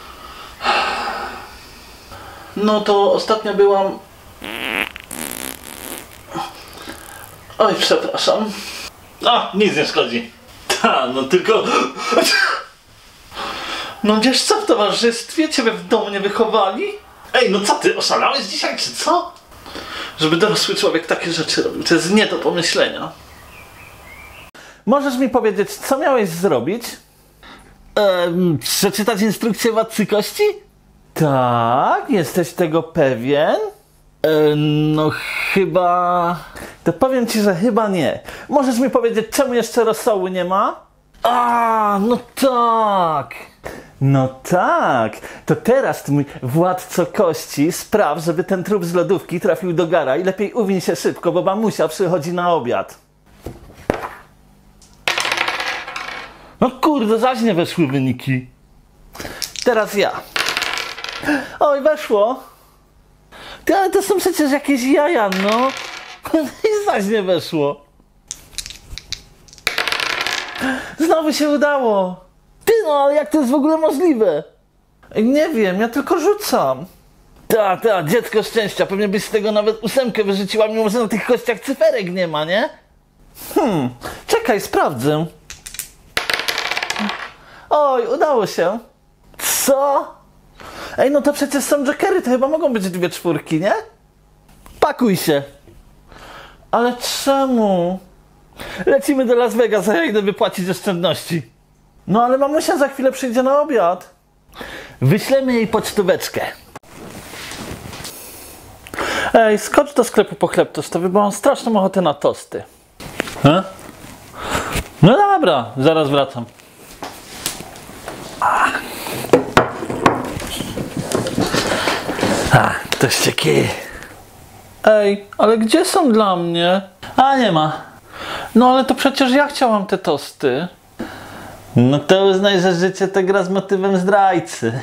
No to ostatnio byłam... Oj, przepraszam. A, nic nie szkodzi. Ta, no tylko... No wiesz co, w towarzystwie ciebie w domu nie wychowali? Ej, no co ty, oszalałeś dzisiaj czy co? Żeby dorosły człowiek takie rzeczy robił, to jest nie do pomyślenia. Możesz mi powiedzieć, co miałeś zrobić? Przeczytać instrukcję władcy kości? Tak, jesteś tego pewien? No chyba... To powiem ci, że chyba nie. Możesz mi powiedzieć, czemu jeszcze rosołu nie ma? A, no tak. No tak, to teraz ty mój władco kości spraw, żeby ten trup z lodówki trafił do gara i lepiej uwiń się szybko, bo mamusia przychodzi na obiad. No kurde, zaś nie weszły wyniki. Teraz ja. Oj, weszło. Ty, ale to są przecież jakieś jaja, no. I zaś nie weszło. Znowu się udało. Ty, no ale jak to jest w ogóle możliwe? Nie wiem, ja tylko rzucam. Ta, dziecko szczęścia. Pewnie byś z tego nawet 8 wyrzuciła, mimo że na tych kościach cyferek nie ma, nie? Czekaj, sprawdzę. Oj, udało się. Co? Ej, no to przecież są jokery, to chyba mogą być 2 czwórki, nie? Pakuj się. Ale czemu? Lecimy do Las Vegas, a ja idę wypłacić oszczędności. No ale mamusia za chwilę przyjdzie na obiad. Wyślemy jej pocztóweczkę. Ej, skocz do sklepu po chleb tostowy, bo mam straszną ochotę na tosty. No dobra, zaraz wracam. Tościaki. Ej, ale gdzie są dla mnie? A nie ma. No ale to przecież ja chciałam te tosty. No to uznaj, że życie to gra z motywem zdrajcy.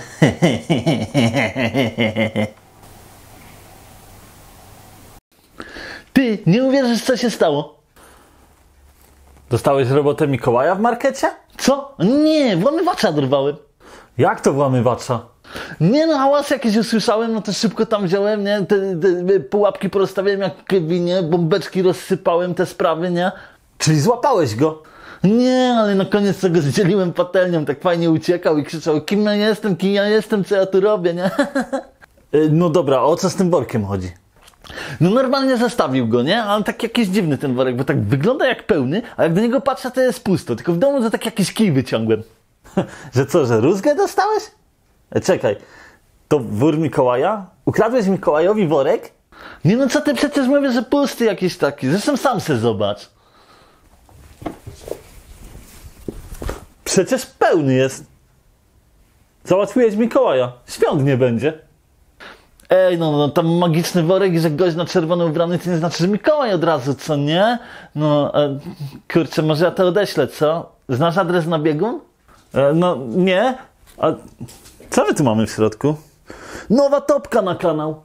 Ty, nie uwierzysz, co się stało? Dostałeś robotę Mikołaja w markecie? Co? Nie, włamywacza dorwałem. Jak to włamywacza? Nie no, hałas jakieś usłyszałem, no to szybko tam wziąłem, nie? Te pułapki porozstawiałem jak w Kevinie, bombeczki rozsypałem, te sprawy, nie? Czyli złapałeś go? Nie, ale na koniec tego zdzieliłem patelnią, tak fajnie uciekał i krzyczał, kim ja jestem, co ja tu robię, nie? No dobra, o co z tym workiem chodzi? No normalnie zostawił go, nie? Ale tak jakiś dziwny ten worek, bo tak wygląda jak pełny, a jak do niego patrzę, to jest pusto, tylko w domu to tak jakiś kij wyciągłem. Że co, że rózgę dostałeś? Czekaj, to wór Mikołaja? Ukradłeś Mikołajowi worek? Nie no co ty, przecież mówię, że pusty jakiś taki, zresztą sam se zobacz. Przecież pełny jest. Załatwiłeś Mikołaja. Świąt nie będzie. Ej, no tam magiczny worek i że gość na czerwono ubrany to nie znaczy, że Mikołaj od razu, co nie? No, kurczę, może ja to odeślę, co? Znasz adres na biegun? No nie. A co my tu mamy w środku? Nowa topka na kanał.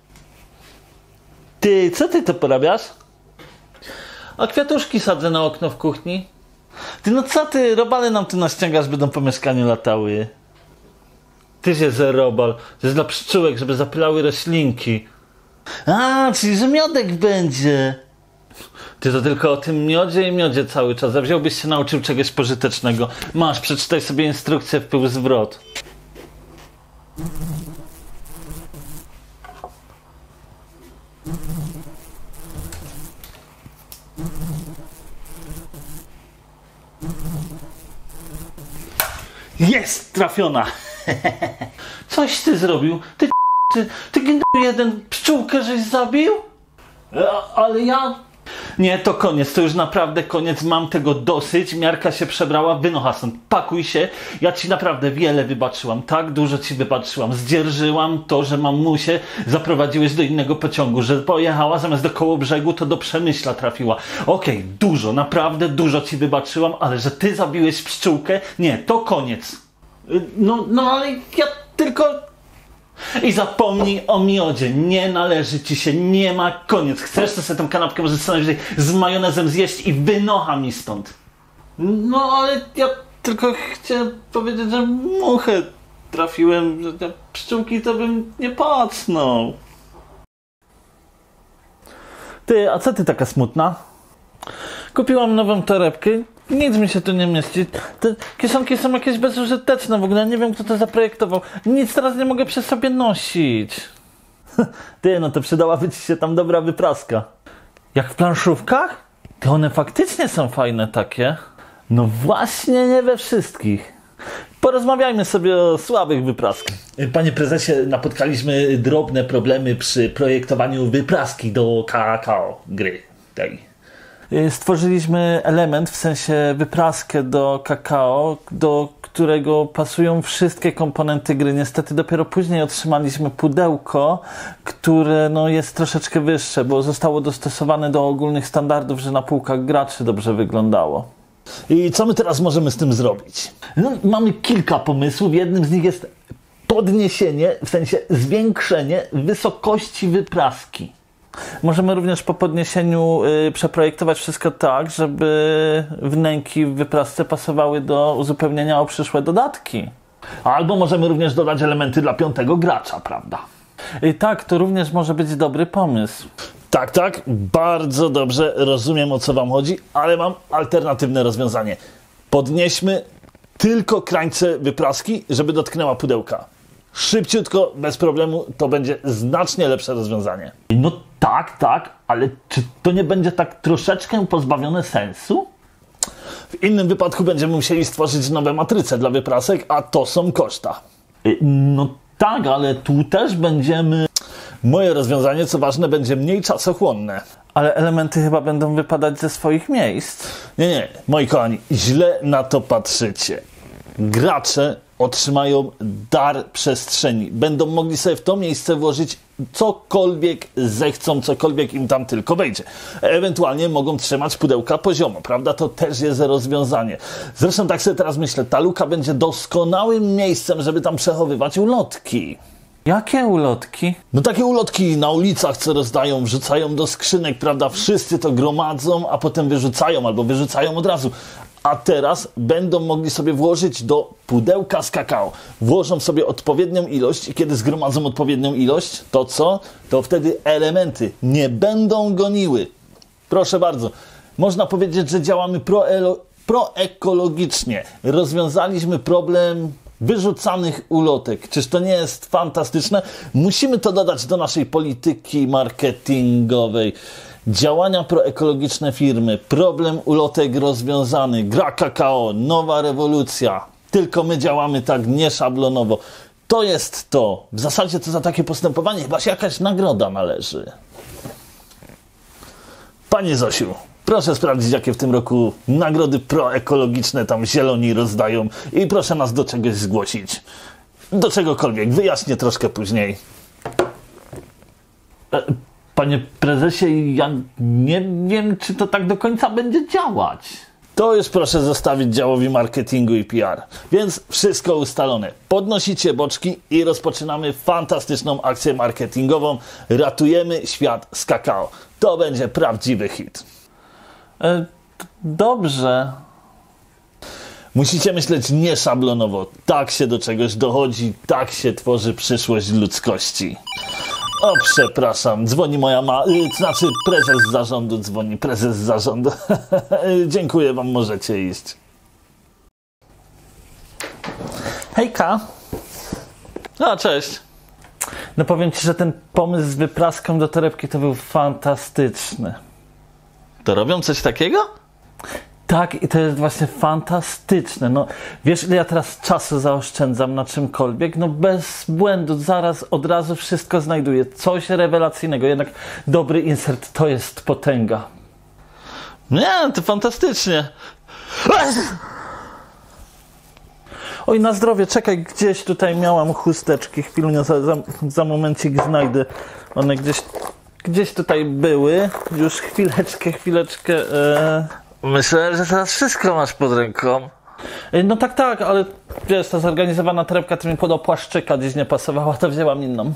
Ty, co ty to porabiasz? A kwiatuszki sadzę na okno w kuchni. Ty, no co ty, robale nam tu naściągasz, będą po mieszkaniu latały. Ty się zerobal. To jest dla pszczółek, żeby zapylały roślinki. A, czyli że miodek będzie. Ty to tylko o tym miodzie i miodzie cały czas. A wziąłbyś się nauczył czegoś pożytecznego. Masz, przeczytaj sobie instrukcję wpływ-zwrot. Jest trafiona. Coś ty zrobił? Ty jeden pszczółkę żeś zabił? Ale ja... Nie, to koniec, to już naprawdę koniec, mam tego dosyć, Miarka się przebrała, wynocha stąd, pakuj się, ja ci naprawdę wiele wybaczyłam, tak dużo ci wybaczyłam, zdzierżyłam to, że mamusię zaprowadziłeś do innego pociągu, że pojechała zamiast do Kołobrzegu, to do Przemyśla trafiła. Okej, dużo, naprawdę dużo ci wybaczyłam, ale że ty zabiłeś pszczółkę, nie, to koniec. No ale ja tylko... I zapomnij o miodzie, nie należy ci się, nie ma, koniec. Chcesz, to sobie tę kanapkę możesz co najwyżej z majonezem zjeść i wynocha mi stąd. No ale ja tylko chciałem powiedzieć, że muchę trafiłem, że te pszczółki to bym nie pacnął. Ty, a co ty taka smutna? Kupiłam nową torebkę, nic mi się tu nie mieści. Te kieszonki są jakieś bezużyteczne w ogóle, nie wiem kto to zaprojektował. Nic teraz nie mogę przy sobie nosić. Ty, no to przydałaby ci się tam dobra wypraska. Jak w planszówkach? To one faktycznie są fajne takie. No właśnie nie we wszystkich. Porozmawiajmy sobie o słabych wypraskach. Panie prezesie, napotkaliśmy drobne problemy przy projektowaniu wypraski do kakao gry tej. Stworzyliśmy element, w sensie wypraskę do kakao, do którego pasują wszystkie komponenty gry. Niestety dopiero później otrzymaliśmy pudełko, które jest troszeczkę wyższe, bo zostało dostosowane do ogólnych standardów, że na półkach graczy dobrze wyglądało. I co my teraz możemy z tym zrobić? No, mamy kilka pomysłów. Jednym z nich jest podniesienie, w sensie zwiększenie wysokości wypraski. Możemy również po podniesieniu przeprojektować wszystko tak, żeby wnęki w wyprasce pasowały do uzupełnienia o przyszłe dodatki. Albo możemy również dodać elementy dla 5. gracza, prawda? Tak, to również może być dobry pomysł. Tak, bardzo dobrze rozumiem, o co wam chodzi, ale mam alternatywne rozwiązanie. Podnieśmy tylko krańce wypraski, żeby dotknęła pudełka. Szybciutko, bez problemu, to będzie znacznie lepsze rozwiązanie. No tak, ale czy to nie będzie tak troszeczkę pozbawione sensu? W innym wypadku będziemy musieli stworzyć nowe matryce dla wyprasek, a to są koszta. No tak, ale tu też będziemy... Moje rozwiązanie, co ważne, będzie mniej czasochłonne. Ale elementy chyba będą wypadać ze swoich miejsc. Nie, moi kochani, źle na to patrzycie. Gracze otrzymają dar przestrzeni. Będą mogli sobie w to miejsce włożyć cokolwiek zechcą, cokolwiek im tam tylko wejdzie. Ewentualnie mogą trzymać pudełka poziomo, prawda? To też jest rozwiązanie. Zresztą tak sobie teraz myślę, ta luka będzie doskonałym miejscem, żeby tam przechowywać ulotki. Jakie ulotki? No takie ulotki na ulicach, co rozdają, wrzucają do skrzynek, prawda? Wszyscy to gromadzą, a potem wyrzucają albo wyrzucają od razu. A teraz będą mogli sobie włożyć do pudełka z kakao. Włożą sobie odpowiednią ilość i kiedy zgromadzą odpowiednią ilość, to co? To wtedy elementy nie będą goniły. Proszę bardzo. Można powiedzieć, że działamy proekologicznie. Rozwiązaliśmy problem wyrzucanych ulotek. Czyż to nie jest fantastyczne? Musimy to dodać do naszej polityki marketingowej. Działania proekologiczne firmy, problem ulotek rozwiązany, gra kakao, nowa rewolucja. Tylko my działamy tak nieszablonowo. To jest to. W zasadzie to za takie postępowanie chyba się jakaś nagroda należy. Panie Zosiu, proszę sprawdzić, jakie w tym roku nagrody proekologiczne tam zieloni rozdają i proszę nas do czegoś zgłosić. Do czegokolwiek. Wyjaśnię troszkę później. Panie prezesie, ja nie wiem, czy to tak do końca będzie działać. To już proszę zostawić działowi marketingu i PR. Więc wszystko ustalone. Podnosicie boczki i rozpoczynamy fantastyczną akcję marketingową. Ratujemy świat z kakao. To będzie prawdziwy hit. Dobrze. Musicie myśleć nieszablonowo. Tak się do czegoś dochodzi, tak się tworzy przyszłość ludzkości. O, przepraszam, dzwoni moja prezes zarządu dzwoni, prezes zarządu. Dziękuję wam, możecie iść. Hejka. No, cześć. No powiem ci, że ten pomysł z wypraską do torebki to był fantastyczny. To robią coś takiego? Tak, i to jest właśnie fantastyczne. No, wiesz, ile ja teraz czasu zaoszczędzam na czymkolwiek? No bez błędu, zaraz, od razu wszystko znajduję. Coś rewelacyjnego. Jednak dobry insert to jest potęga. Nie, to fantastycznie. Oj, na zdrowie, czekaj, gdzieś tutaj miałam chusteczki, chwilę, za momencik znajdę. One gdzieś tutaj były. Już chwileczkę. Myślałem, że teraz wszystko masz pod ręką. No tak, ale wiesz, ta zorganizowana torebka, to mi podał płaszczyka, gdzieś nie pasowała, to wzięłam inną.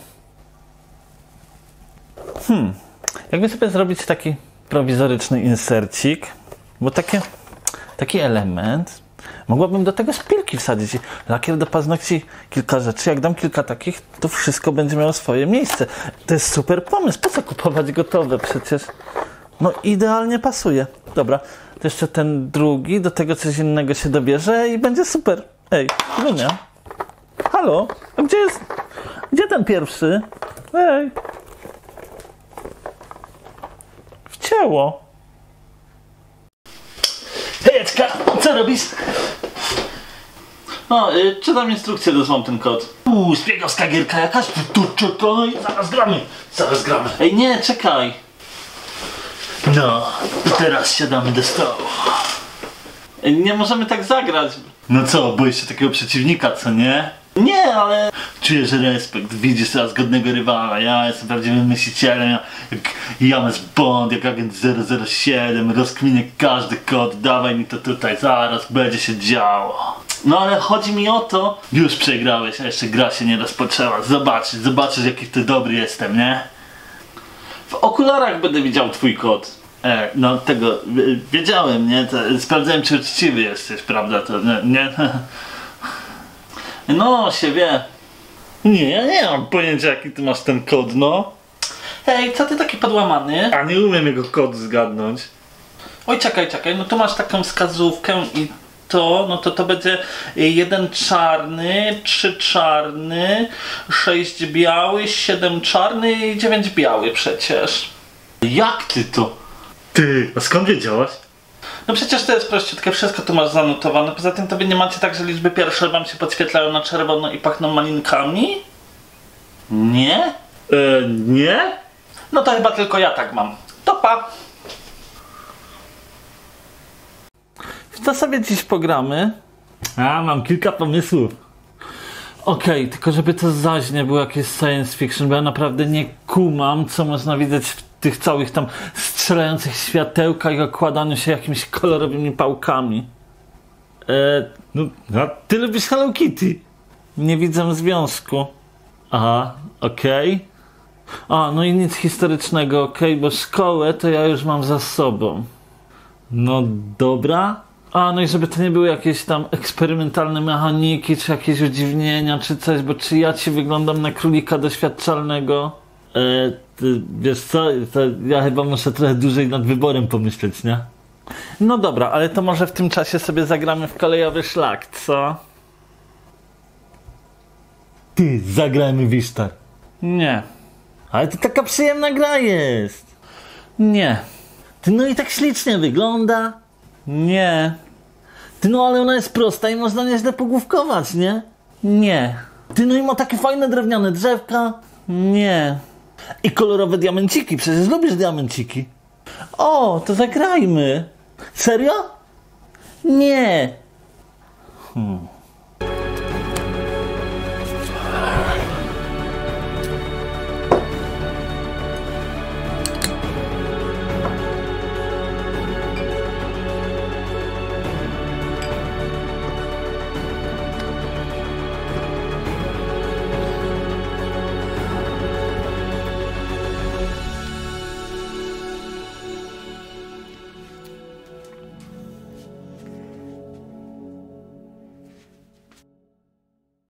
Jakby sobie zrobić taki prowizoryczny insercik, bo taki element, mogłabym do tego szpilki wsadzić, lakier do paznokci, kilka rzeczy. Jak dam kilka takich, to wszystko będzie miało swoje miejsce. To jest super pomysł. Po co kupować gotowe przecież? No idealnie pasuje. Dobra, to jeszcze ten drugi, do tego coś innego się dobierze i będzie super. Ej, Lunia. Halo? A gdzie ten pierwszy? Ej. Wcięło. Hejeczka, co robisz? Czytam instrukcję do złam ten kod. Szpiegowska gierka jakaś? Tu czekaj, zaraz gramy. Ej, nie, czekaj. No, to teraz siadamy do stołu. Ej, nie możemy tak zagrać. No co, boisz się takiego przeciwnika, co nie? Nie, ale... Czujesz respekt, widzisz teraz godnego rywala. Ja jestem prawdziwym myślicielem, jak James Bond, jak agent 007, rozkminię każdy kod, dawaj mi to tutaj, zaraz będzie się działo. No ale chodzi mi o to... Już przegrałeś, a jeszcze gra się nie rozpoczęła. Zobaczysz jaki ty dobry jestem, nie? W okularach będę widział twój kod. No tego wiedziałem, nie? Sprawdzałem, czy uczciwy jesteś, prawda? To nie? No, się wie. Nie, ja nie mam pojęcia, jaki ty masz ten kod, no. Hej, co ty taki podłamany? A nie umiem jego kod zgadnąć. Oj, czekaj, no tu masz taką wskazówkę i to, no to będzie 1 czarny, 3 czarny, 6 biały, 7 czarny i 9 biały przecież. Jak ty to? Ty, a skąd wiedziałaś? No przecież to jest prościutkie, wszystko tu masz zanotowane. Poza tym tobie nie macie tak, że liczby pierwsze wam się podświetlają na czerwono i pachną malinkami? Nie? Nie? No to chyba tylko ja tak mam. To pa! W co sobie dziś pogramy? Mam kilka pomysłów. Okej, tylko żeby to zaś nie było jakieś science fiction, bo ja naprawdę nie kumam, co można widzieć w tych całych tam strzelających światełkach i okładaniu się jakimiś kolorowymi pałkami. Ty lubisz Hello Kitty? Nie widzę związku. Aha, okej. No i nic historycznego, okej, bo szkołę to ja już mam za sobą. No dobra. No i żeby to nie były jakieś tam eksperymentalne mechaniki, czy jakieś udziwnienia, czy coś, bo czy ja ci wyglądam na królika doświadczalnego? Wiesz co, to ja chyba muszę trochę dłużej nad wyborem pomyśleć, nie? No dobra, ale to może w tym czasie sobie zagramy w kolejowy szlak, co? Ty, zagrajmy Wisztar. Nie. Ale to taka przyjemna gra jest. Nie. Ty, no i tak ślicznie wygląda. Nie. Ty, no ale ona jest prosta i można nieźle pogłówkować, nie? Nie. Ty, no i ma takie fajne drewniane drzewka. Nie. I kolorowe diamenciki, przecież lubisz diamenciki. To zagrajmy. Serio? Nie.